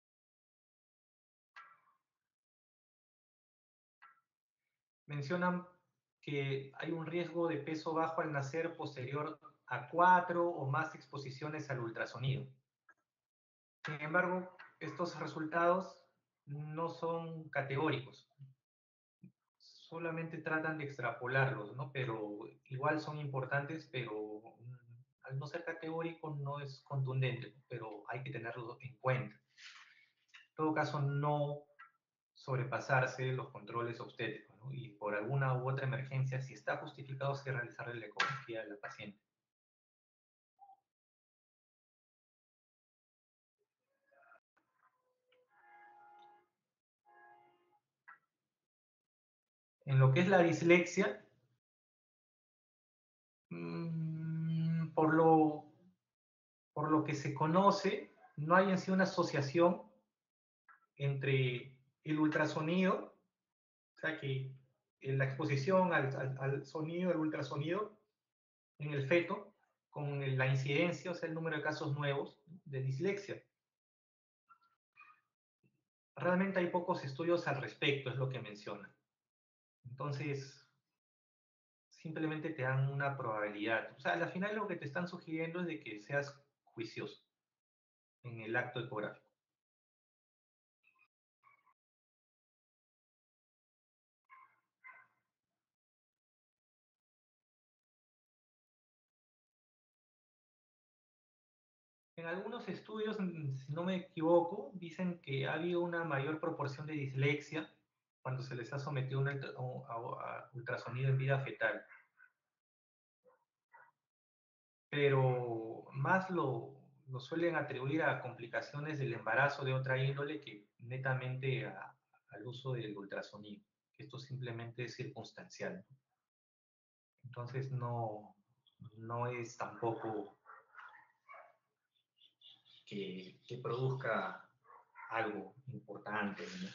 mencionan que hay un riesgo de peso bajo al nacer posterior a cuatro o más exposiciones al ultrasonido. Sin embargo, estos resultados no son categóricos, solamente tratan de extrapolarlos, ¿no? Pero igual son importantes, pero mm, al no ser categórico no es contundente, ¿no? Pero hay que tenerlo en cuenta. En todo caso, no sobrepasarse los controles obstétricos, ¿no? Y por alguna u otra emergencia, si está justificado, sí realizarle la ecografía a la paciente. En lo que es la dislexia, mmm, por, lo, por lo que se conoce, no hay en sí una asociación entre el ultrasonido, o sea que la exposición al, al, al sonido, al ultrasonido en el feto, con la incidencia, o sea, el número de casos nuevos de dislexia. Realmente hay pocos estudios al respecto, es lo que mencionan. Entonces, simplemente te dan una probabilidad. O sea, al final lo que te están sugiriendo es de que seas juicioso en el acto ecográfico. En algunos estudios, si no me equivoco, dicen que ha habido una mayor proporción de dislexia cuando se les ha sometido a, un, a, a ultrasonido en vida fetal. Pero más lo, lo suelen atribuir a complicaciones del embarazo de otra índole que netamente a, al uso del ultrasonido. Esto simplemente es circunstancial. Entonces no, no es tampoco que, que produzca algo importante, ¿no?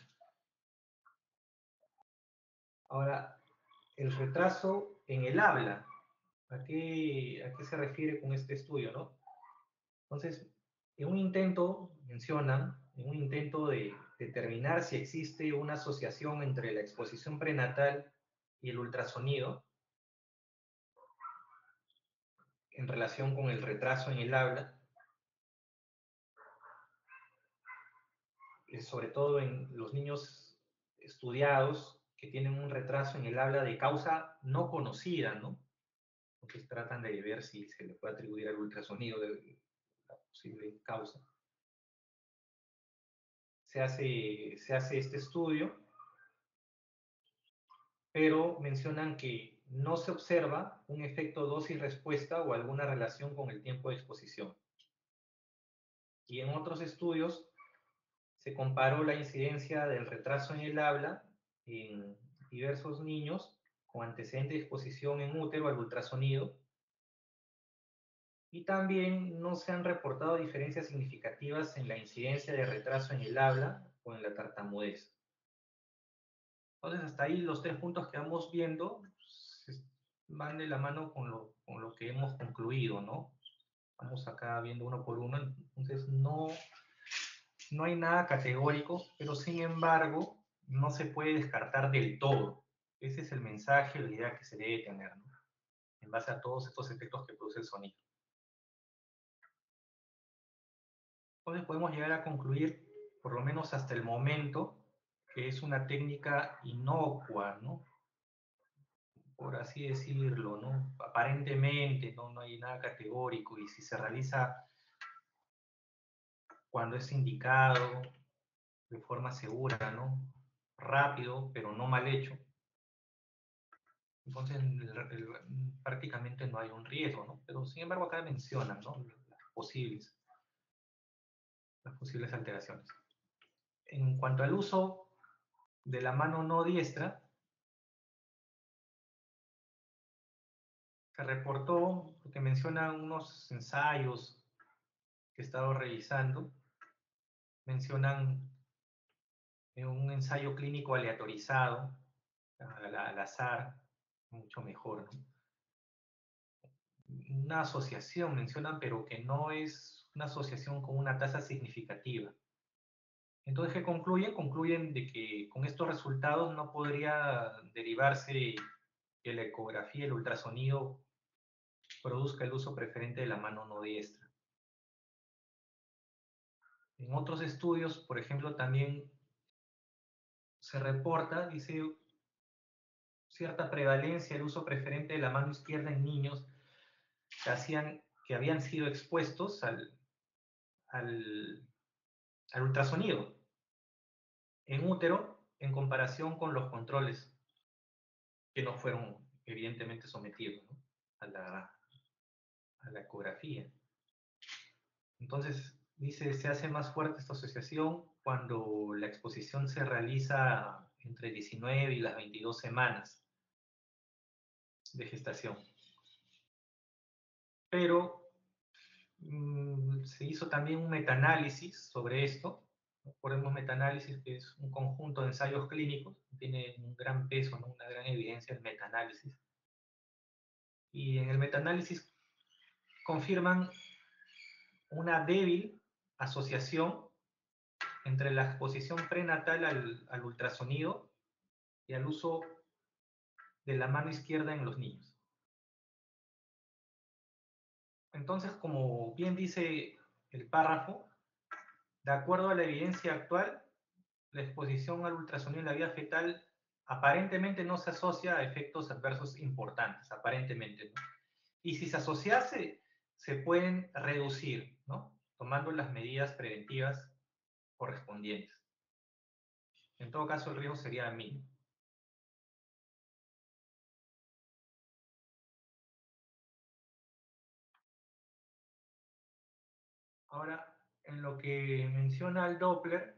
Ahora, el retraso en el habla, ¿a qué, a qué se refiere con este estudio, no? Entonces, en un intento, mencionan, en un intento de determinar si existe una asociación entre la exposición prenatal y el ultrasonido en relación con el retraso en el habla, sobre todo en los niños estudiados que tienen un retraso en el habla de causa no conocida, ¿no? Entonces tratan de ver si se le puede atribuir al ultrasonido de la posible causa. Se hace, se hace este estudio, pero mencionan que no se observa un efecto dosis-respuesta o alguna relación con el tiempo de exposición. Y en otros estudios se comparó la incidencia del retraso en el habla en diversos niños con antecedente de exposición en útero al ultrasonido, y también no se han reportado diferencias significativas en la incidencia de retraso en el habla o en la tartamudez. Entonces, hasta ahí los tres puntos que vamos viendo pues, van de la mano con lo, con lo que hemos concluido, ¿no? Vamos acá viendo uno por uno, entonces no, no hay nada categórico, pero sin embargo, no se puede descartar del todo. Ese es el mensaje, la idea que se debe tener, ¿no? En base a todos estos efectos que produce el sonido. Entonces podemos llegar a concluir, por lo menos hasta el momento, que es una técnica inocua, ¿no? Por así decirlo, ¿no? Aparentemente no, no hay nada categórico, y si se realiza cuando es indicado, de forma segura, ¿no? Rápido, pero no mal hecho, entonces el, el, prácticamente no hay un riesgo, ¿no? Pero sin embargo acá mencionan, ¿no? Las posibles, las posibles alteraciones. En cuanto al uso de la mano no diestra, se reportó, porque mencionan unos ensayos que he estado revisando, mencionan un ensayo clínico aleatorizado, al, al azar, mucho mejor, ¿no? Una asociación mencionan, pero que no es una asociación con una tasa significativa Entonces, ¿qué concluyen? Concluyen de que con estos resultados no podría derivarse que la ecografía y el ultrasonido produzca el uso preferente de la mano no diestra. En otros estudios, por ejemplo, también se reporta, dice, cierta prevalencia del uso preferente de la mano izquierda en niños que, hacían, que habían sido expuestos al, al, al ultrasonido en útero en comparación con los controles que no fueron evidentemente sometidos, ¿no?, a, la, a la ecografía. Entonces, dice, se hace más fuerte esta asociación cuando la exposición se realiza entre diecinueve y las veintidós semanas de gestación. Pero mmm, se hizo también un metaanálisis sobre esto. Recordemos metaanálisis, que es un conjunto de ensayos clínicos, tiene un gran peso, ¿no?, una gran evidencia el metaanálisis. Y en el metaanálisis confirman una débil asociación entre la exposición prenatal al, al ultrasonido y al uso de la mano izquierda en los niños. Entonces, como bien dice el párrafo, de acuerdo a la evidencia actual, la exposición al ultrasonido en la vida fetal aparentemente no se asocia a efectos adversos importantes, aparentemente, ¿no? Y si se asociase, se pueden reducir, ¿no?, tomando las medidas preventivas correspondientes. En todo caso, el riesgo sería mínimo. Ahora, en lo que menciona el Doppler,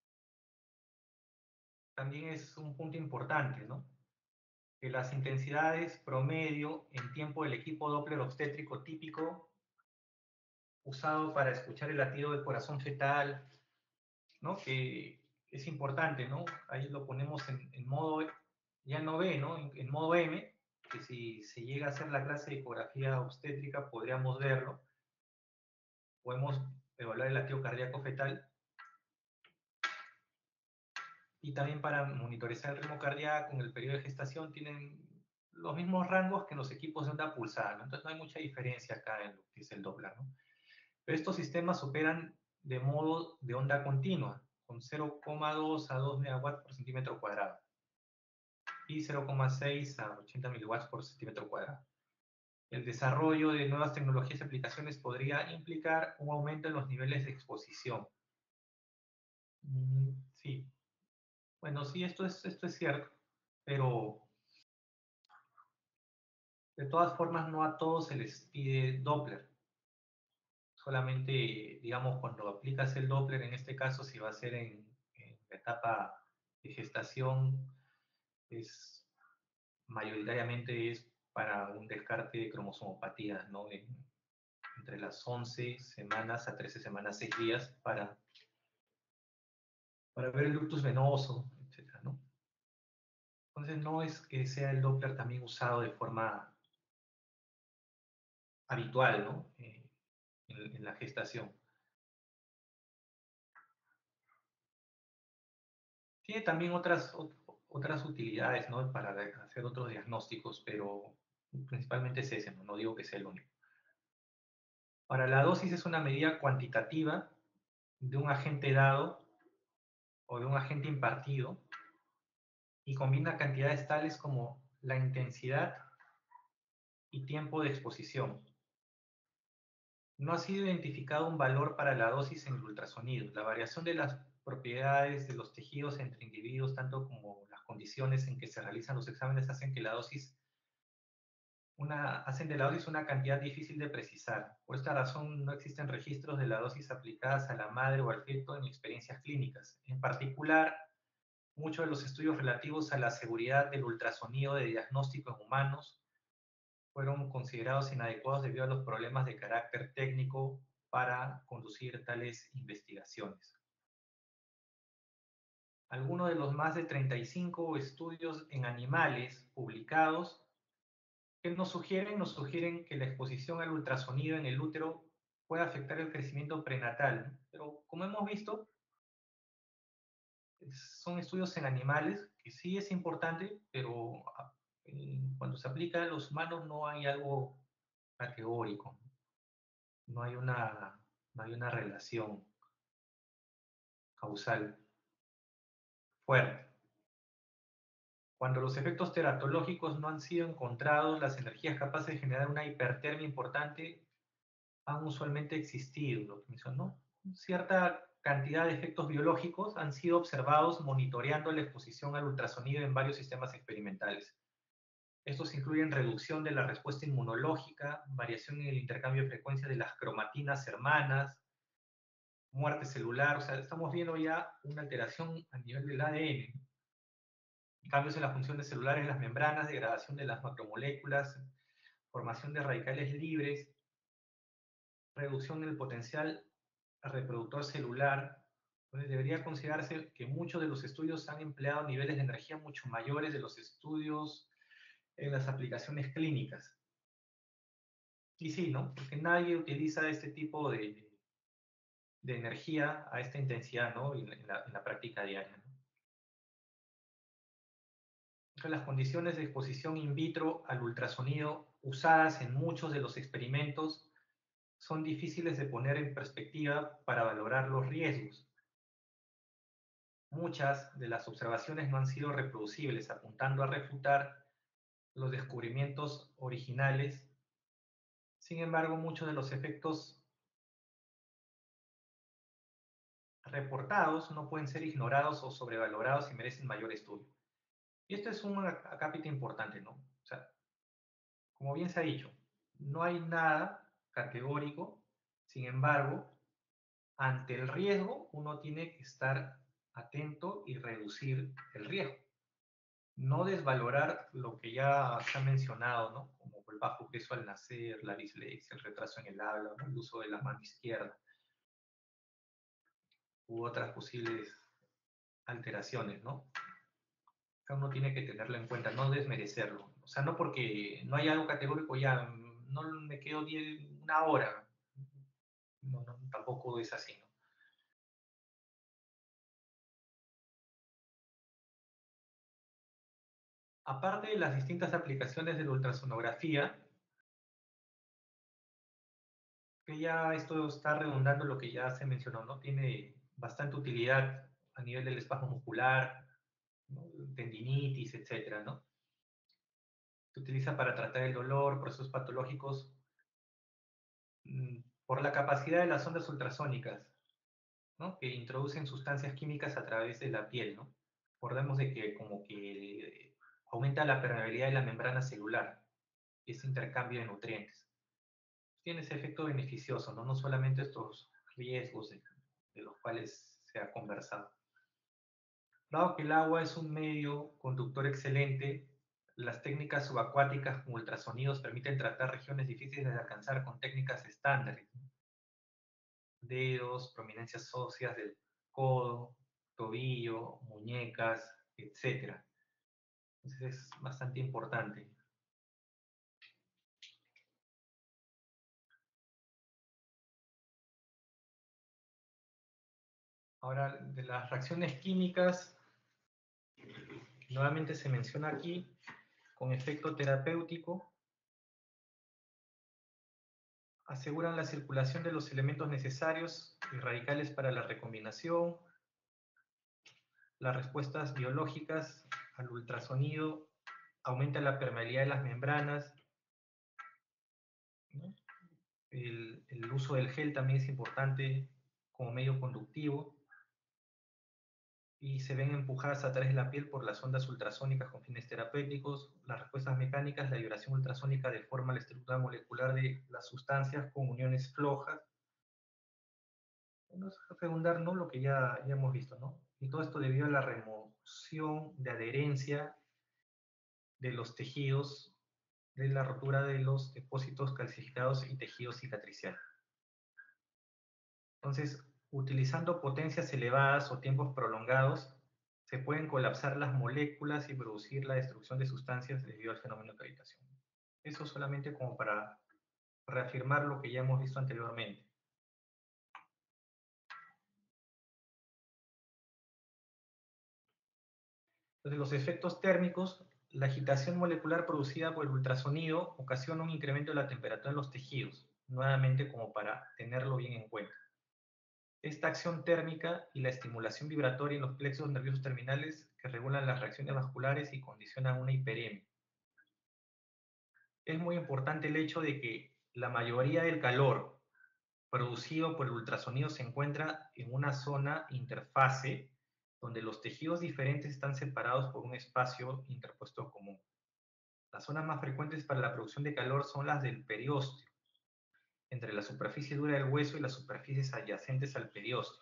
también es un punto importante, ¿no?, que las intensidades promedio en tiempo del equipo Doppler obstétrico típico usado para escuchar el latido del corazón fetal, ¿no?, que es importante, ¿no? Ahí lo ponemos en, en modo, ya no B, ¿no?, en, en modo M, que si se llega a hacer la clase de ecografía obstétrica podríamos verlo. Podemos evaluar el latido cardíaco fetal. Y también para monitorizar el ritmo cardíaco en el periodo de gestación tienen los mismos rangos que en los equipos de onda pulsada, ¿no? Entonces no hay mucha diferencia acá en lo que es el Doppler, ¿no? Pero estos sistemas operan de modo de onda continua, con cero coma dos a dos megawatts por centímetro cuadrado y cero coma seis a ochenta miliwatts por centímetro cuadrado. El desarrollo de nuevas tecnologías y aplicaciones podría implicar un aumento en los niveles de exposición. Mm, sí. Bueno, sí, esto es, esto es cierto, pero de todas formas no a todos se les pide Doppler. Solamente, digamos, cuando aplicas el Doppler, en este caso, si va a ser en, en la etapa de gestación, es, mayoritariamente es para un descarte de cromosomopatías, ¿no? En, entre las once semanas a trece semanas, seis días, para, para ver el ductus venoso, etcétera, ¿no? Entonces no es que sea el Doppler también usado de forma habitual, ¿no?, eh, en, en la gestación. Tiene también otras, otras utilidades, ¿no?, para hacer otros diagnósticos, pero principalmente es ese, ¿no? No digo que sea el único. Para la dosis es una medida cuantitativa de un agente dado o de un agente impartido y combina cantidades tales como la intensidad y tiempo de exposición. No ha sido identificado un valor para la dosis en el ultrasonido. La variación de las propiedades de los tejidos entre individuos, tanto como las condiciones en que se realizan los exámenes, hacen que la dosis, una, hacen de la dosis una cantidad difícil de precisar. Por esta razón, no existen registros de la dosis aplicadas a la madre o al feto en experiencias clínicas. En particular, muchos de los estudios relativos a la seguridad del ultrasonido de diagnóstico en humanos fueron considerados inadecuados debido a los problemas de carácter técnico para conducir tales investigaciones. Algunos de los más de treinta y cinco estudios en animales publicados que nos sugieren, nos sugieren que la exposición al ultrasonido en el útero puede afectar el crecimiento prenatal. Pero como hemos visto, son estudios en animales, que sí es importante, pero eh, cuando se aplica a los humanos no hay algo categórico, no hay una, no hay una relación causal fuerte. Cuando los efectos teratológicos no han sido encontrados, las energías capaces de generar una hipertermia importante han usualmente existido, lo que mencionó. Cierta cantidad de efectos biológicos han sido observados monitoreando la exposición al ultrasonido en varios sistemas experimentales. Estos incluyen reducción de la respuesta inmunológica, variación en el intercambio de frecuencia de las cromatinas hermanas, muerte celular, o sea, estamos viendo ya una alteración a nivel del A D N. Cambios en las funciones celulares de las membranas, degradación de las macromoléculas, formación de radicales libres, reducción del potencial reproductor celular. Entonces debería considerarse que muchos de los estudios han empleado niveles de energía mucho mayores de los estudios en las aplicaciones clínicas. Y sí, ¿no? Porque nadie utiliza este tipo de, de energía a esta intensidad, ¿no? En la, en la práctica diaria, ¿no? Entonces, las condiciones de exposición in vitro al ultrasonido usadas en muchos de los experimentos son difíciles de poner en perspectiva para valorar los riesgos. Muchas de las observaciones no han sido reproducibles, apuntando a refutar los descubrimientos originales. Sin embargo, muchos de los efectos reportados no pueden ser ignorados o sobrevalorados y merecen mayor estudio. Y esto es un acápite importante, ¿no? O sea, como bien se ha dicho, no hay nada categórico, sin embargo, ante el riesgo uno tiene que estar atento y reducir el riesgo. No desvalorar lo que ya se ha mencionado, ¿no? Como el bajo peso al nacer, la dislexia, el retraso en el habla, ¿no? El uso de la mano izquierda, u otras posibles alteraciones, ¿no? Uno tiene que tenerlo en cuenta, no desmerecerlo. O sea, no porque no hay algo categórico ya, no me quedo diez, una hora. No, no, tampoco es así, ¿no? Aparte de las distintas aplicaciones de la ultrasonografía, que ya esto está redundando lo que ya se mencionó, ¿no? Tiene bastante utilidad a nivel del espasmo muscular, ¿no? Tendinitis, etcétera, ¿no? Se utiliza para tratar el dolor, procesos patológicos, mmm, por la capacidad de las ondas ultrasónicas, ¿no? Que introducen sustancias químicas a través de la piel, ¿no? Recordemos de que como que aumenta la permeabilidad de la membrana celular, y ese intercambio de nutrientes. Tiene ese efecto beneficioso, ¿no? No solamente estos riesgos de, de los cuales se ha conversado. Dado que el agua es un medio conductor excelente, las técnicas subacuáticas como ultrasonidos permiten tratar regiones difíciles de alcanzar con técnicas estándares, ¿no? Dedos, prominencias óseas del codo, tobillo, muñecas, etcétera. Entonces es bastante importante. Ahora, de las reacciones químicas, nuevamente se menciona aquí, con efecto terapéutico, aseguran la circulación de los elementos necesarios y radicales para la recombinación, las respuestas biológicas al ultrasonido, aumenta la permeabilidad de las membranas, ¿no? el, el uso del gel también es importante como medio conductivo, y se ven empujadas a través de la piel por las ondas ultrasónicas con fines terapéuticos. Las respuestas mecánicas, la vibración ultrasónica deforma la estructura molecular de las sustancias con uniones flojas. No es redundar, ¿no? Lo que ya, ya hemos visto, ¿no? Y todo esto debido a la remoción de adherencia de los tejidos, de la rotura de los depósitos calcificados y tejido cicatricial. Entonces, utilizando potencias elevadas o tiempos prolongados, se pueden colapsar las moléculas y producir la destrucción de sustancias debido al fenómeno de cavitación. Eso solamente como para reafirmar lo que ya hemos visto anteriormente. Entonces, los efectos térmicos, la agitación molecular producida por el ultrasonido ocasiona un incremento de la temperatura en los tejidos, nuevamente como para tenerlo bien en cuenta. Esta acción térmica y la estimulación vibratoria en los plexos nerviosos terminales que regulan las reacciones vasculares y condicionan una hiperemia. Es muy importante el hecho de que la mayoría del calor producido por el ultrasonido se encuentra en una zona interfase donde los tejidos diferentes están separados por un espacio interpuesto común. Las zonas más frecuentes para la producción de calor son las del periósteo, entre la superficie dura del hueso y las superficies adyacentes al periósteo,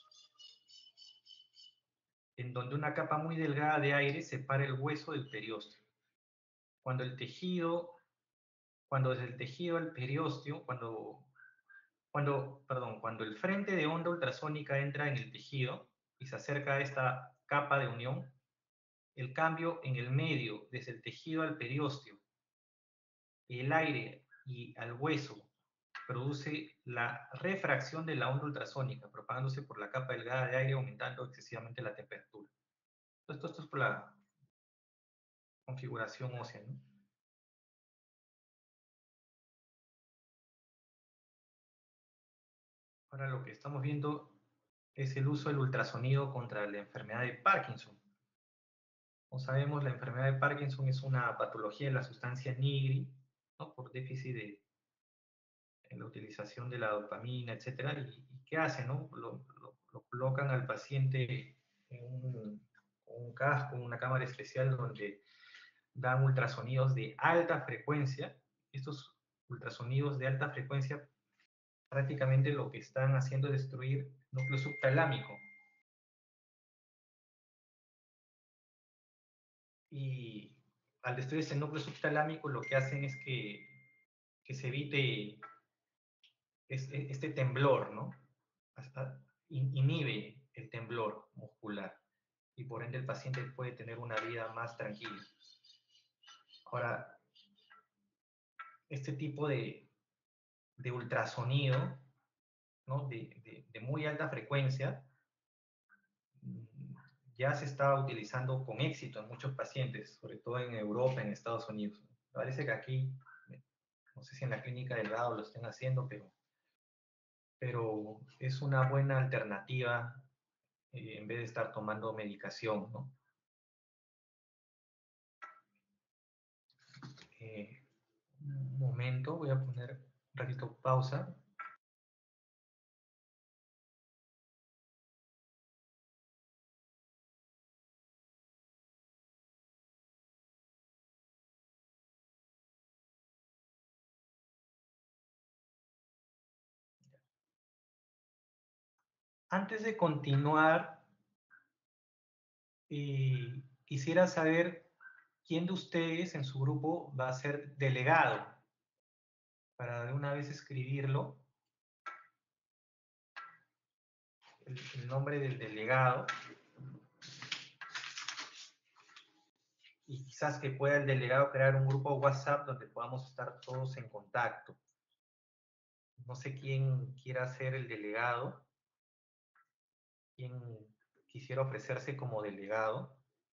en donde una capa muy delgada de aire separa el hueso del periósteo. Cuando el tejido, cuando desde el tejido al periósteo, cuando, cuando, perdón, cuando el frente de onda ultrasónica entra en el tejido y se acerca a esta capa de unión, el cambio en el medio, desde el tejido al periósteo, el aire y al hueso, produce la refracción de la onda ultrasónica, propagándose por la capa delgada de aire, aumentando excesivamente la temperatura. Esto, esto es por la configuración ósea, ¿no? Ahora lo que estamos viendo es el uso del ultrasonido contra la enfermedad de Parkinson. Como sabemos, la enfermedad de Parkinson es una patología de la sustancia nigri, ¿no? Por déficit de en la utilización de la dopamina, etcétera. ¿Y, y qué hacen? ¿No? Lo, lo, lo colocan al paciente en un, un casco, una cámara especial donde dan ultrasonidos de alta frecuencia. Estos ultrasonidos de alta frecuencia prácticamente lo que están haciendo es destruir núcleo subtalámico. Y al destruir ese núcleo subtalámico lo que hacen es que, que se evite este, este temblor, ¿no? Hasta inhibe el temblor muscular y por ende el paciente puede tener una vida más tranquila. Ahora, este tipo de, de ultrasonido, ¿no? de, de, de muy alta frecuencia, ya se está utilizando con éxito en muchos pacientes, sobre todo en Europa, en Estados Unidos. Parece que aquí, no sé si en la clínica del lado lo estén haciendo, pero, pero es una buena alternativa eh, en vez de estar tomando medicación, ¿no? Eh, un momento, voy a poner un ratito pausa. Antes de continuar, eh, quisiera saber quién de ustedes en su grupo va a ser delegado, para de una vez escribirlo, el, el nombre del delegado, y quizás que pueda el delegado crear un grupo WhatsApp donde podamos estar todos en contacto. No sé quién quiera ser el delegado, quién quisiera ofrecerse como delegado.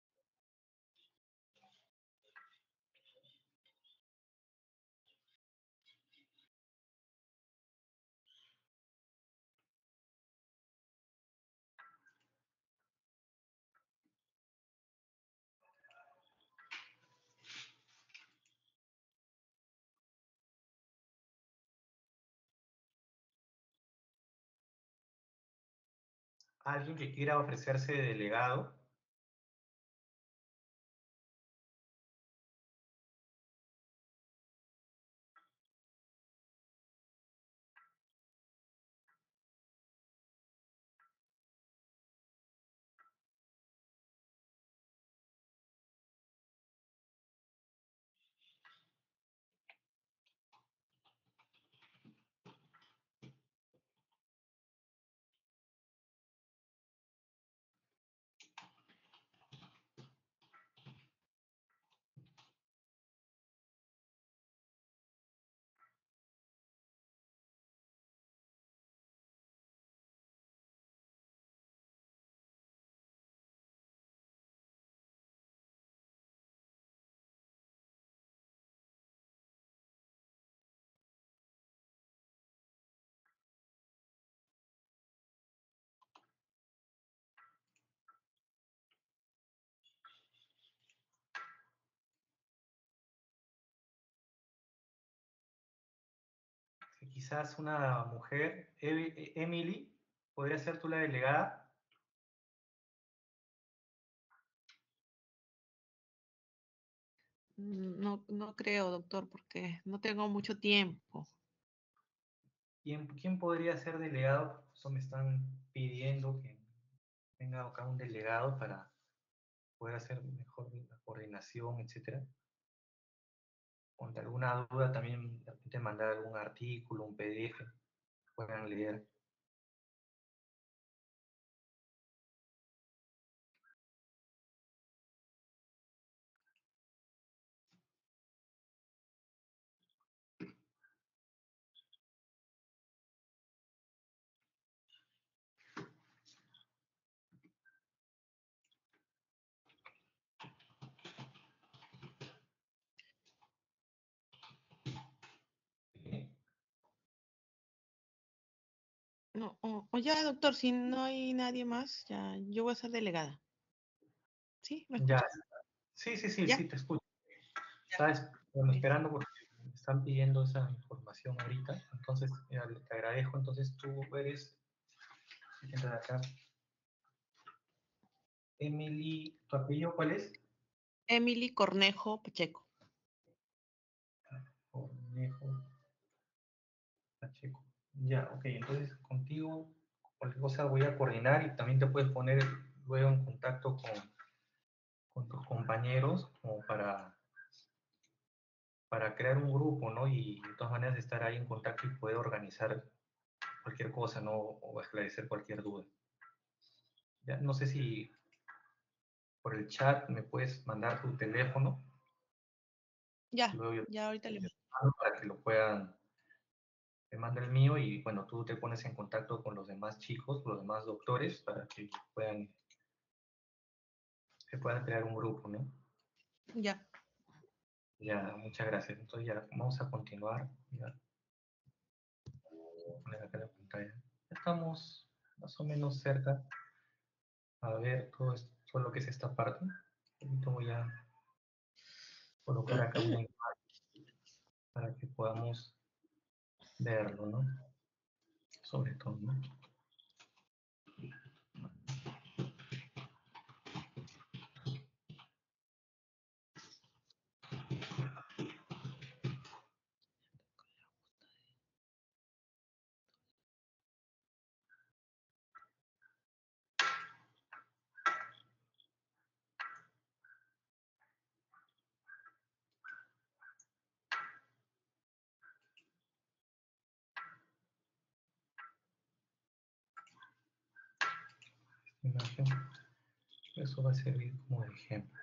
Alguien que quiera ofrecerse de delegado. quizás una mujer, Evi- Emily, ¿podría ser tú la delegada? Mm, No, no creo, doctor, porque no tengo mucho tiempo. ¿Quién, quién podría ser delegado? Eso me están pidiendo que tenga acá un delegado para poder hacer mejor la coordinación, etcétera. Con alguna duda también de repente mandar algún artículo, un P D F, puedan leer. No, o, o ya, doctor, si no hay nadie más, ya yo voy a ser delegada. ¿Sí? ¿Me Ya, escuchas? sí, sí, sí, ¿Ya? sí, te escucho. Ya. Estaba es- bueno, Listo. esperando porque me están pidiendo esa información ahorita. Entonces, ya, te agradezco. Entonces, tú eres, entra acá, Emily, ¿tu apellido cuál es? Emily Cornejo Pacheco. Cornejo Pacheco. Ya, ok, entonces contigo, cualquier cosa voy a coordinar y también te puedes poner luego en contacto con, con tus compañeros como para, para crear un grupo, ¿no? Y de todas maneras estar ahí en contacto y poder organizar cualquier cosa, ¿no? O esclarecer cualquier duda. Ya, no sé si por el chat me puedes mandar tu teléfono, Ya, luego yo ya ahorita le te mando para que lo puedan, te mando el mío y bueno, tú te pones en contacto con los demás chicos, los demás doctores, para que puedan, se puedan crear un grupo, ¿no? Ya. Ya, muchas gracias. Entonces ya vamos a continuar. Ya, voy a poner acá la pantalla. Ya estamos más o menos cerca a ver todo, esto, todo lo que es esta parte. Ahorita voy a colocar acá una imagen para que podamos verlo, ¿no? Sobre todo, ¿no? Imagen. Eso va a servir como de ejemplo.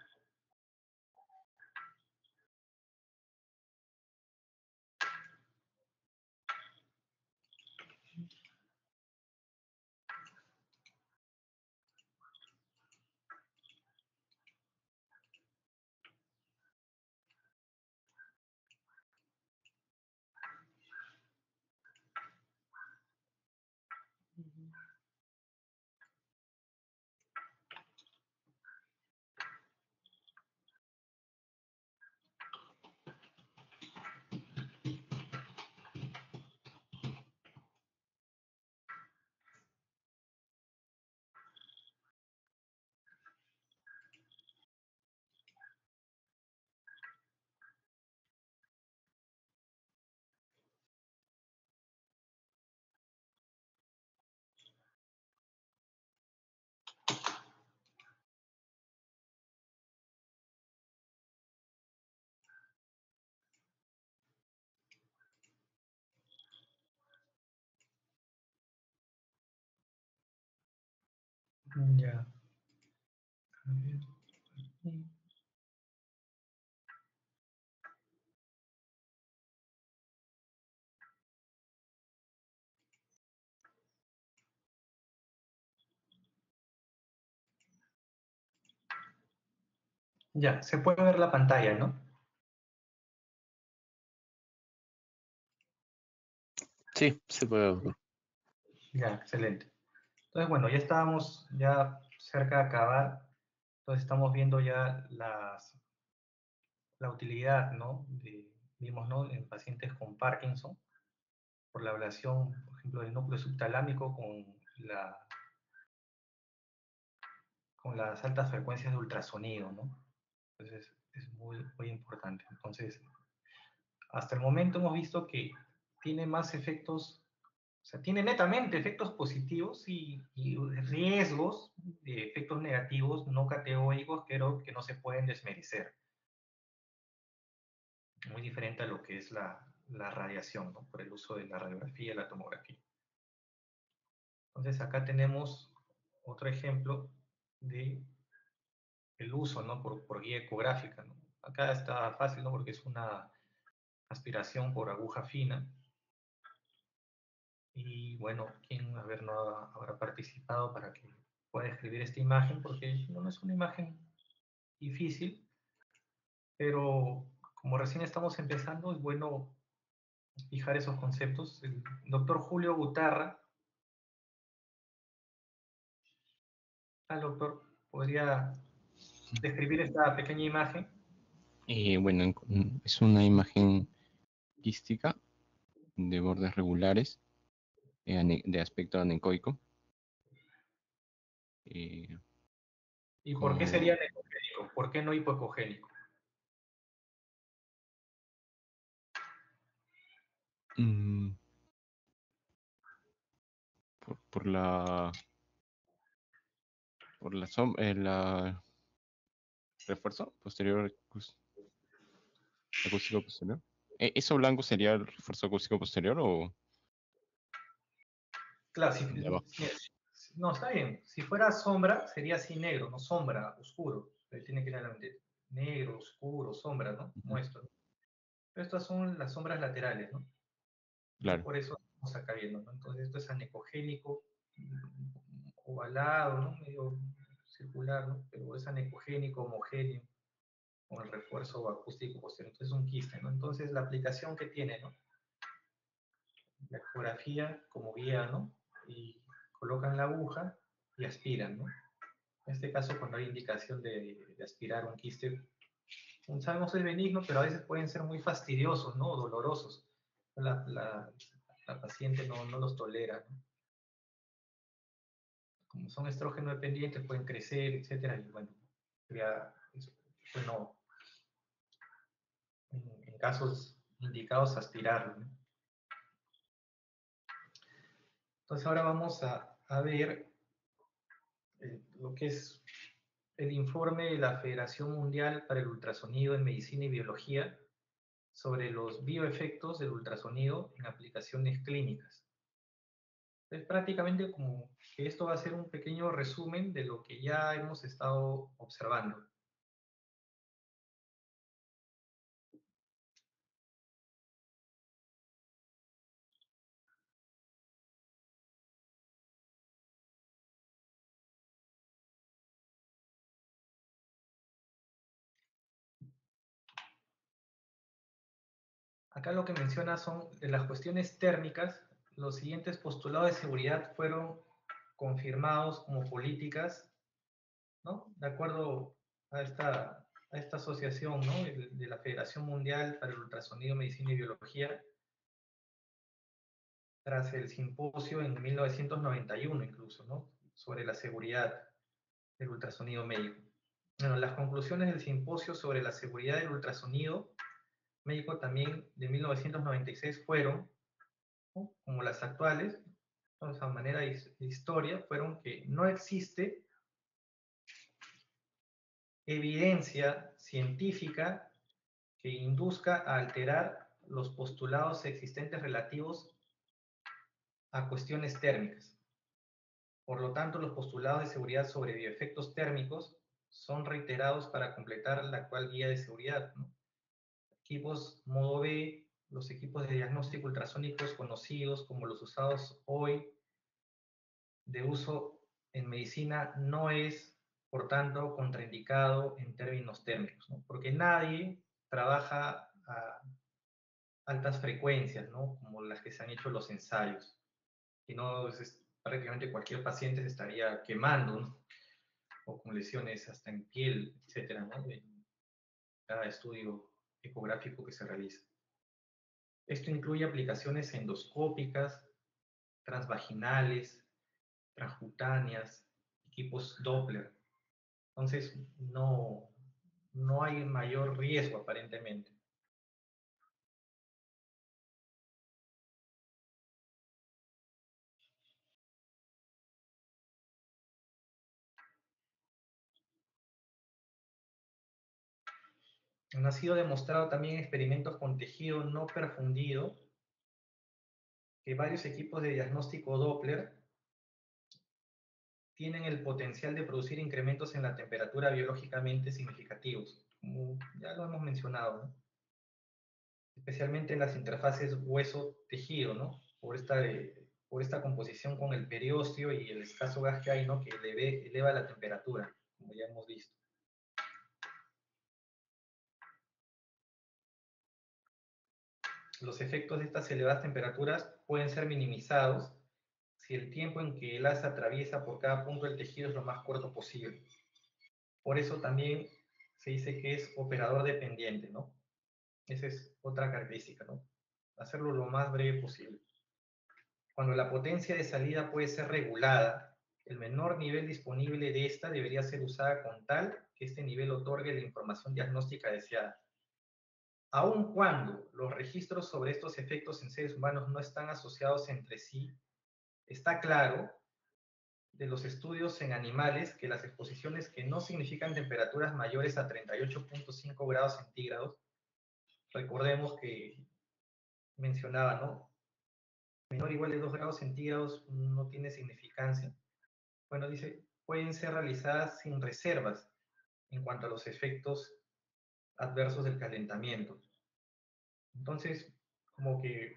Ya. A ver. aquí. Ya, se puede ver la pantalla, ¿no? Sí, se puede ver. Ya, excelente. Entonces, bueno, ya estábamos ya cerca de acabar. Entonces estamos viendo ya las, la utilidad, ¿no? De, vimos, ¿no? En pacientes con Parkinson. por la ablación, por ejemplo, del núcleo subtalámico con, la, con las altas frecuencias de ultrasonido, ¿no? Entonces es muy, muy importante. Entonces, hasta el momento hemos visto que tiene más efectos, o sea, tiene netamente efectos positivos y, y riesgos de efectos negativos no categóricos, pero que no se pueden desmerecer. Muy diferente a lo que es la, la radiación, ¿no? Por el uso de la radiografía y la tomografía. Entonces acá tenemos otro ejemplo de el uso, ¿no? Por, por guía ecográfica, ¿no? Acá está fácil, ¿no? Porque es una aspiración por aguja fina. Y bueno, ¿quién, a ver, no habrá participado para que pueda escribir esta imagen? Porque no es una imagen difícil, pero como recién estamos empezando, es bueno fijar esos conceptos. El doctor Julio Gutarra, al doctor, podría describir esta pequeña imagen. Eh, bueno, en- es una imagen quística de bordes regulares, eh, ane- de aspecto anecoico. eh, ¿Y por qué con, sería anecoogénico? ¿Por qué no hipoecogénico? mm, por, por la por la, som- eh, la refuerzo posterior acús- acústico posterior. Eh, ¿Eso blanco sería el refuerzo acústico posterior o Claro, si, el de abajo? si- no, está bien. Si fuera sombra, sería así negro, no sombra, oscuro. Pero tiene que ir a la mente. Negro, oscuro, sombra, ¿no? Como Ujú, esto, ¿no? Pero estas son las sombras laterales, ¿no? Entonces, claro, por eso estamos acá viendo, ¿no? Entonces, esto es anecogénico, mm, ovalado, ¿no? Medio circular, ¿no? Pero es anecogénico, homogéneo, con el refuerzo acústico posterior. Entonces, es un quiste, ¿no? Entonces, la aplicación que tiene, ¿no? La ecografía como guía, ¿no? Y colocan la aguja y aspiran, ¿no? En este caso, cuando hay indicación de, de aspirar un quiste, como sabemos es benigno, pero a veces pueden ser muy fastidiosos, ¿no? O dolorosos. La, la, la paciente no, no los tolera, ¿no? Como son estrógeno dependientes, pueden crecer, etcétera, y bueno, ya, eso, bueno, en, en casos indicados aspirarlo, ¿no? Entonces ahora vamos a, a ver eh, lo que es el informe de la Federación Mundial para el Ultrasonido en Medicina y Biología sobre los bioefectos del ultrasonido en aplicaciones clínicas. Es prácticamente como que esto va a ser un pequeño resumen de lo que ya hemos estado observando. Acá lo que menciona son de las cuestiones térmicas, los siguientes postulados de seguridad fueron confirmados como políticas, ¿no? De acuerdo a esta, a esta asociación, ¿no? de, de la Federación Mundial para el Ultrasonido, Medicina y Biología, tras el simposio en mil novecientos noventa y uno incluso, ¿no? Sobre la seguridad del ultrasonido médico. Bueno, las conclusiones del simposio sobre la seguridad del ultrasonido médico también de mil novecientos noventa y seis fueron, ¿no? Como las actuales, entonces, a manera de historia, fueron que no existe evidencia científica que induzca a alterar los postulados existentes relativos a cuestiones térmicas. Por lo tanto, los postulados de seguridad sobre bioefectos térmicos son reiterados para completar la actual guía de seguridad, ¿no? Equipos modo B, los equipos de diagnóstico ultrasónicos conocidos como los usados hoy de uso en medicina no es, por tanto, contraindicado en términos térmicos, ¿no? Porque nadie trabaja a altas frecuencias, ¿no? Como las que se han hecho los ensayos. Si no, es, prácticamente cualquier paciente se estaría quemando, ¿no? O con lesiones hasta en piel, etcétera, ¿no? En cada estudio ecográfico que se realiza. Esto incluye aplicaciones endoscópicas, transvaginales, transcutáneas, equipos Doppler. Entonces, no, no hay mayor riesgo aparentemente. Ha sido demostrado también en experimentos con tejido no perfundido que varios equipos de diagnóstico Doppler tienen el potencial de producir incrementos en la temperatura biológicamente significativos, como ya lo hemos mencionado, ¿no? Especialmente en las interfaces hueso-tejido, ¿no? Por esta, eh, por esta composición con el periósteo y el escaso gas que hay, ¿no? Que eleve, eleva la temperatura, como ya hemos visto. Los efectos de estas elevadas temperaturas pueden ser minimizados si el tiempo en que el asa atraviesa por cada punto del tejido es lo más corto posible. Por eso también se dice que es operador dependiente, ¿no? Esa es otra característica, ¿no? Hacerlo lo más breve posible. Cuando la potencia de salida puede ser regulada, el menor nivel disponible de esta debería ser usada con tal que este nivel otorgue la información diagnóstica deseada. Aun cuando los registros sobre estos efectos en seres humanos no están asociados entre sí, está claro de los estudios en animales que las exposiciones que no significan temperaturas mayores a treinta y ocho punto cinco grados centígrados, recordemos que mencionaba, ¿no? Menor o igual de dos grados centígrados no tiene significancia. Bueno, dice, pueden ser realizadas sin reservas en cuanto a los efectos adversos del calentamiento. Entonces, como que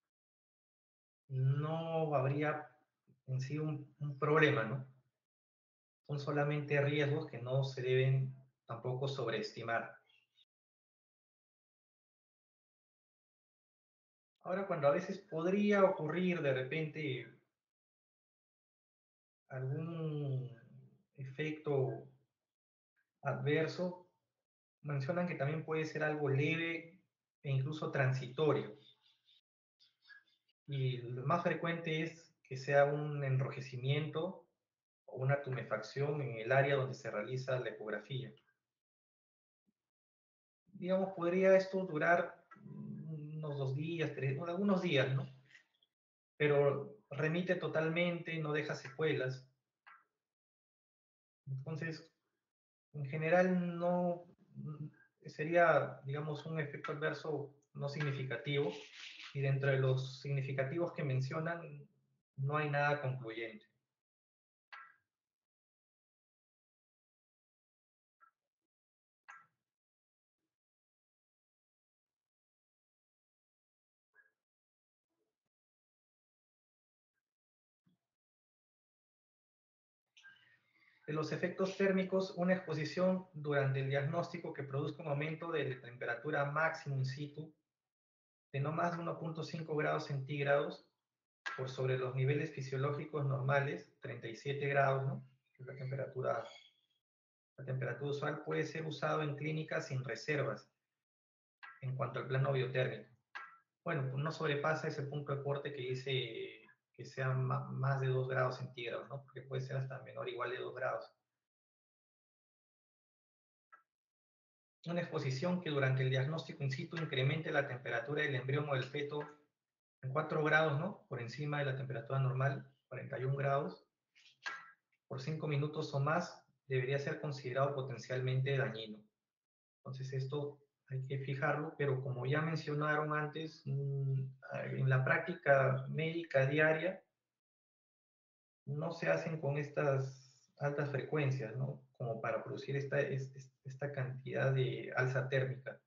no habría en sí un, un problema, ¿no? Son solamente riesgos que no se deben tampoco sobreestimar. Ahora, cuando a veces podría ocurrir de repente algún efecto adverso, mencionan que también puede ser algo leve e incluso transitorio. Y lo más frecuente es que sea un enrojecimiento o una tumefacción en el área donde se realiza la ecografía. Digamos, podría esto durar unos dos días, tres, bueno, algunos días, ¿no? Pero remite totalmente, no deja secuelas. Entonces, en general no sería, digamos, un efecto adverso no significativo, y dentro de los significativos que mencionan no hay nada concluyente. De los efectos térmicos, una exposición durante el diagnóstico que produzca un aumento de la temperatura máxima in situ de no más de uno punto cinco grados centígrados por sobre los niveles fisiológicos normales, treinta y siete grados, ¿no? La temperatura, la temperatura usual, puede ser usado en clínicas sin reservas en cuanto al plano biotérmico. Bueno, pues no sobrepasa ese punto de corte que dice que sea más de dos grados centígrados, ¿no? Porque puede ser hasta menor o igual de dos grados. Una exposición que durante el diagnóstico in situ incremente la temperatura del embrión o del feto en cuatro grados, ¿no? Por encima de la temperatura normal, cuarenta y un grados, por cinco minutos o más, debería ser considerado potencialmente dañino. Entonces esto hay que fijarlo, pero como ya mencionaron antes, en la práctica médica diaria no se hacen con estas altas frecuencias, ¿no? Como para producir esta, esta cantidad de alza térmica.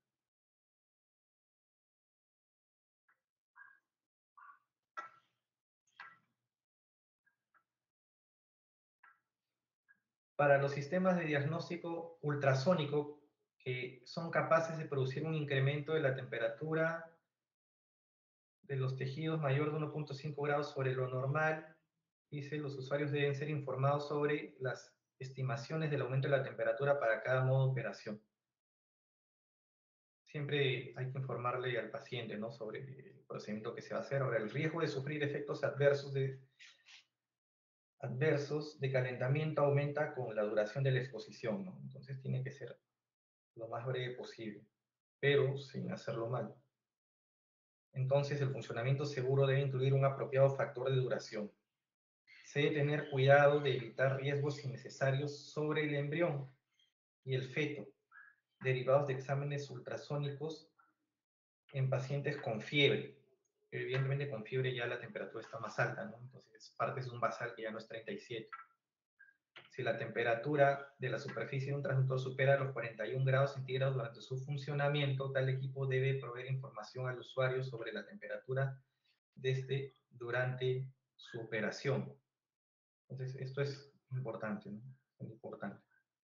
Para los sistemas de diagnóstico ultrasónico que son capaces de producir un incremento de la temperatura de los tejidos mayor de uno punto cinco grados sobre lo normal, dice, los usuarios deben ser informados sobre las estimaciones del aumento de la temperatura para cada modo de operación. siempre hay que informarle al paciente, ¿no?, sobre el procedimiento que se va a hacer. Ahora, el riesgo de sufrir efectos adversos de, adversos de calentamiento aumenta con la duración de la exposición, ¿no? Entonces tiene que ser lo más breve posible, pero sin hacerlo mal. Entonces, el funcionamiento seguro debe incluir un apropiado factor de duración. Se debe tener cuidado de evitar riesgos innecesarios sobre el embrión y el feto, derivados de exámenes ultrasónicos en pacientes con fiebre. Evidentemente, con fiebre ya la temperatura está más alta, ¿no? Entonces, partes de un basal que ya no es treinta y siete. Si la temperatura de la superficie de un transductor supera los cuarenta y un grados centígrados durante su funcionamiento, tal equipo debe proveer información al usuario sobre la temperatura desde durante su operación. Entonces, esto es importante, ¿no? Muy importante.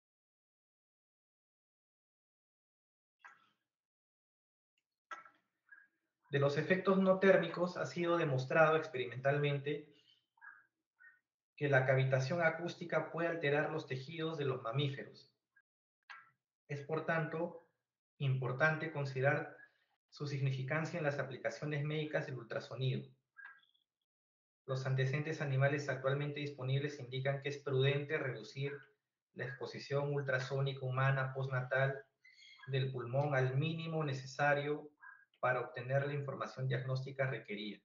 De los efectos no térmicos ha sido demostrado experimentalmente que la cavitación acústica puede alterar los tejidos de los mamíferos. Es, por tanto, importante considerar su significancia en las aplicaciones médicas del ultrasonido. Los antecedentes animales actualmente disponibles indican que es prudente reducir la exposición ultrasónica humana postnatal del pulmón al mínimo necesario para obtener la información diagnóstica requerida.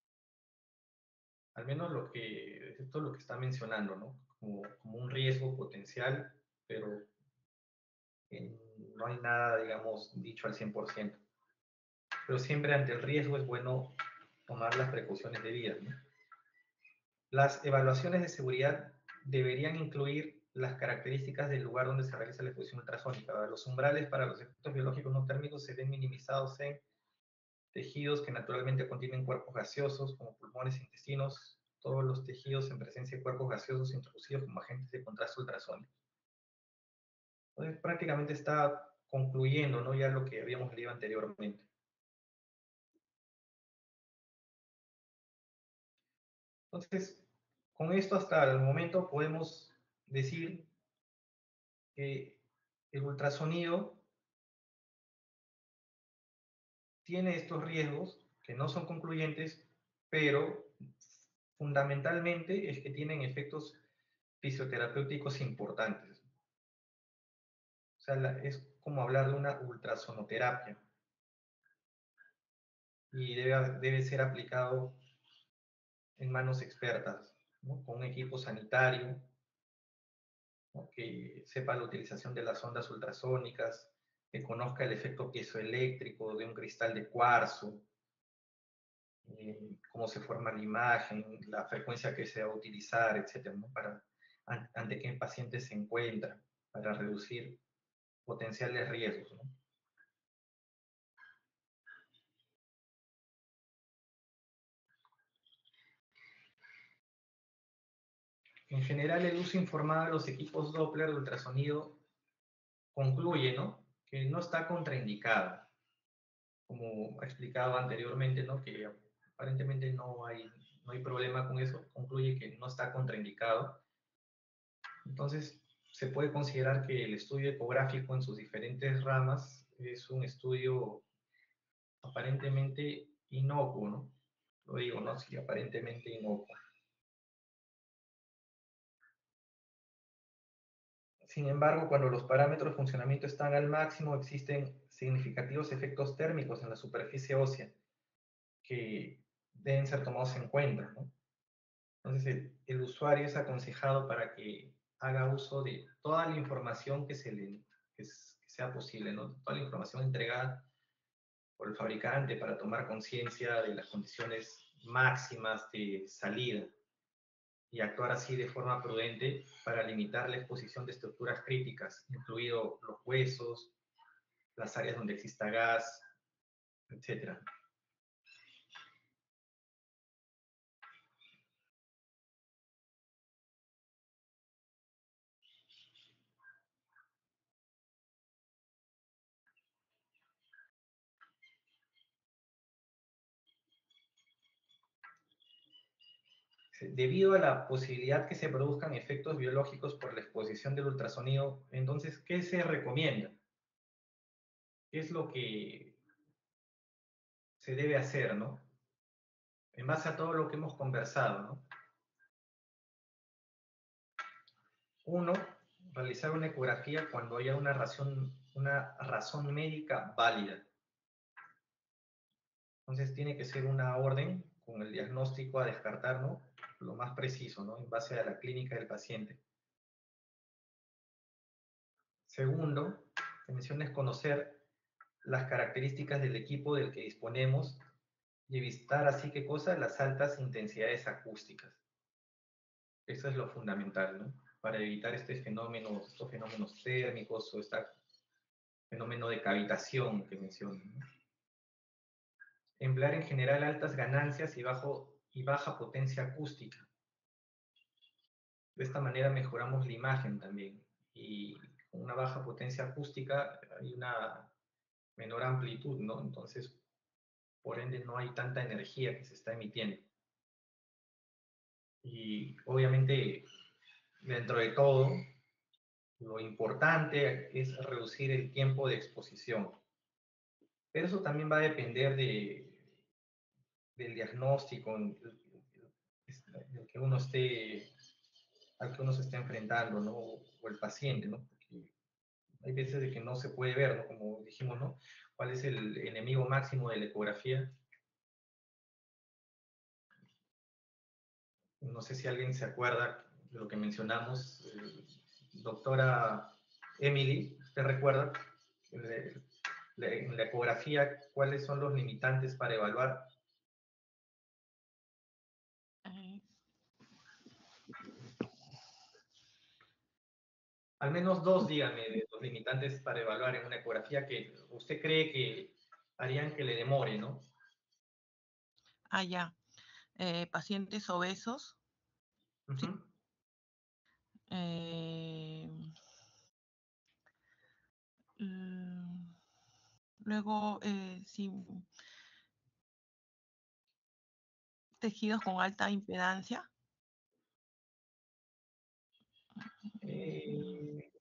Al menos lo que, esto es lo que está mencionando, ¿no? Como, como un riesgo potencial, pero eh, no hay nada, digamos, dicho al cien por ciento. Pero siempre ante el riesgo es bueno tomar las precauciones debidas, ¿no? Las evaluaciones de seguridad deberían incluir las características del lugar donde se realiza la exposición ultrasónica. Los umbrales para los efectos biológicos no térmicos se ven minimizados en tejidos que naturalmente contienen cuerpos gaseosos, como pulmones e intestinos, todos los tejidos en presencia de cuerpos gaseosos introducidos como agentes de contraste ultrasónico. Entonces, prácticamente está concluyendo, ¿no?, ya lo que habíamos leído anteriormente. Entonces, con esto hasta el momento podemos decir que el ultrasonido tiene estos riesgos que no son concluyentes, pero fundamentalmente es que tienen efectos fisioterapéuticos importantes. O sea, la, es como hablar de una ultrasonoterapia. Y debe, debe ser aplicado en manos expertas, ¿no?, con un equipo sanitario, ¿no?, que sepa la utilización de las ondas ultrasónicas, que conozca el efecto piezoeléctrico de un cristal de cuarzo, eh, cómo se forma la imagen, la frecuencia que se va a utilizar, etcétera, ¿no?, para, ante qué paciente se encuentra, para reducir potenciales riesgos, ¿no? En general, el uso informado de los equipos Doppler de ultrasonido concluye, ¿no?, que no está contraindicado, como he explicado anteriormente, ¿no?, que aparentemente no hay, no hay problema con eso, concluye que no está contraindicado. Entonces, se puede considerar que el estudio ecográfico en sus diferentes ramas es un estudio aparentemente inocuo, ¿no? Lo digo, ¿no?, sí, aparentemente inocuo. Sin embargo, cuando los parámetros de funcionamiento están al máximo, existen significativos efectos térmicos en la superficie ósea que deben ser tomados en cuenta, ¿no? Entonces, el, el usuario es aconsejado para que haga uso de toda la información que, se le, que, es, que sea posible, ¿no?, toda la información entregada por el fabricante para tomar conciencia de las condiciones máximas de salida y actuar así de forma prudente para limitar la exposición de estructuras críticas, incluidos los huesos, las áreas donde exista gas, etcétera. Debido a la posibilidad que se produzcan efectos biológicos por la exposición del ultrasonido, entonces, ¿qué se recomienda? qué es lo que se debe hacer, ¿no? En base a todo lo que hemos conversado, ¿no? Uno, realizar una ecografía cuando haya una razón, una razón médica válida. Entonces tiene que ser una orden con el diagnóstico a descartar, ¿no? Lo más preciso, ¿no? En base a la clínica del paciente. Segundo, la mención es conocer las características del equipo del que disponemos y evitar así, ¿qué cosa? Las altas intensidades acústicas. Eso es lo fundamental, ¿no? Para evitar este fenómeno, estos fenómenos térmicos o este fenómeno de cavitación que menciono, ¿no? Emplear en general altas ganancias y, bajo, y baja potencia acústica. De esta manera mejoramos la imagen también. Y con una baja potencia acústica hay una menor amplitud, ¿no? Entonces, por ende, no hay tanta energía que se está emitiendo. Y obviamente, dentro de todo, lo importante es reducir el tiempo de exposición. Pero eso también va a depender de, del diagnóstico en el, el, el que uno esté, al que uno se esté enfrentando, ¿no? O el paciente, ¿no? Porque hay veces de que no se puede ver, ¿no? Como dijimos, ¿no? ¿Cuál es el enemigo máximo de la ecografía? No sé si alguien se acuerda de lo que mencionamos. Eh, doctora Emily, ¿usted recuerda? En la, en la ecografía, ¿cuáles son los limitantes para evaluar? Al menos dos, dígame, de los limitantes para evaluar en una ecografía que usted cree que harían que le demore, ¿no? Ah, ya. Eh, pacientes obesos. Uh-huh. Sí. Eh, mm, luego, eh, sí, tejidos con alta impedancia. Eh,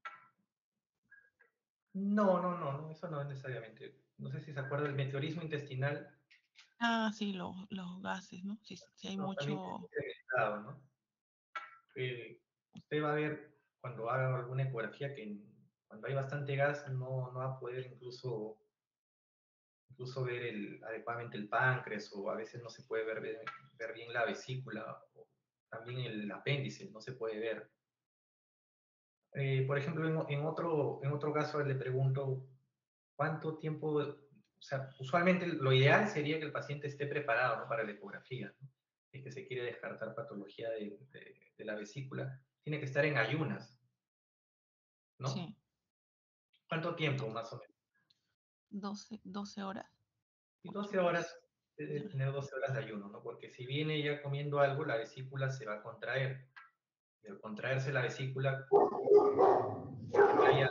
no, no, no, no, eso no es necesariamente. No sé si se acuerda del meteorismo intestinal. Ah, sí, los, los gases, ¿no? Si, si hay No, también mucho... incrementado, ¿no? Eh, usted va a ver cuando haga alguna ecografía que cuando hay bastante gas no, no va a poder incluso, incluso ver el, adecuadamente el páncreas, o a veces no se puede ver, ver, ver bien la vesícula, o también el apéndice no se puede ver. Eh, por ejemplo, en, en, otro, en otro caso le pregunto, ¿cuánto tiempo? O sea, usualmente lo ideal sería que el paciente esté preparado, ¿no? Para la ecografía, ¿no? Y que se quiere descartar patología de, de, de la vesícula, tiene que estar en ayunas, ¿no? Sí. ¿Cuánto tiempo, más o menos? doce, doce horas. Y doce horas, debe tener doce horas de ayuno, ¿no? Porque si viene ya comiendo algo, la vesícula se va a contraer. Y al contraerse la vesícula, haya...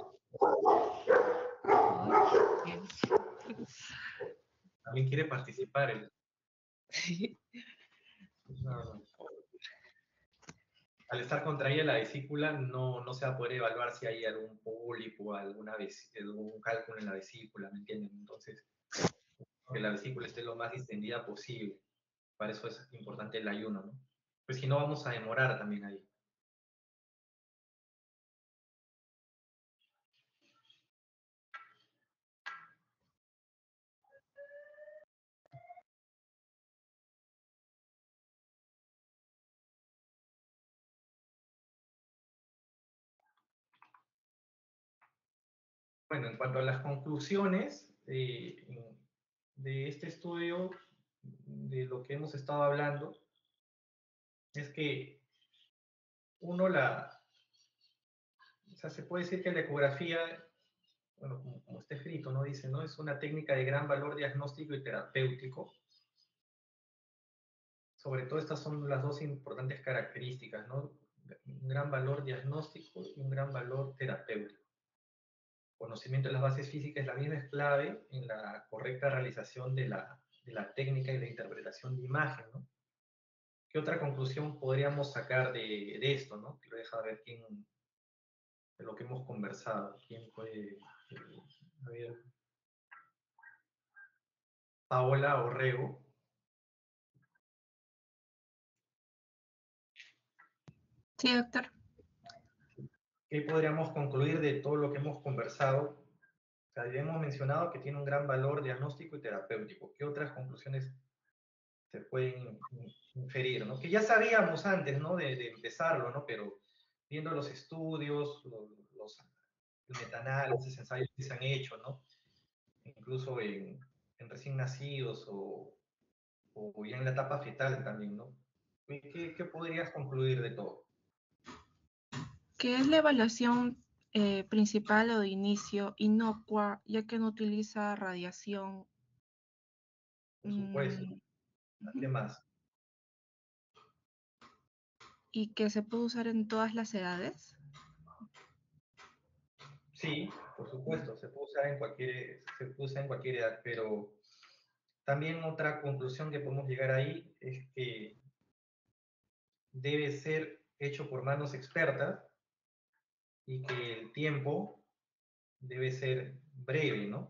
También quiere participar el... No, no. Al estar contraída la vesícula, no, no se va a poder evaluar si hay algún pólipo, alguna algún cálculo en la vesícula, ¿me entienden? Entonces, que la vesícula esté lo más distendida posible. Para eso es importante el ayuno, ¿no? Pues si no, vamos a demorar también ahí. Bueno, en cuanto a las conclusiones eh, de este estudio, de lo que hemos estado hablando, es que uno la... O sea, se puede decir que la ecografía, bueno, como, como está escrito, ¿no? Dice, ¿no? Es una técnica de gran valor diagnóstico y terapéutico. Sobre todo estas son las dos importantes características, ¿no? Un gran valor diagnóstico y un gran valor terapéutico. Conocimiento de las bases físicas es la misma, es clave en la correcta realización de la, de la técnica y la interpretación de imagen, ¿no? ¿Qué otra conclusión podríamos sacar de, de esto, ¿no? Quiero dejar ver quién, de lo que hemos conversado, quién puede, eh, a ver, Paola Orrego. Sí, doctor. ¿Qué podríamos concluir de todo lo que hemos conversado? O sea, ya hemos mencionado que tiene un gran valor diagnóstico y terapéutico. ¿Qué otras conclusiones se pueden inferir, ¿no? Que ya sabíamos antes, ¿no? De, de empezarlo, ¿no? Pero viendo los estudios, los, los metaanálisis, ensayos que se han hecho, ¿no? Incluso en, en recién nacidos o, o ya en la etapa fetal también, ¿no? ¿Qué, qué podrías concluir de todo? Que es la evaluación eh, principal o de inicio inocua, ya que no utiliza radiación. Por supuesto. Mm, ¿Qué más? y que se puede usar en todas las edades. Sí, por supuesto, se puede usar en cualquier, se puede usar en cualquier edad, pero también otra conclusión que podemos llegar ahí es que debe ser hecho por manos expertas y que el tiempo debe ser breve, ¿no?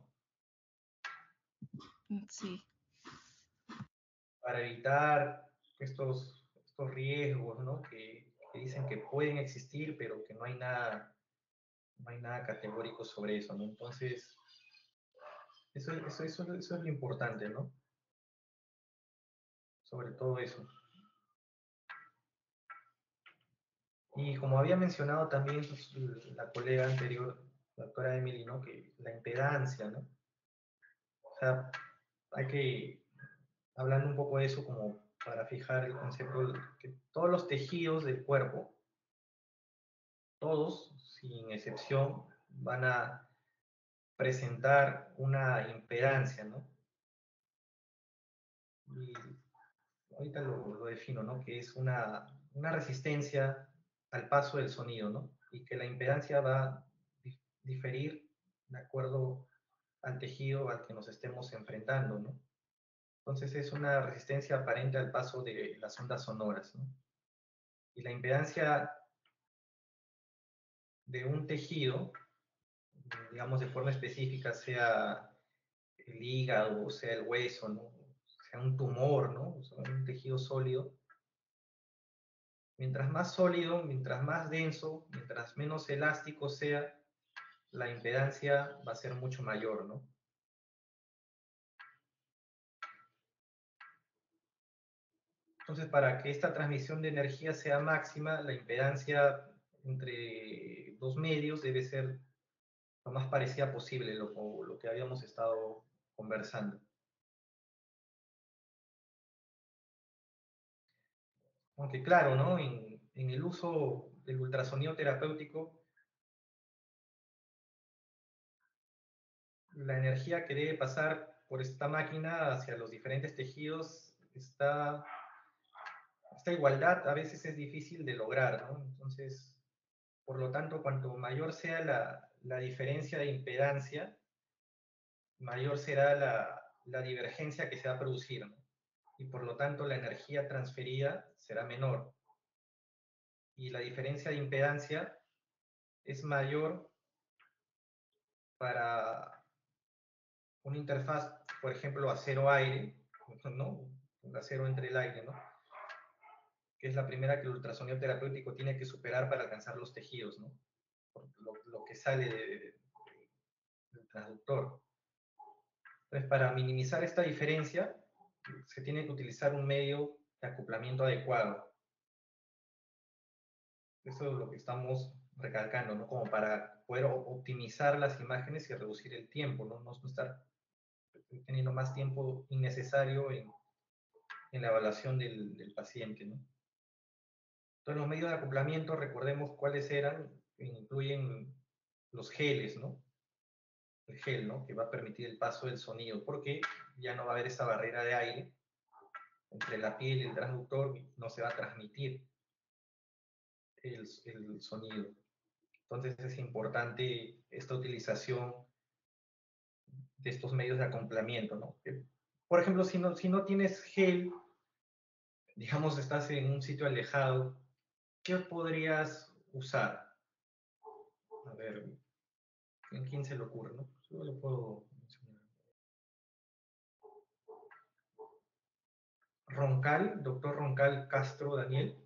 Sí. Para evitar estos, estos riesgos, ¿no? Que, que dicen que pueden existir, pero que no hay nada, no hay nada categórico sobre eso, ¿no? Entonces, eso, eso, eso, eso es lo importante, ¿no? Sobre todo eso. Y como había mencionado también pues, la colega anterior, la doctora Emily, ¿no? Que la impedancia, ¿no? O sea, hay que, hablando un poco de eso como para fijar el concepto, de que todos los tejidos del cuerpo, todos, sin excepción, van a presentar una impedancia, ¿no? Y ahorita lo, lo defino, ¿no? Que es una, una resistencia al paso del sonido, ¿no? Y que la impedancia va a diferir de acuerdo al tejido al que nos estemos enfrentando, ¿no? Entonces es una resistencia aparente al paso de las ondas sonoras, ¿no? Y la impedancia de un tejido, digamos de forma específica, sea el hígado, sea el hueso, ¿no? Sea un tumor, ¿no? O sea, un tejido sólido. Mientras más sólido, mientras más denso, mientras menos elástico sea, la impedancia va a ser mucho mayor, ¿no? Entonces, para que esta transmisión de energía sea máxima, la impedancia entre dos medios debe ser lo más parecida posible, lo, lo que habíamos estado conversando. Aunque claro, ¿no? En, en el uso del ultrasonido terapéutico, la energía que debe pasar por esta máquina hacia los diferentes tejidos, está, esta igualdad a veces es difícil de lograr, ¿no? Entonces, por lo tanto, cuanto mayor sea la, la diferencia de impedancia, mayor será la, la divergencia que se va a producir, ¿no? Y por lo tanto la energía transferida será menor. Y la diferencia de impedancia es mayor para una interfaz, por ejemplo, acero-aire, ¿no? Un acero entre el aire, ¿no? Que es la primera que el ultrasonido terapéutico tiene que superar para alcanzar los tejidos, ¿no? Por lo, lo que sale de, de, del transductor. Entonces, para minimizar esta diferencia, se tiene que utilizar un medio de acoplamiento adecuado. Eso es lo que estamos recalcando, ¿no? Como para poder optimizar las imágenes y reducir el tiempo, ¿no? No estar teniendo más tiempo innecesario en, en la evaluación del, del paciente, ¿no? Entonces, los medios de acoplamiento, recordemos cuáles eran, incluyen los geles, ¿no? El gel, ¿no? Que va a permitir el paso del sonido, porque ya no va a haber esa barrera de aire entre la piel y el transductor, no se va a transmitir el, el sonido. Entonces es importante esta utilización de estos medios de acoplamiento, ¿no? Que, por ejemplo, si no, si no tienes gel, digamos, estás en un sitio alejado, ¿qué podrías usar? A ver, ¿en quién se le ocurre, no? Yo lo puedo mencionar. Roncal, doctor Roncal Castro Daniel.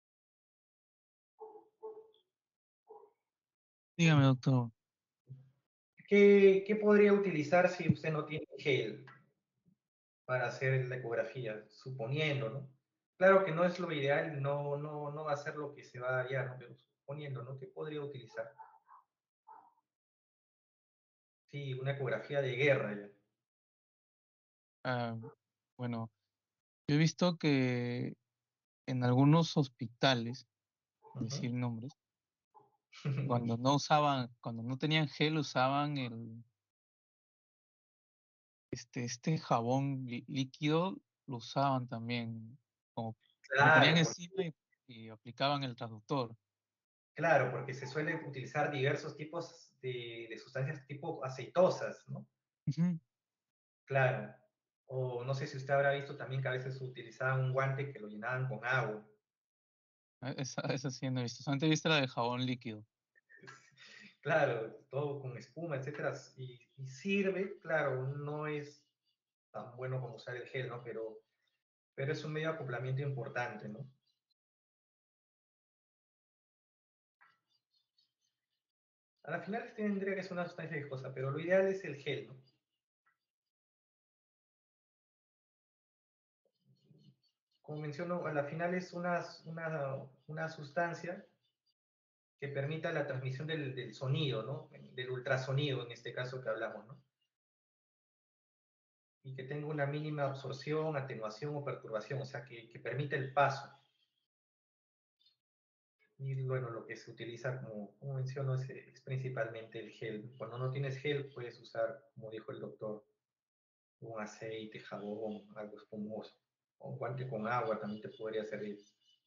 Dígame, doctor. ¿Qué, qué podría utilizar si usted no tiene gel para hacer la ecografía? Suponiendo, ¿no? Claro que no es lo ideal, no, no, no va a ser lo que se va a hallar, ¿no? Pero suponiendo, ¿no? ¿Qué podría utilizar? Sí, una ecografía de guerra ya. Ah, bueno, yo he visto que en algunos hospitales, decir Ujú. nombres, cuando no usaban, cuando no tenían gel, usaban el, este, este jabón lí- líquido, lo usaban también, como lo ponían Claro, encima porque, y, y aplicaban el traductor. claro, porque se suelen utilizar diversos tipos de, de sustancias tipo aceitosas, ¿no? Ujú. Claro. O no sé si usted habrá visto también que a veces utilizaban un guante que lo llenaban con agua. Ah, Esa, esa sí no he visto. Solamente he visto la de jabón líquido. Claro, todo con espuma, etcétera. Y, y sirve, claro, no es tan bueno como usar el gel, ¿no? Pero, pero es un medio de acoplamiento importante, ¿no? A la final tendría que ser una sustancia viscosa, pero lo ideal es el gel, ¿no? Como menciono, a la final es una, una, una sustancia que permita la transmisión del, del sonido, ¿no? Del ultrasonido, en este caso que hablamos, ¿no? Y que tenga una mínima absorción, atenuación o perturbación, o sea, que, que permita el paso. Y bueno, lo que se utiliza, como, como menciono, es, es principalmente el gel. Cuando no tienes gel, puedes usar, como dijo el doctor, un aceite, jabón, algo espumoso. O un guante con agua también te podría servir.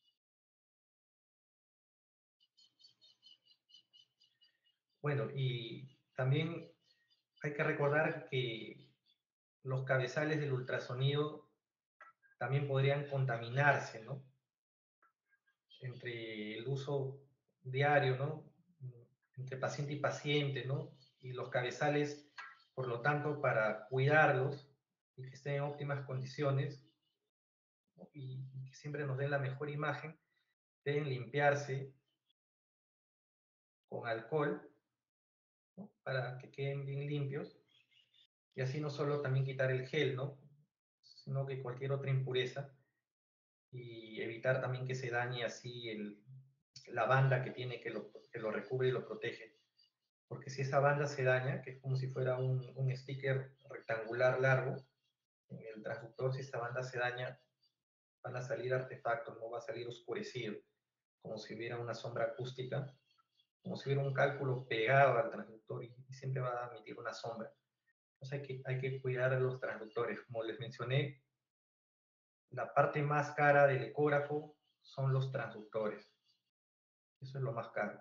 Bueno, y también hay que recordar que los cabezales del ultrasonido también podrían contaminarse, ¿no? Entre el uso diario, ¿no? Entre paciente y paciente, ¿no? Y los cabezales, por lo tanto, para cuidarlos y que estén en óptimas condiciones, ¿no? y, y que siempre nos den la mejor imagen, deben limpiarse con alcohol, ¿no? Para que queden bien limpios. Y así no solo también quitar el gel, ¿no? Sino que cualquier otra impureza y evitar también que se dañe así el, la banda que tiene que lo, que lo recubre y lo protege. Porque si esa banda se daña, que es como si fuera un, un sticker rectangular largo, en el transductor, si esa banda se daña, van a salir artefactos, no va a salir oscurecido, como si hubiera una sombra acústica, como si hubiera un cálculo pegado al transductor y, y siempre va a emitir una sombra. Entonces hay que, hay que cuidar a los transductores. Como les mencioné, la parte más cara del ecógrafo son los transductores. Eso es lo más caro.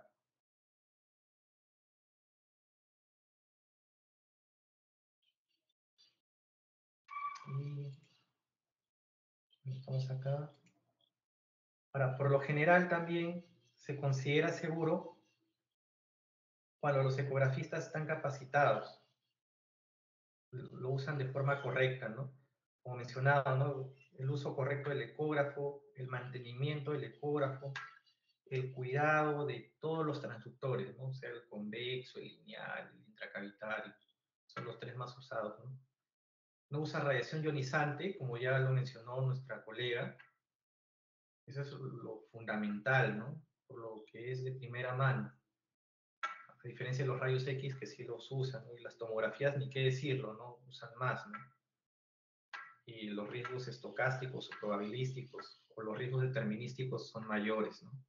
Y estamos acá. Ahora, por lo general también se considera seguro cuando los ecografistas están capacitados, lo usan de forma correcta, ¿no? Como mencionaba, ¿no? El uso correcto del ecógrafo, el mantenimiento del ecógrafo, el cuidado de todos los transductores, ¿no? O sea, el convexo, el lineal, el intracavitario, son los tres más usados, ¿no? No usa radiación ionizante, como ya lo mencionó nuestra colega. Eso es lo fundamental, ¿no? Por lo que es de primera mano. A diferencia de los rayos X que sí los usan, ¿no? Y las tomografías, ni qué decirlo, ¿no? Usan más, ¿no? Y los riesgos estocásticos o probabilísticos o los riesgos determinísticos son mayores, ¿no?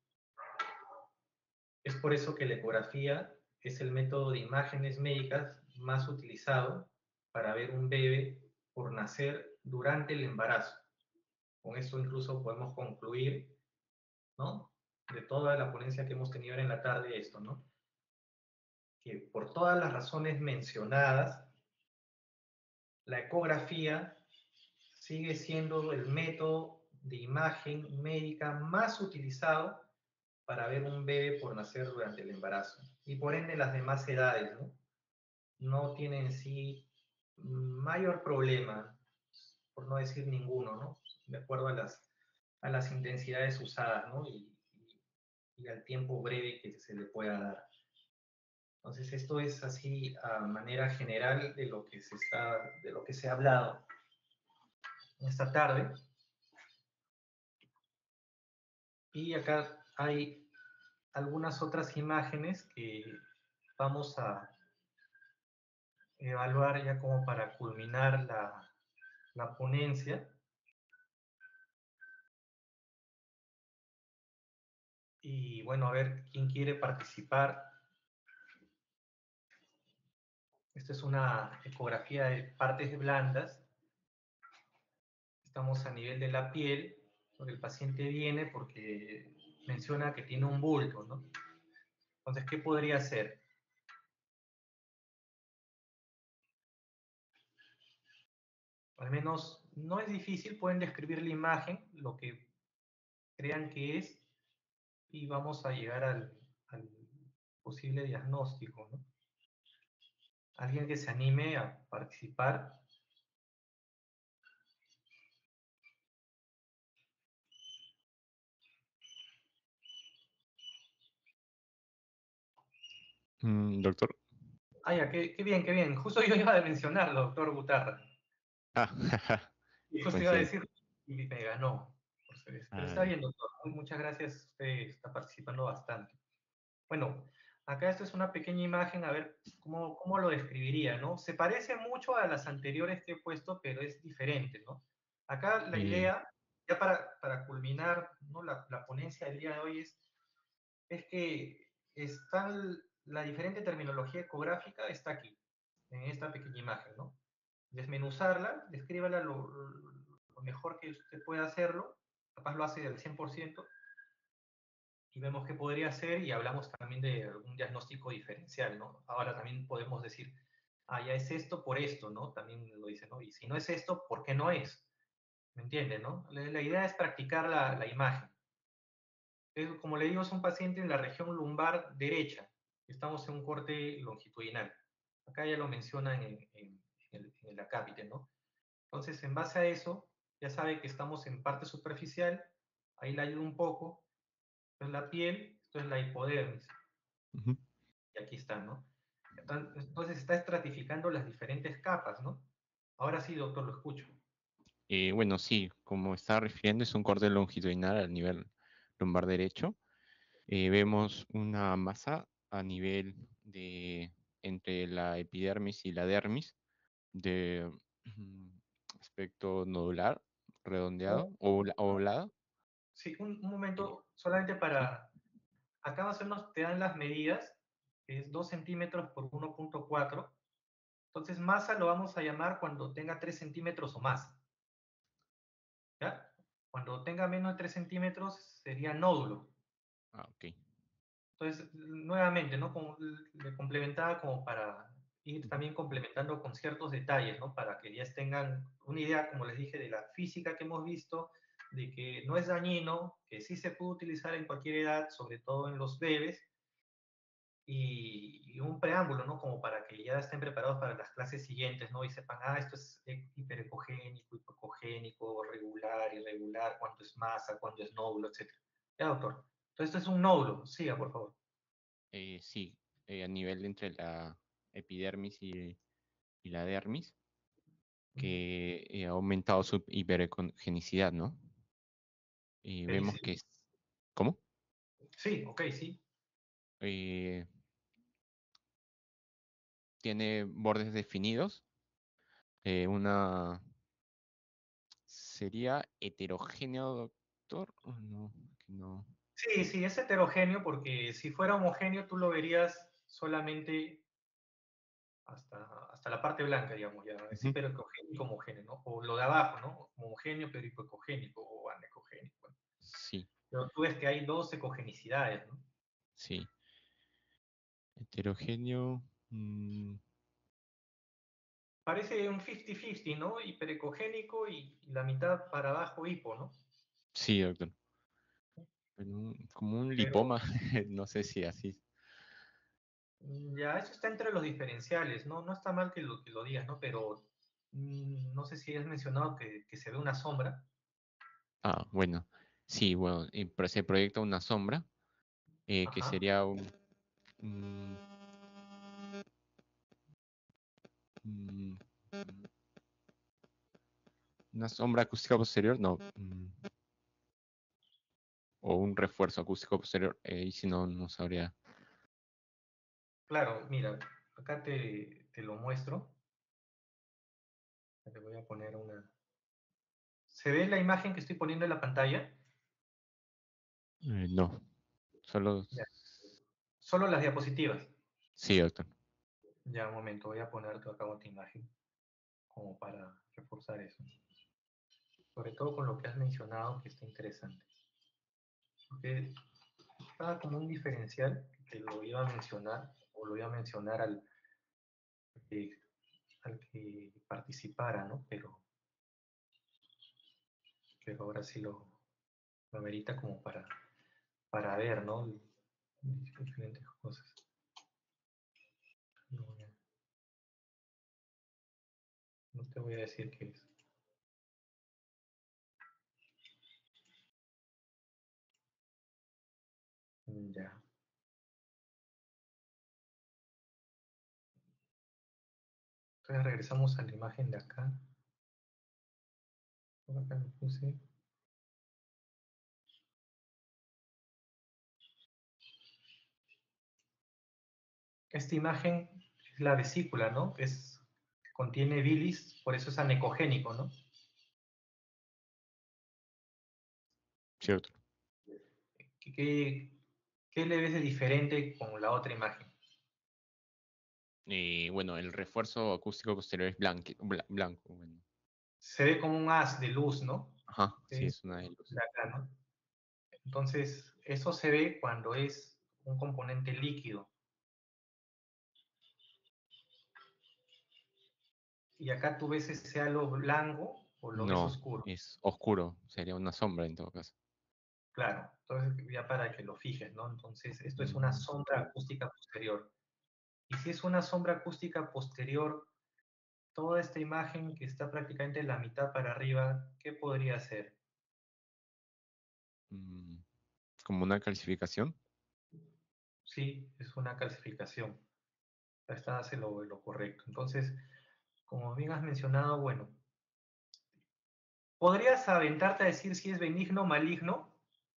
Es por eso que la ecografía es el método de imágenes médicas más utilizado para ver un bebé por nacer durante el embarazo. Con eso incluso podemos concluir, ¿no? De toda la ponencia que hemos tenido en la tarde esto, ¿no? Que por todas las razones mencionadas, la ecografía sigue siendo el método de imagen médica más utilizado para ver un bebé por nacer durante el embarazo. Y por ende las demás edades, ¿no? No tienen en sí mayor problema, por no decir ninguno, ¿no? de acuerdo a las, a las intensidades usadas, ¿no? Y, y, y al tiempo breve que se le pueda dar. Entonces, esto es así a manera general de lo que se está, de lo que se ha hablado esta tarde. Y acá hay algunas otras imágenes que vamos a evaluar ya como para culminar la, la ponencia. Y bueno, a ver quién quiere participar. Esta es una ecografía de partes blandas. Estamos a nivel de la piel, donde el paciente viene porque menciona que tiene un bulto, ¿no? Entonces, ¿qué podría ser? Al menos no es difícil, pueden describir la imagen, lo que crean que es, y vamos a llegar al, al posible diagnóstico, ¿no? Alguien que se anime a participar. Mm, doctor. Ah, ya, qué, qué bien, qué bien. Justo yo iba a mencionarlo, doctor Gutarra. Ah, Y justo iba a coincidencia. decir, y me ganó. Por ser eso. Pero Ah, está ya. bien, doctor. Muchas gracias, usted está participando bastante. Bueno, acá esto es una pequeña imagen, a ver cómo, cómo lo describiría, ¿no? Se parece mucho a las anteriores que he puesto, pero es diferente, ¿no? Acá la Eh, idea, ya para, para culminar, ¿no? la, la ponencia del día de hoy es, es que está el- la diferente terminología ecográfica está aquí, en esta pequeña imagen, ¿no? Desmenuzarla, descríbala lo, lo mejor que usted pueda hacerlo, capaz lo hace del cien por ciento, y vemos qué podría ser y hablamos también de un diagnóstico diferencial, ¿no? Ahora también podemos decir, ah, ya es esto por esto, ¿no? También lo dice, ¿no? Y si no es esto, ¿por qué no es? ¿Me entiende, no? La, la idea es practicar la, la imagen. Es, como le digo, es un paciente en la región lumbar derecha. Estamos en un corte longitudinal. Acá ya lo menciona en, en, en el, en el acápite, ¿no? Entonces, en base a eso, ya sabe que estamos en parte superficial, ahí le ayuda un poco, esto es la piel, esto es la hipodermis, ujú. y aquí está, ¿no? Entonces está estratificando las diferentes capas, ¿no? Ahora sí, doctor, lo escucho. Eh, bueno, sí, como está refiriendo, es un corte longitudinal al nivel lumbar derecho. Eh, vemos una masa a nivel de entre la epidermis y la dermis de mm, aspecto nodular, redondeado, ovula- ovalado. Sí, un, un Eh, momento, solamente sí. para... Acá más o menos te dan las medidas, que es dos centímetros por uno punto cuatro. Entonces, masa lo vamos a llamar cuando tenga tres centímetros o más. ¿Ya? Cuando tenga menos de tres centímetros sería nódulo. Ah, ok. Entonces, nuevamente, ¿no? Como le complementaba como para ir también complementando con ciertos detalles, ¿no? Para que ya tengan una idea, como les dije, de la física que hemos visto, de que no es dañino, que sí se puede utilizar en cualquier edad, sobre todo en los bebés, y, y un preámbulo, ¿no? Como para que ya estén preparados para las clases siguientes, ¿no? Y sepan, ah, esto es hiperecogénico, hipocogénico, regular, irregular, cuánto es masa, cuánto es nódulo, etcétera. Ya, doctor. Entonces, esto es un nódulo. Siga, por favor. Eh, sí, eh, a nivel entre la epidermis y, y la dermis, que eh, ha aumentado su hiperecogenicidad, ¿no? Y Ok, vemos que sí. es... ¿Cómo? Sí, ok, sí. Eh, tiene bordes definidos. eh, una... ¿Sería heterogéneo, doctor? ¿O no? Que no. Sí, sí, es heterogéneo porque si fuera homogéneo tú lo verías solamente hasta, hasta la parte blanca, digamos, ya. Es Ujú. hiperecogénico homogéneo, ¿no? O lo de abajo, ¿no? Homogéneo pero hipoecogénico o anecogénico. Bueno. Sí, Pero tú ves que hay dos ecogenicidades, ¿no? sí. Heterogéneo. mm, Parece un cincuenta cincuenta, ¿no? Hiperecogénico y, y la mitad para abajo hipo, ¿no? sí, doctor. En un- como un Pero lipoma, no sé si así. mm, ya eso está entre los diferenciales, ¿no? No está mal que lo, que lo digas, ¿no? Pero mm, no sé si has mencionado que, que se ve una sombra. Ah, bueno. Sí, bueno, y pro- se proyecta una sombra, eh, que Ajá. sería un, un- un- una sombra acústica posterior, no, mm, o un refuerzo acústico posterior, eh, y si no, no sabría. Claro, mira, acá te, te lo muestro. Le voy a poner una... ¿Se ve la imagen que estoy poniendo en la pantalla? Eh, no, solo... Ya. Solo las diapositivas. Sí, doctor. Ya, un momento, voy a ponerte acá otra imagen como para reforzar eso. Sobre todo con lo que has mencionado que está interesante. Porque estaba como un diferencial que lo iba a mencionar, o lo iba a mencionar al que, al que participara, ¿no? Pero, pero ahora sí lo, lo amerita como para, para ver, ¿no? Diferentes cosas. No, voy a- no te voy a decir qué es. Ya. Entonces regresamos a la imagen de acá. Por acá lo puse. Esta imagen es la vesícula, ¿no? Es, contiene bilis, por eso es anecogénico, ¿no? Sí, doctor. ¿Qué, qué, qué le ves de diferente con la otra imagen? Y bueno, el refuerzo acústico posterior es blanque- bla- blanco. Bueno. Se ve como un haz de luz, ¿no? Ajá, sí, Es es una de luz. de acá, ¿no? Entonces, eso se ve cuando es un componente líquido. Y acá tú ves ese halo blanco o lo ves No, oscuro. es oscuro, sería una sombra en todo caso. Claro, entonces ya para que lo fijes, ¿no? Entonces, esto es una Mm, sombra acústica posterior. Y si es una sombra acústica posterior, toda esta imagen que está prácticamente en la mitad para arriba, ¿qué podría ser? mm, Como una calcificación. Sí, es una calcificación. Está hace lo, lo correcto. Entonces, como bien has mencionado, bueno, ¿podrías aventarte a decir si es benigno o maligno?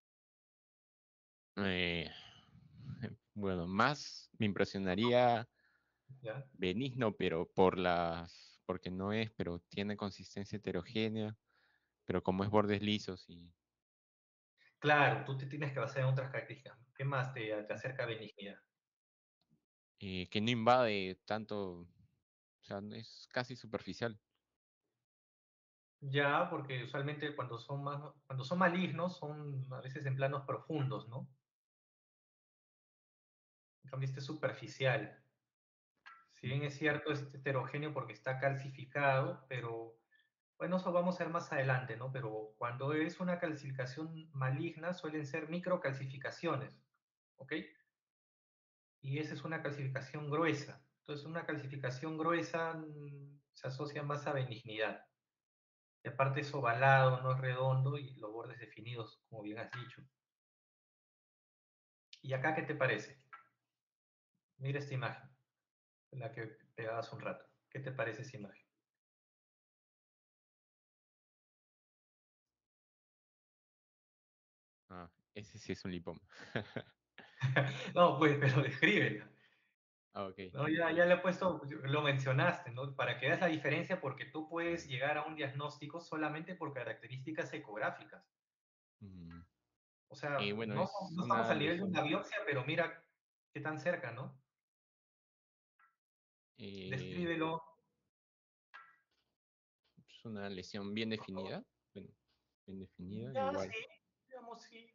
Eh, bueno, más me impresionaría ¿Ya? benigno, pero por las, porque no es, pero tiene consistencia heterogénea, pero como es bordes lisos y Claro, tú te tienes que basar en otras características. ¿Qué más te, te acerca a benignidad? eh, que no invade tanto, o sea, no es casi superficial. Ya, porque usualmente cuando son más, cuando son malignos son a veces en planos profundos, ¿no? En cambio, este es superficial. Si bien es cierto, es heterogéneo porque está calcificado, pero bueno, eso vamos a ver más adelante, ¿no? Pero cuando es una calcificación maligna, suelen ser microcalcificaciones, ¿ok? Y esa es una calcificación gruesa. Entonces, una calcificación gruesa mm, se asocia más a benignidad. Y aparte es ovalado, no es redondo y los bordes definidos, como bien has dicho. ¿Y acá qué te parece? Mira esta imagen, la que pegabas un rato. ¿Qué te parece esa imagen? Ah, ese sí es un lipoma. No, pues, pero descríbela. Ah, ok. No, ya, ya le he puesto, lo mencionaste, ¿no? Para que veas la diferencia, porque tú puedes llegar a un diagnóstico solamente por características ecográficas. Mm, O sea, Y bueno, no, es no estamos una al nivel de una lesión, biopsia, pero mira qué tan cerca, ¿no? eh, Descríbelo. es una lesión bien definida. Bueno, bien definida, Ya, igual. sí, digamos sí.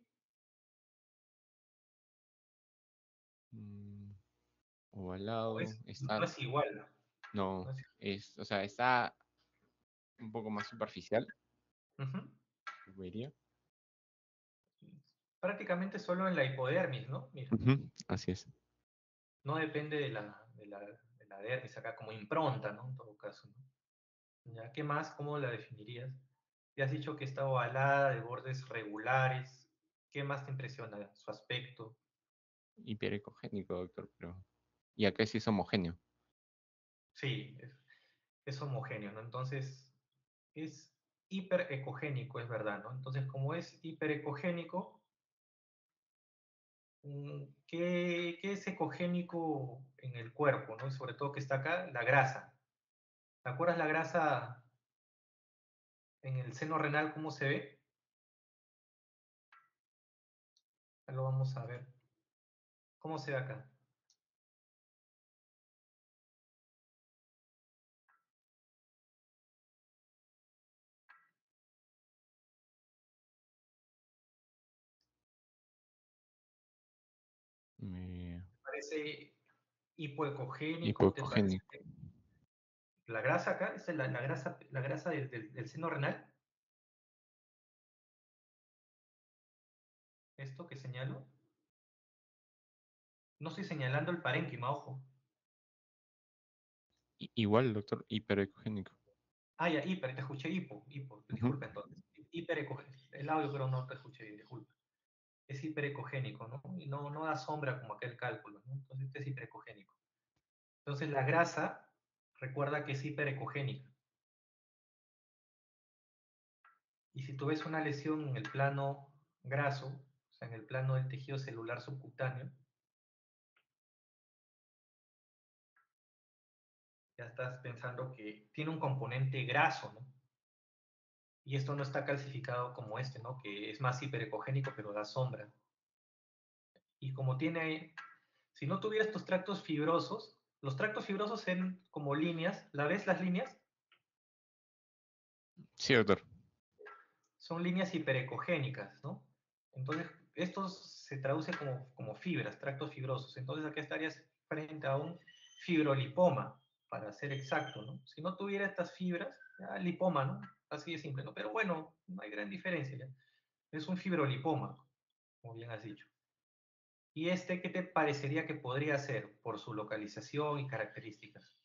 Mm, No Ovalado, es, no está, es igual. No no, es- es, o sea, está un poco más superficial, Ujú. vería. Prácticamente solo en la hipodermis, ¿no? Mira, Ujú, así es. no depende de la, de la, de la dermis acá como impronta, ¿no? En todo caso, ¿no? ¿Ya? ¿Qué más? ¿Cómo la definirías? Ya has dicho que está ovalada, de bordes regulares. ¿Qué más te impresiona? Su aspecto. Hiperecogénico, doctor, pero... Y acá sí es homogéneo. Sí, es, es homogéneo, ¿no? Entonces, es hiperecogénico, es verdad, ¿no? Entonces, como es hiperecogénico, mm, ¿qué, qué es ecogénico en el cuerpo, ¿no? Y sobre todo que está acá, la grasa. ¿Te acuerdas la grasa en el seno renal cómo se ve? Ya lo vamos a ver. ¿Cómo se ve acá? Eh, Parece hipoecogénico, ¿te parece Hipoecogénico. que la grasa acá, esta es la, la grasa, la grasa del, del, del seno renal? Esto que señalo. No estoy señalando el parénquima, ojo. I- Igual, doctor, hiperecogénico. Ah, ya, hiper, te escuché hipo, hipo, Ujú. disculpa entonces. Hiperecogénico, el audio pero no te escuché bien, disculpa. Es hiperecogénico, ¿no? Y no, no da sombra como aquel cálculo, ¿no? Entonces este es hiperecogénico. Entonces la grasa, recuerda que es hiperecogénica. Y si tú ves una lesión en el plano graso, o sea, en el plano del tejido celular subcutáneo, ya estás pensando que tiene un componente graso, ¿no? Y esto no está calcificado como este, ¿no? Que es más hiperecogénico, pero da sombra. Y como tiene, si no tuviera estos tractos fibrosos, los tractos fibrosos en como líneas, ¿la ves las líneas? Sí, doctor. Son líneas hiperecogénicas, ¿no? Entonces, estos se traduce como, como fibras, tractos fibrosos. Entonces, acá estarías frente a un fibrolipoma, para ser exacto, ¿no? Si no tuviera estas fibras, ya, lipoma, ¿no? Así de simple, ¿no? Pero bueno, no hay gran diferencia, ¿ya? Es un fibrolipoma, como bien has dicho. ¿Y este qué te parecería que podría ser por su localización y características?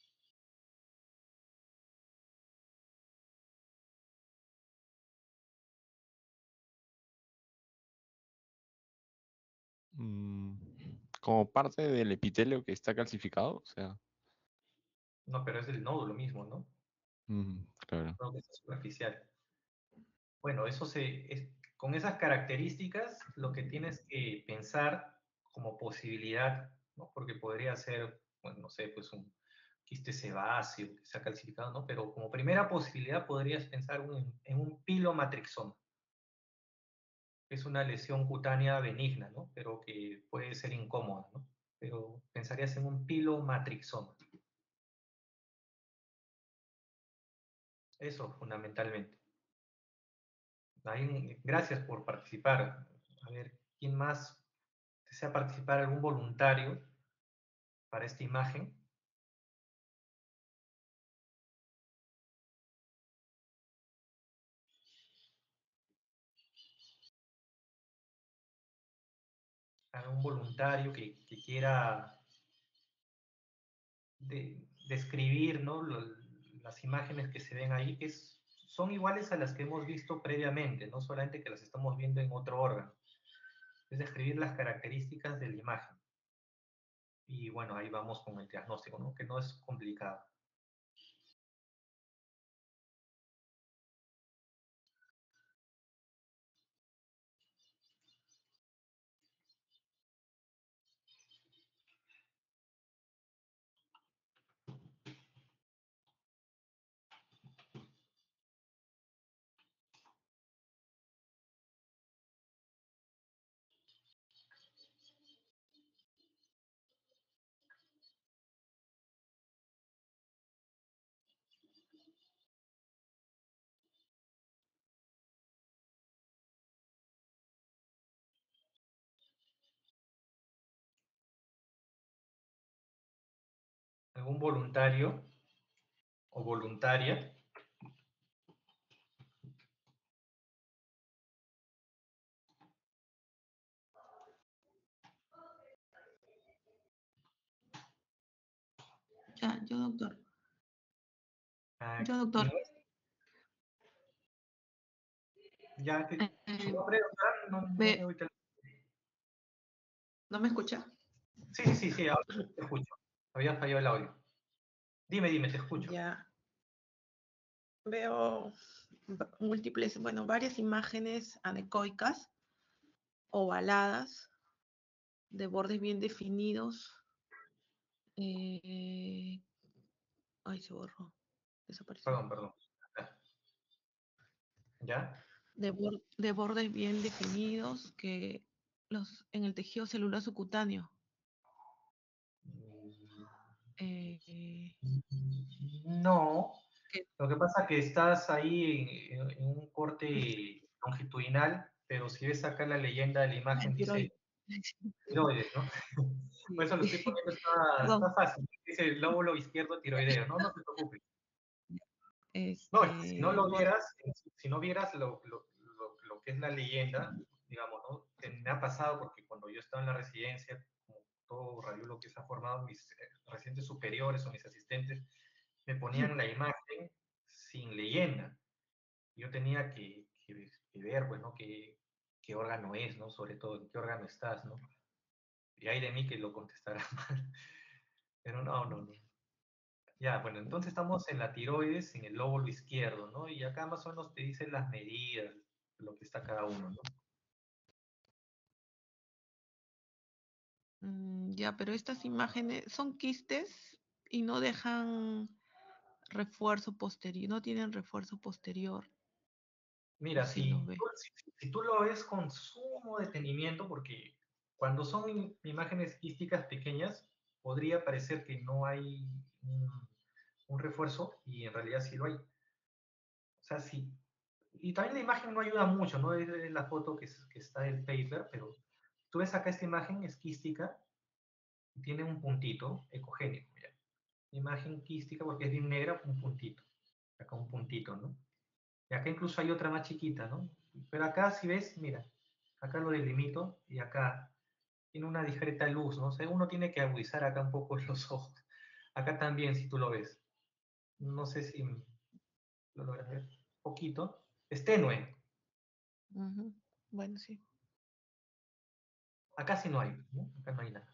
Mm, como parte del epitelio que está calcificado, o sea. No, pero es del nódulo mismo, ¿no? Mm, claro. No, que es superficial. Bueno, eso se, es, con esas características, lo que tienes que pensar como posibilidad, ¿no? Porque podría ser, bueno, no sé, pues un quiste sebáceo que se ha calcificado, ¿no? Pero como primera posibilidad podrías pensar un- en un pilomatrixoma. Es una lesión cutánea benigna, ¿no? Pero que puede ser incómoda, ¿no? Pero pensarías en un pilomatrixoma. Eso, fundamentalmente. Ahí, gracias por participar. A ver, ¿quién más desea participar? ¿Algún voluntario para esta imagen? ¿Algún voluntario que, que quiera de- describir, ¿no? Lo- las imágenes que se ven ahí, que es- son iguales a las que hemos visto previamente, no solamente que las estamos viendo en otro órgano. Es describir las características de la imagen. Y bueno, ahí vamos con el diagnóstico, ¿no? Que no es complicado. ¿Algún voluntario o voluntaria? Ya, yo, doctor. Ah, Yo, ¿quién doctor. es? Ya, que, su Eh, nombre, doctora, no, no ve- me oí. ¿No me escucha? Sí, sí, sí, sí, ahora te escucho. Había fallado el audio. Dime, dime, te escucho. Ya. Veo va- múltiples, bueno, varias imágenes anecoicas, ovaladas, de bordes bien definidos. Eh, ay, se borró, desapareció. Perdón, perdón. ¿Ya? De, bor- de bordes bien definidos que los en el tejido celular subcutáneo. Eh, No. que- Lo que pasa es que estás ahí en, en un corte longitudinal, pero si ves acá la leyenda de la ah, el imagen, dice tiroides. tiroides, ¿no? Por Sí. eso lo estoy poniendo, está, Perdón. está fácil. Dice el lóbulo izquierdo tiroideo. No, no te preocupes. No, es que si no Este, lo bor- vieras, si no vieras lo, lo, lo, lo que es la leyenda, digamos, ¿no? Que me ha pasado porque cuando yo estaba en la residencia, como todo radiólogo que se ha formado, mis eh, residentes superiores o mis asistentes, me ponían la imagen sin leyenda. Yo tenía que, que, que ver, pues, ¿no? Qué, qué órgano es, ¿no? Sobre todo, en qué órgano estás, ¿no? Y hay de mí que lo contestará mal. Pero no, no, no. Ya, bueno, entonces estamos en la tiroides, en el lóbulo izquierdo, ¿no? Y acá más o menos te dicen las medidas, lo que está cada uno, ¿no? mm, ya, pero estas imágenes son quistes y no dejan refuerzo posterior, no tienen refuerzo posterior, o Mira, si lo si, ve. tú- si, si tú lo ves con sumo detenimiento, porque cuando son im- imágenes quísticas pequeñas, podría parecer que no hay un, un refuerzo y en realidad sí lo hay. O sea, sí. Y también la imagen no ayuda mucho, ¿no? Es es la foto que, es- que está en el paper, pero tú ves acá esta imagen es quística y tiene un puntito ecogénico, ¿ya? Imagen quística porque es bien negra, un puntito. Acá un puntito, ¿no? Y acá incluso hay otra más chiquita, ¿no? Pero acá si ves, mira, acá lo delimito y acá tiene una discreta luz, ¿no? O sea, uno tiene que agudizar acá un poco los ojos. Acá también, si tú lo ves. No sé si lo logras ver. Un poquito. Es tenue. Ujú. Bueno, sí. Acá sí no hay, ¿no? Acá no hay nada.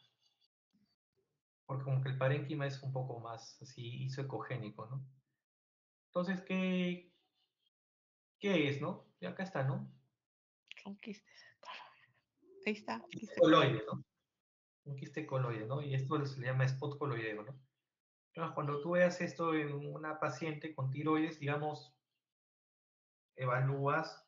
Porque como que el parénquima es un poco más así isoecogénico, ¿no? Entonces, ¿qué, qué es, no? Y acá está, ¿no? Son quistes. Ahí está, Quiste quiste coloide, coloide. ¿no? Un quiste coloide, ¿no? Y esto se le llama spot coloideo, ¿no? Entonces, cuando tú veas esto en una paciente con tiroides, digamos, evalúas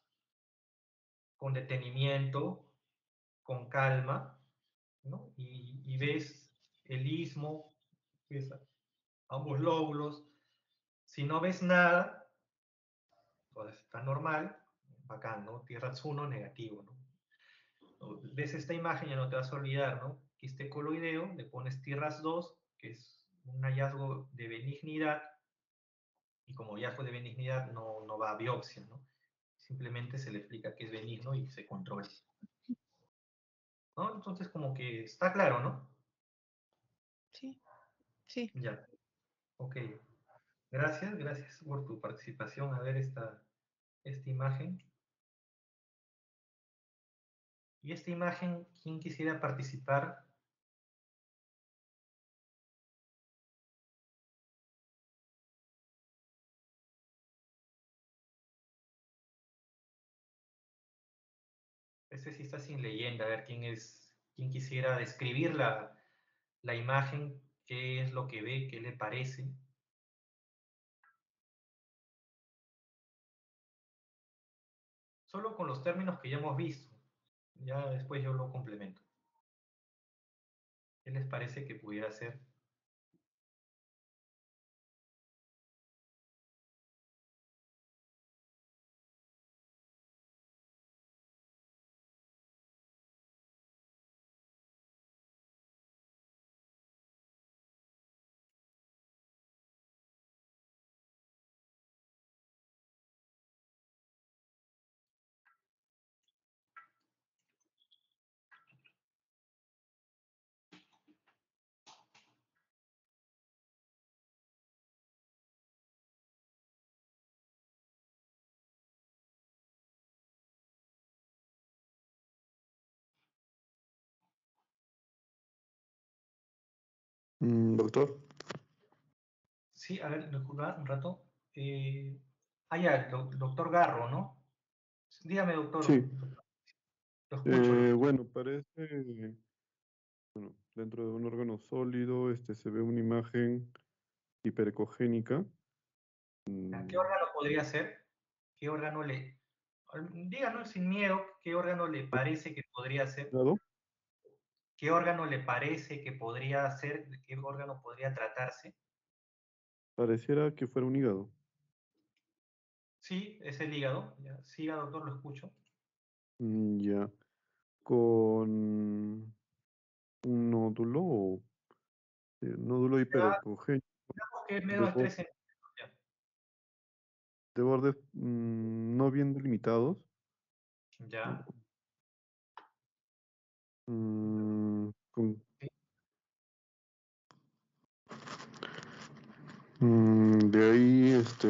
con detenimiento, con calma, ¿no? Y, y ves el istmo, ves ambos lóbulos. Si no ves nada, pues está normal, bacán, ¿no? T RADS uno negativo, ¿no? Ves esta imagen, ya no te vas a olvidar, ¿no? Quiste coloideo, le pones T RADS dos, que es un hallazgo de benignidad, y como hallazgo de benignidad no, no va a biopsia, ¿no? Simplemente se le explica que es benigno y se controla, ¿no? Entonces como que está claro, ¿no? Sí, sí. Ya, ok. Gracias, gracias por tu participación a ver esta, esta imagen. Y esta imagen, ¿quién quisiera participar? Este sí está sin leyenda, a ver quién es, quién quisiera describir la, la imagen, qué es lo que ve, qué le parece. Solo con los términos que ya hemos visto. Ya después yo lo complemento. ¿Qué les parece que pudiera ser? Mm, doctor. Sí, a ver, disculpa un rato. Eh, ah, ya, el doc- doctor Garro, ¿no? Dígame, doctor. Sí. Lo escucho. Lo... Eh, bueno, parece, bueno, dentro de un órgano sólido, este, se ve una imagen hiperecogénica. ¿Qué órgano podría ser? ¿Qué órgano le... Díganos sin miedo, ¿qué órgano le parece que podría ser? ¿Lado? ¿Qué órgano le parece que podría ser? ¿De qué órgano podría tratarse? Pareciera que fuera un hígado. Sí, es el hígado. Ya. Siga, doctor, lo escucho. Mm, ya. Con un nódulo, o, eh, nódulo Ya, hiperecogénico digamos que es de, menos de bor- tres centímetros. Ya. de bordes mm, no bien delimitados. Ya. Mm, con- Sí. mm, de ahí, este,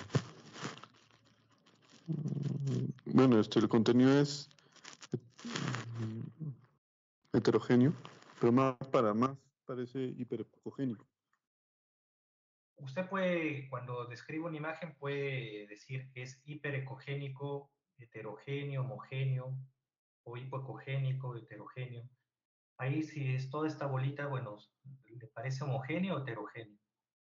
mm, bueno, este, el contenido es mm, heterogéneo, pero más para más parece hiperecogénico. Usted puede, cuando describe una imagen, puede decir que es hiperecogénico, heterogéneo, homogéneo, o hipoecogénico, heterogéneo. Ahí si es toda esta bolita, bueno, ¿le parece homogéneo o heterogéneo?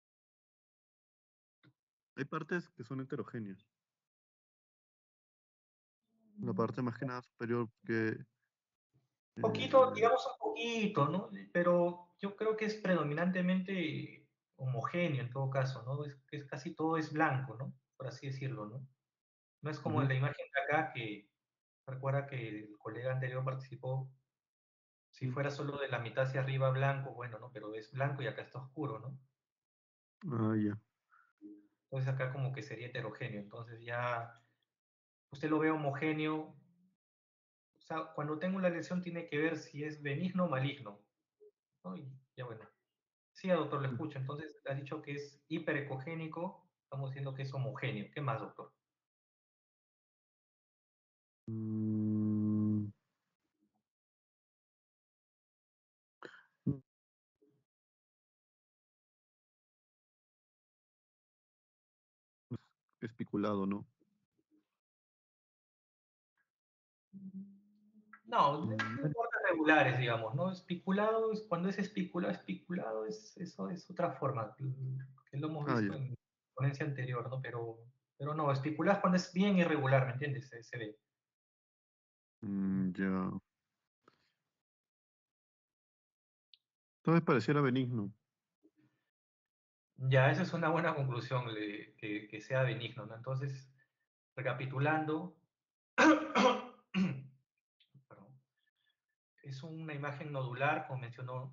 Hay partes que son heterogéneas. La parte más que nada superior que... Poquito, eh, digamos un poquito, ¿no? Pero yo creo que es predominantemente homogéneo en todo caso, ¿no? Es, es casi todo es blanco, ¿no? Por así decirlo, ¿no? No es como en ujú. la imagen de acá que recuerda que el colega anterior participó, si Mm. fuera solo de la mitad hacia arriba blanco, bueno, ¿no? Pero es blanco y acá está oscuro, ¿no? Ah, ya. Entonces acá como que sería heterogéneo. Entonces ya usted lo ve homogéneo. O sea, cuando tengo la lesión tiene que ver si es benigno o maligno, ¿no? Y ya bueno. Sí, doctor, lo escucho. Entonces ha dicho que es hiperecogénico, estamos diciendo que es homogéneo. ¿Qué más, doctor? Mm, espiculado, ¿no? No, de- Mm, de bordes regulares, digamos, ¿no? Espiculado, es, cuando es espiculado, espiculado, es, eso es otra forma, que que lo hemos ah, visto ya. en ponencia anterior, ¿no? Pero, pero no, espiculado es cuando es bien irregular, ¿me entiendes? Se, se ve. Mm, ya. Entonces pareciera benigno. Ya, esa es una buena conclusión, le- que, que sea benigno, ¿no? Entonces, recapitulando, perdón, es una imagen nodular, como mencionó,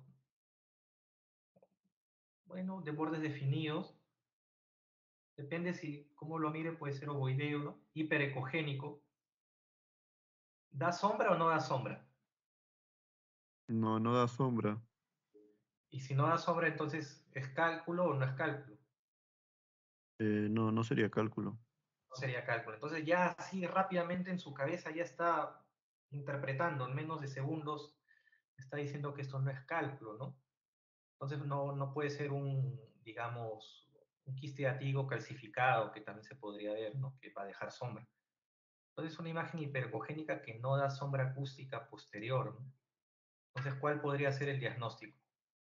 bueno, de bordes definidos, depende si, cómo lo mire, puede ser ovoideo, ¿no? Hiperecogénico, ¿da sombra o no da sombra? No, no da sombra. Y si no da sombra, entonces, ¿es cálculo o no es cálculo? Eh, no, no sería cálculo. No sería cálculo. Entonces ya así rápidamente en su cabeza ya está interpretando, en menos de segundos, está diciendo que esto no es cálculo, ¿no? Entonces no, no puede ser un, digamos, un quiste atigo calcificado, que también se podría ver, ¿no? Que va a dejar sombra. Entonces una imagen hiperecogénica que no da sombra acústica posterior, ¿no? Entonces, ¿cuál podría ser el diagnóstico?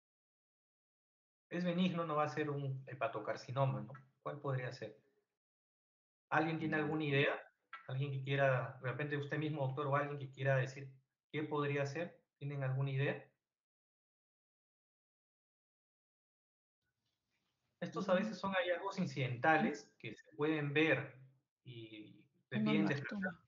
Es benigno, no va a ser un hepatocarcinoma, ¿no? ¿Cuál podría ser? ¿Alguien tiene alguna idea? ¿Alguien que quiera, de repente usted mismo, doctor, o alguien que quiera decir qué podría ser? ¿Tienen alguna idea? Estos a veces son hallazgos incidentales que se pueden ver y Un requieren desplazar. amartoma.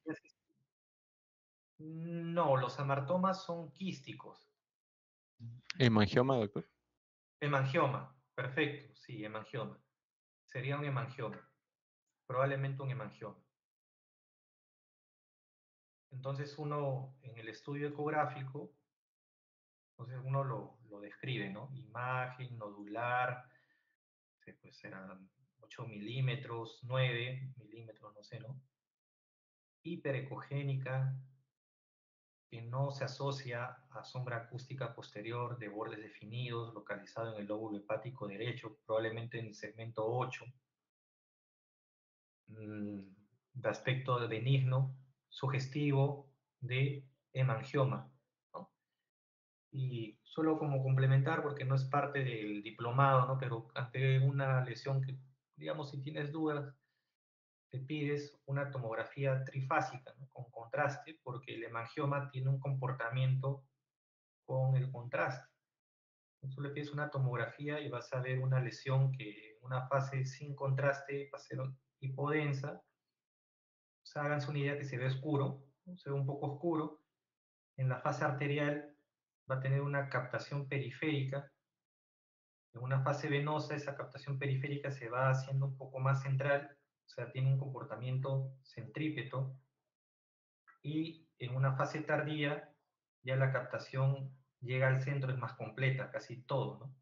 No, los amartomas son quísticos. Hemangioma, doctor. Hemangioma, perfecto, sí, hemangioma. Sería un hemangioma, probablemente un hemangioma. Entonces uno, en el estudio ecográfico, entonces uno lo, lo describe, ¿no? Imagen nodular, sí, pues serán ocho milímetros, nueve milímetros, no sé, ¿no? Hiperecogénica, que no se asocia a sombra acústica posterior de bordes definidos, localizado en el lóbulo hepático derecho, probablemente en el segmento ocho, de aspecto benigno, sugestivo de hemangioma, ¿no? Y solo como complementar, porque no es parte del diplomado, ¿no? Pero ante una lesión que, digamos, si tienes dudas, te pides una tomografía trifásica, ¿no? Con contraste, porque el hemangioma tiene un comportamiento con el contraste. Entonces le pides una tomografía y vas a ver una lesión que en una fase sin contraste va a ser hipodensa. O sea, háganse una idea que se ve oscuro, ¿no? Se ve un poco oscuro. En la fase arterial va a tener una captación periférica. En una fase venosa esa captación periférica se va haciendo un poco más central, o sea, tiene un comportamiento centrípeto. Y en una fase tardía ya la captación llega al centro, es más completa, casi todo, ¿no?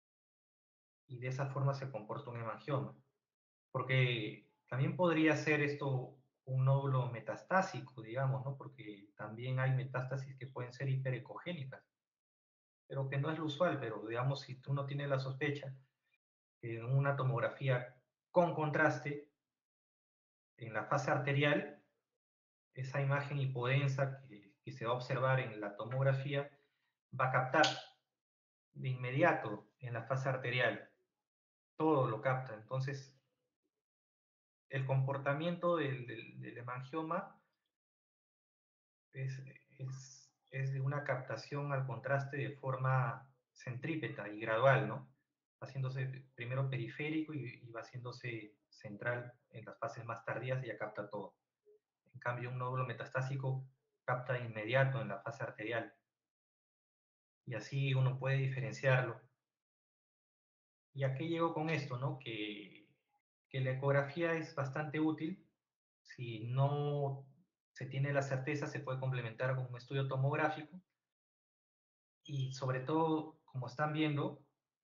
Y de esa forma se comporta un hemangioma. Porque también podría ser esto un nódulo metastásico, digamos, ¿no? Porque también hay metástasis que pueden ser hiperecogénicas, pero que no es lo usual, pero digamos, si tú no tienes la sospecha, en una tomografía con contraste, en la fase arterial, esa imagen hipodensa que, que se va a observar en la tomografía va a captar de inmediato en la fase arterial, todo lo capta. Entonces, el comportamiento del, del, del hemangioma es, es, es, de una captación al contraste de forma centrípeta y gradual, ¿no? Haciéndose primero periférico y, y va haciéndose central en las fases más tardías y ya capta todo. En cambio, un nódulo metastásico capta de inmediato en la fase arterial. Y así uno puede diferenciarlo. ¿Y a qué llego con esto, no? Que, que la ecografía es bastante útil. Si no se tiene la certeza, se puede complementar con un estudio tomográfico. Y sobre todo, como están viendo,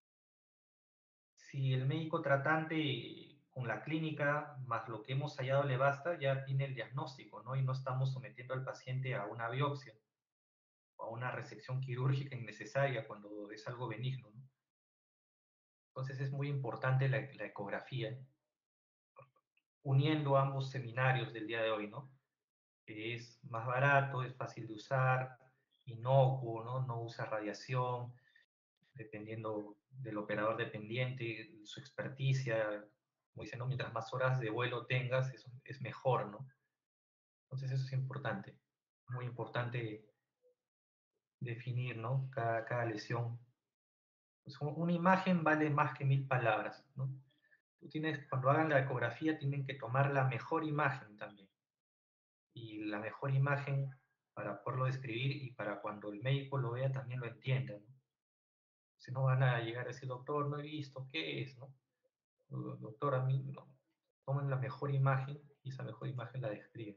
si el médico tratante con la clínica más lo que hemos hallado le basta, ya tiene el diagnóstico, ¿no? Y no estamos sometiendo al paciente a una biopsia o a una resección quirúrgica innecesaria cuando es algo benigno, ¿no? Entonces es muy importante la, la ecografía, uniendo ambos seminarios del día de hoy, ¿no? Que es más barato, es fácil de usar, inocuo, ¿no? No usa radiación, dependiendo del operador dependiente, su experticia, como dicen, ¿no? Mientras más horas de vuelo tengas, es, es mejor, ¿no? Entonces eso es importante, muy importante definir, ¿no? Cada, cada lesión. Pues una imagen vale más que mil palabras, ¿no? Tú tienes, cuando hagan la ecografía, tienen que tomar la mejor imagen también. Y la mejor imagen para poderlo describir y para cuando el médico lo vea también lo entienda, ¿no? Si no van a llegar a decir, doctor, no he visto, ¿qué es, no? Doctor, a mí, no. Tomen la mejor imagen y esa mejor imagen la describen.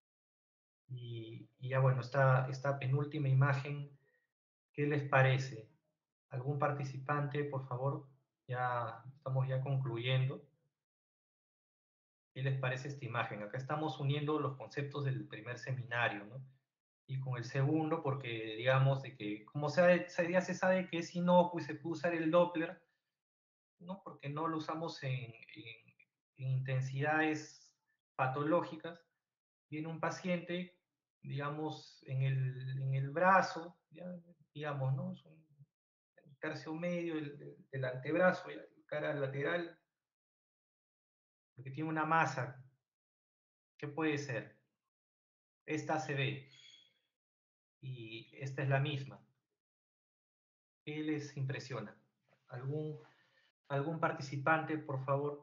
Y, y ya bueno, esta, esta penúltima imagen, ¿qué les parece? ¿Algún participante, por favor? Ya estamos ya concluyendo. ¿Qué les parece esta imagen? Acá estamos uniendo los conceptos del primer seminario, ¿no? Y con el segundo, porque digamos de que como se, ya se sabe que es inocuo y se puede usar el Doppler, ¿no? Porque no lo usamos en, en, en intensidades patológicas. Viene un paciente, digamos, en el, en el brazo, ¿ya? Digamos, ¿no? Es un tercio medio del, del antebrazo, ¿ya? Cara lateral, porque tiene una masa. ¿Qué puede ser? Esta se ve y esta es la misma. ¿Qué les impresiona? ¿Algún, algún participante, por favor?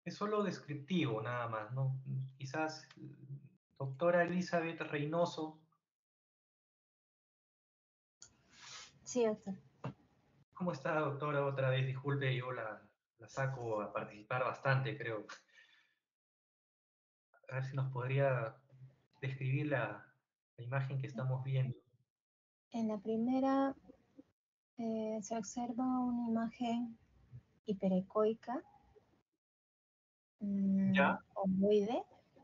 es solo descriptivo nada más, ¿no? Quizás, doctora Elizabeth Reynoso. Sí, doctor. ¿Cómo está, doctora? Otra vez, disculpe, yo la, la saco a participar bastante, creo. A ver si nos podría describir la, la imagen que estamos viendo. En la primera eh, se observa una imagen hiperecoica, mm, ¿Ya? ovoide.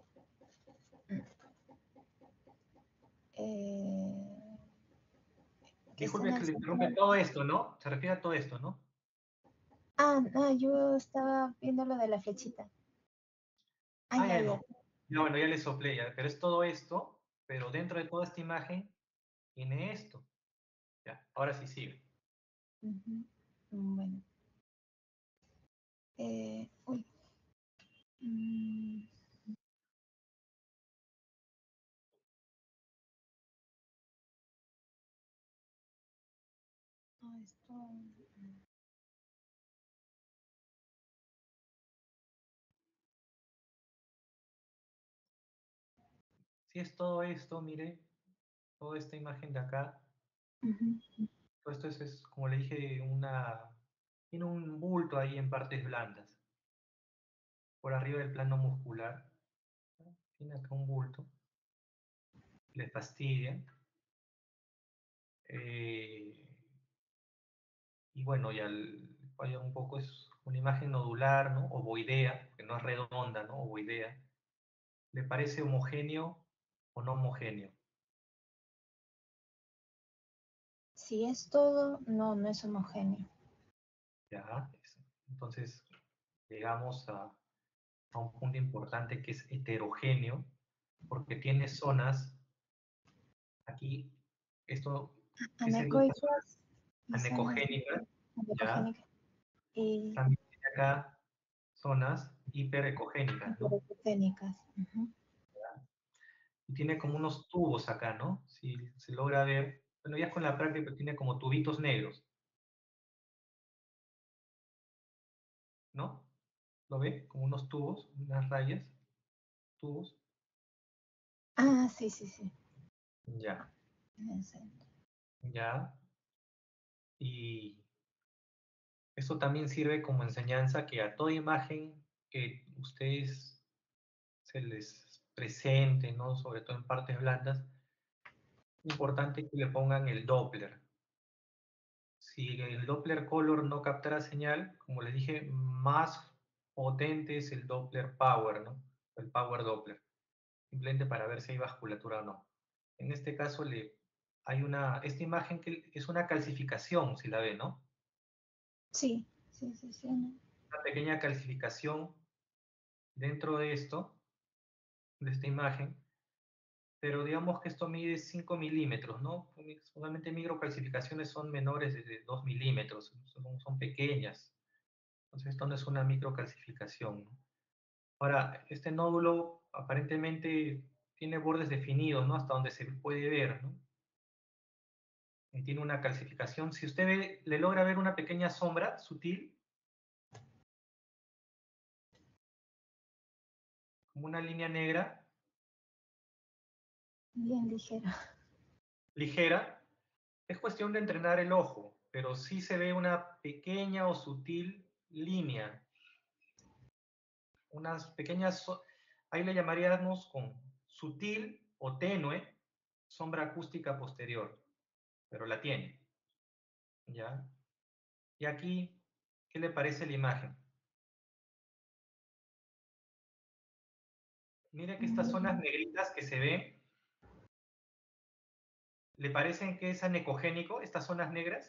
Eh, que Disculpe están que le al interrumpe centro. todo esto, ¿no? Se refiere a todo esto, ¿no? Ah, no, yo estaba viendo lo de la flechita. Ah, Ah, ya, ya, ya. ya, bueno, ya le soplé, ya, pero es todo esto, pero dentro de toda esta imagen tiene esto. Ya, ahora sí sigue. Ujú. Bueno. Eh, uy. Mm, ah, esto. Si es todo esto, mire, toda esta imagen de acá, Ujú. todo esto es, es, como le dije, una, tiene un bulto ahí en partes blandas, por arriba del plano muscular, ¿no? Tiene acá un bulto, le fastidia, eh, y bueno, ya el fallo un poco es una imagen nodular, ¿no? Ovoidea, que no es redonda, ¿no? Ovoidea. ¿Le parece homogéneo o no homogéneo? Si es todo, no, no es homogéneo. Ya, entonces llegamos a, a un punto importante que es heterogéneo, porque tiene zonas, aquí, esto, ¿qué sería esta zona? Anecoicas y zonas Anecogénica, ya, anecogénicas y también tiene acá zonas hiperecogénicas, ¿no? hiperecogénicas. Ujú. Y tiene como unos tubos acá, ¿no? Si se logra ver, bueno, ya con la práctica tiene como tubitos negros, ¿no? ¿Lo ve? Como unos tubos, unas rayas, tubos. Ah, sí, sí, sí. Ya, En el centro. ya. Y esto también sirve como enseñanza que a toda imagen que ustedes se les presente, ¿no? Sobre todo en partes blandas, es importante que le pongan el Doppler. Si el Doppler Color no captara señal, como les dije, más potente es el Doppler Power, ¿no? El Power Doppler, simplemente para ver si hay vasculatura o no. En este caso, le, hay una, esta imagen que es una calcificación, si la ve, ¿no? Sí, sí, sí, sí. ¿No? Una pequeña calcificación dentro de esto, de esta imagen, pero digamos que esto mide cinco milímetros, ¿no? Solamente microcalcificaciones son menores de dos milímetros, son, son pequeñas. Entonces esto no es una microcalcificación, ¿no? Ahora, este nódulo aparentemente tiene bordes definidos, ¿no? Hasta donde se puede ver, ¿no? Y tiene una calcificación. Si usted ve, le logra ver una pequeña sombra sutil, como una línea negra, Bien ligera. ligera, es cuestión de entrenar el ojo, pero sí se ve una pequeña o sutil línea, unas pequeñas, so- ahí le llamaríamos con sutil o tenue sombra acústica posterior, pero la tiene, ¿ya? Y aquí, ¿qué le parece la imagen? Mire que estas zonas Mm, negritas que se ven, ¿le parecen que es anecogénico, estas zonas negras?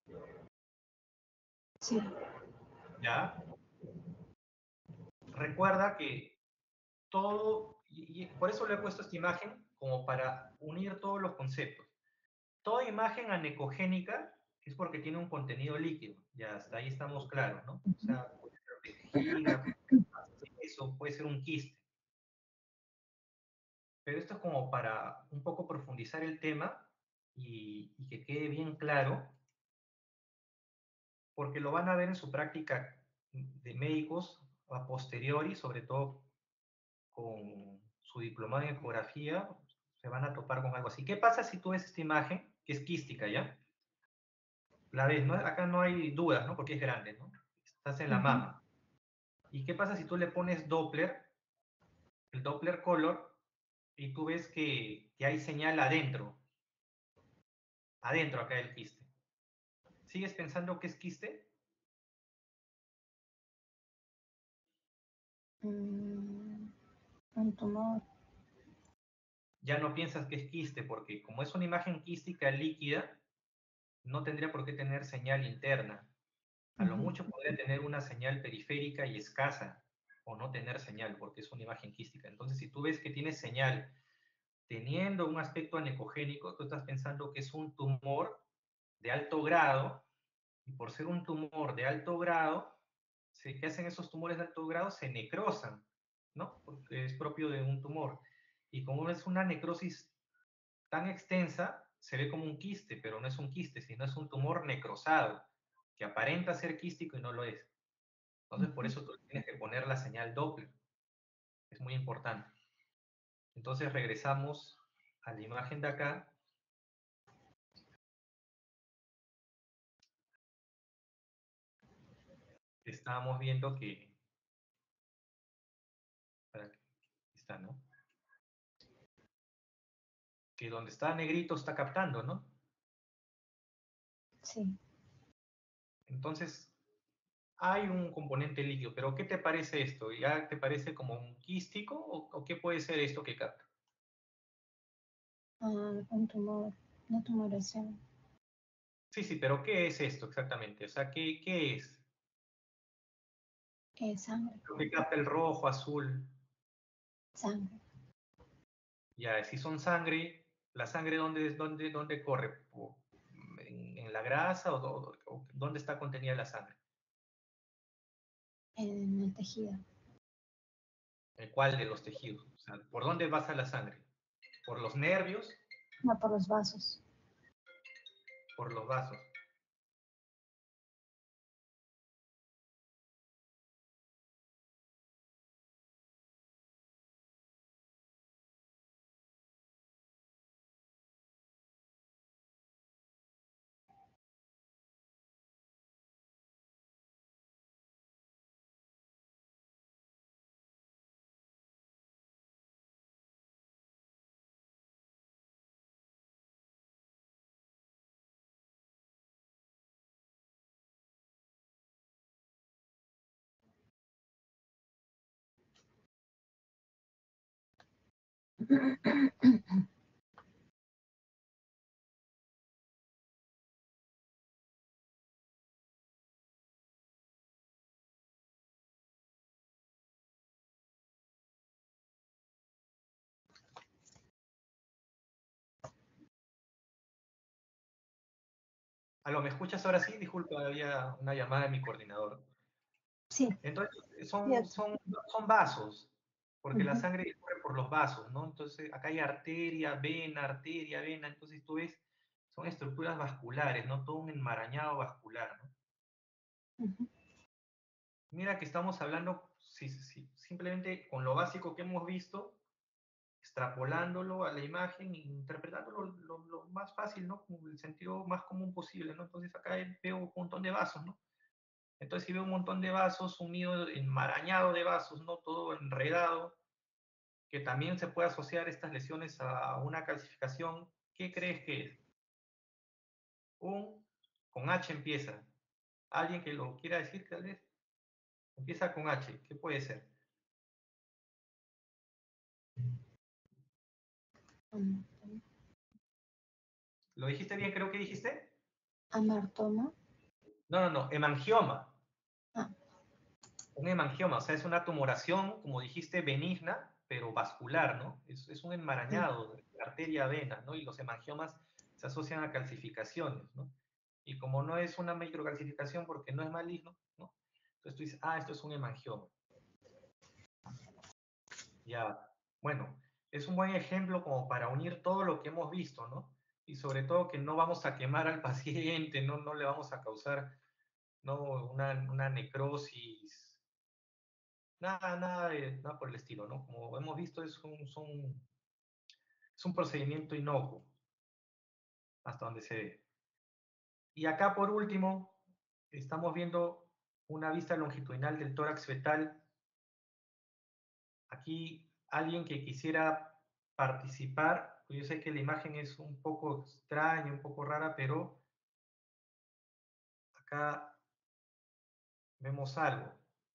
sí. ¿Ya? Recuerda que todo, y, y por eso le he puesto esta imagen, como para unir todos los conceptos. Toda imagen anecogénica es porque tiene un contenido líquido, ya hasta ahí estamos claros, ¿no? O sea, puede ser vejiga, puede ser eso, puede ser un quiste. Pero esto es como para un poco profundizar el tema y, y que quede bien claro, porque lo van a ver en su práctica de médicos a posteriori, sobre todo con su diplomado en ecografía, se van a topar con algo así. ¿Qué pasa si tú ves esta imagen, que es quística, ya? La ves, ¿no? Acá no hay dudas, ¿no? Porque es grande, ¿no? Estás en la mama. ¿Y qué pasa si tú le pones Doppler, el Doppler color, y tú ves que, que hay señal adentro? Adentro acá del quiste. ¿Sigues pensando que es quiste? Mm, un tumor. Ya no piensas que es quiste, porque como es una imagen quística líquida, no tendría por qué tener señal interna. A lo mucho podría tener una señal periférica y escasa, o no tener señal, porque es una imagen quística. Entonces, si tú ves que tiene señal teniendo un aspecto anecogénico, tú estás pensando que es un tumor de alto grado, y por ser un tumor de alto grado, ¿sí? ¿Qué hacen esos tumores de alto grado? Se necrosan, ¿no? Porque es propio de un tumor. Y como es una necrosis tan extensa, se ve como un quiste, pero no es un quiste, sino es un tumor necrosado, que aparenta ser quístico y no lo es. Entonces, por eso tú tienes que poner la señal Doppler. Es muy importante. Entonces, regresamos a la imagen de acá. Estábamos viendo que... Está, ¿no? Que donde está negrito está captando, ¿no? Sí. Entonces, hay un componente líquido, pero ¿qué te parece esto? ¿Ya te parece como un quístico o, o qué puede ser esto que capta? Ah, un tumor, una tumoración. Sí, sí, pero ¿qué es esto exactamente? O sea, ¿qué, qué es? Eh, sangre. Lo que capta el rojo, azul. Sangre. Ya, si son sangre, ¿la sangre dónde, dónde, dónde corre? ¿En, en la grasa o, o, o dónde está contenida la sangre? En el tejido. ¿En cuál de los tejidos? O sea, ¿por dónde pasa la sangre? ¿Por los nervios? No, por los vasos. Por los vasos. Aló, ¿me escuchas ahora sí? Disculpa, había una llamada de mi coordinador. Sí. Entonces, son, Cierto. son, son vasos, porque la Ujú. sangre corre por los vasos, ¿no? Entonces, acá hay arteria, vena, arteria, vena, entonces tú ves, son estructuras vasculares, ¿no? Todo un enmarañado vascular, ¿no? Ujú. Mira que estamos hablando, sí, sí, simplemente con lo básico que hemos visto, extrapolándolo a la imagen e interpretándolo lo, lo más fácil, ¿no? Con el sentido más común posible, ¿no? Entonces acá veo un montón de vasos, ¿no? Entonces si veo un montón de vasos, unido, enmarañado de vasos, ¿no? Todo enredado, que también se puede asociar estas lesiones a una calcificación, ¿qué crees que es? Un, con H empieza. ¿Alguien que lo quiera decir tal vez? Empieza con H, ¿qué puede ser? ¿Lo dijiste bien? Creo que dijiste. Amartoma. No, no, no, hemangioma. Ah. Un hemangioma, o sea, es una tumoración, como dijiste, benigna, pero vascular, ¿no? Es, es un enmarañado de arteria-vena, ¿no? Y los hemangiomas se asocian a calcificaciones, ¿no? Y como no es una microcalcificación porque no es maligno, ¿no? Entonces tú dices, ah, esto es un hemangioma. Ya, bueno, es un buen ejemplo como para unir todo lo que hemos visto, ¿no? Y sobre todo que no vamos a quemar al paciente, no, no le vamos a causar, ¿no? una, una necrosis Nada, nada, de- nada por el estilo, ¿no? Como hemos visto, es un, son- es un procedimiento inocuo, hasta donde se ve. Y acá, por último, estamos viendo una vista longitudinal del tórax fetal. Aquí, alguien que quisiera participar, pues yo sé que la imagen es un poco extraña, un poco rara, pero acá vemos algo.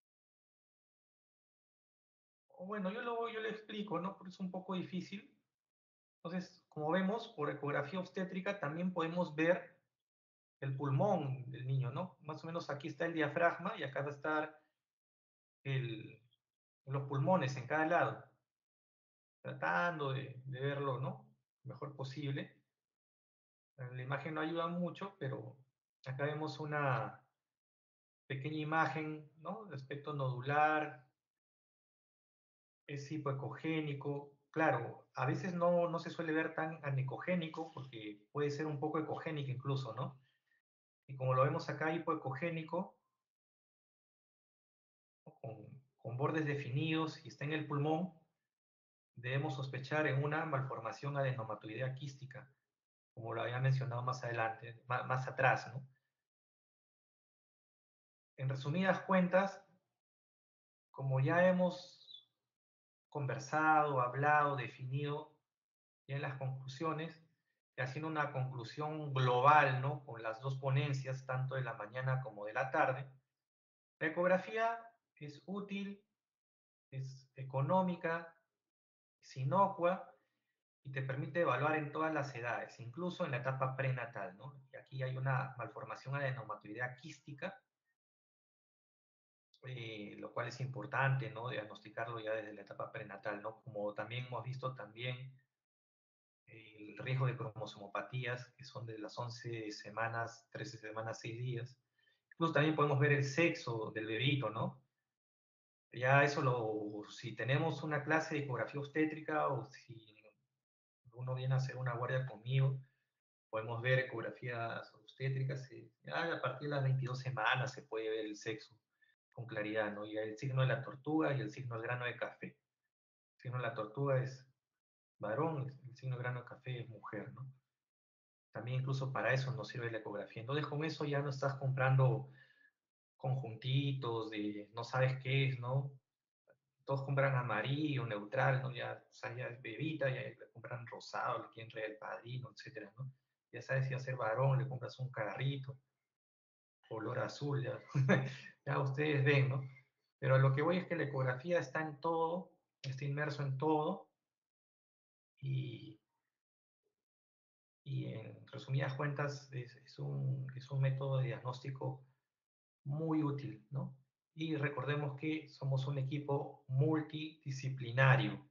O bueno, yo lo, yo le explico, ¿no? Porque es un poco difícil. Entonces, como vemos, por ecografía obstétrica también podemos ver el pulmón del niño, ¿no? Más o menos aquí está el diafragma y acá va a estar el, los pulmones en cada lado, tratando de, de verlo, ¿no? Lo mejor posible. La imagen no ayuda mucho, pero acá vemos una pequeña imagen, ¿no? De aspecto nodular, es hipoecogénico. Claro, a veces no, no se suele ver tan anecogénico porque puede ser un poco ecogénico incluso, ¿no? Y como lo vemos acá, hipoecogénico, ¿no? con, con bordes definidos y está en el pulmón, debemos sospechar en una malformación adenomatoidea quística, como lo había mencionado más adelante, más, más atrás, ¿no? En resumidas cuentas, como ya hemos conversado, hablado, definido, ya en las conclusiones, haciendo una conclusión global, ¿no? Con las dos ponencias, tanto de la mañana como de la tarde, la ecografía es útil, es económica, es inocua y te permite evaluar en todas las edades, incluso en la etapa prenatal, ¿no? Y aquí hay una malformación adenomatoidea quística, eh, lo cual es importante, ¿no? Diagnosticarlo ya desde la etapa prenatal, ¿no? Como también hemos visto también el riesgo de cromosomopatías, que son de las once semanas, trece semanas, seis días. Incluso también podemos ver el sexo del bebito, ¿no? Ya eso lo, si tenemos una clase de ecografía obstétrica o si uno viene a hacer una guardia conmigo, podemos ver ecografías obstétricas, eh, ya a partir de las veintidós semanas se puede ver el sexo con claridad, ¿no? Y el signo de la tortuga y el signo del grano de café. El signo de la tortuga es varón, el signo del grano de café es mujer, ¿no? También incluso para eso nos sirve la ecografía. Entonces con eso ya no estás comprando conjuntitos de no sabes qué es, ¿no? Todos compran amarillo, neutral, ¿no? Ya, o sea, ya es bebita, ya le compran rosado, le quieren traer el padrino, etcétera, ¿no? Ya sabes si va a ser varón, le compras un carrito, color azul, ya, ya ustedes ven, ¿no? Pero lo que voy es que la ecografía está en todo, está inmerso en todo, y, y en resumidas cuentas es, es, un, es un método de diagnóstico muy útil, ¿no? Y recordemos que somos un equipo multidisciplinario.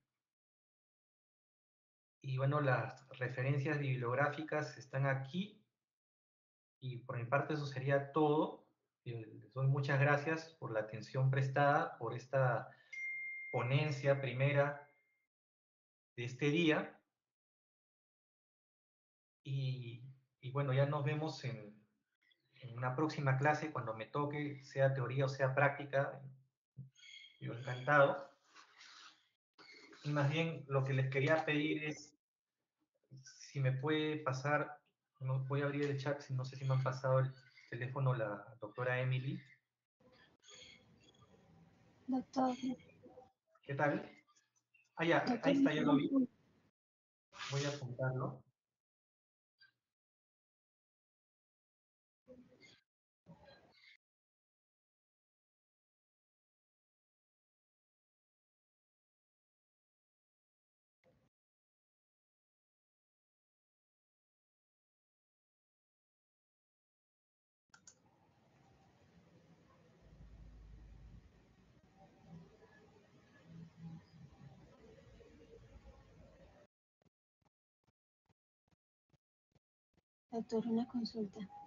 Y bueno, las referencias bibliográficas están aquí. Y por mi parte eso sería todo. Eh, Les doy muchas gracias por la atención prestada, por esta ponencia primera de este día. Y, y bueno, ya nos vemos en, en una próxima clase cuando me toque, sea teoría o sea práctica. Yo encantado. Y más bien lo que les quería pedir es si me puede pasar, no voy a abrir el chat, no sé si me han pasado el teléfono la doctora Emily. Doctor, ¿Qué tal? Ah, ya, ahí doctor, está, ya lo vi. Voy a apuntarlo. doctor, una consulta.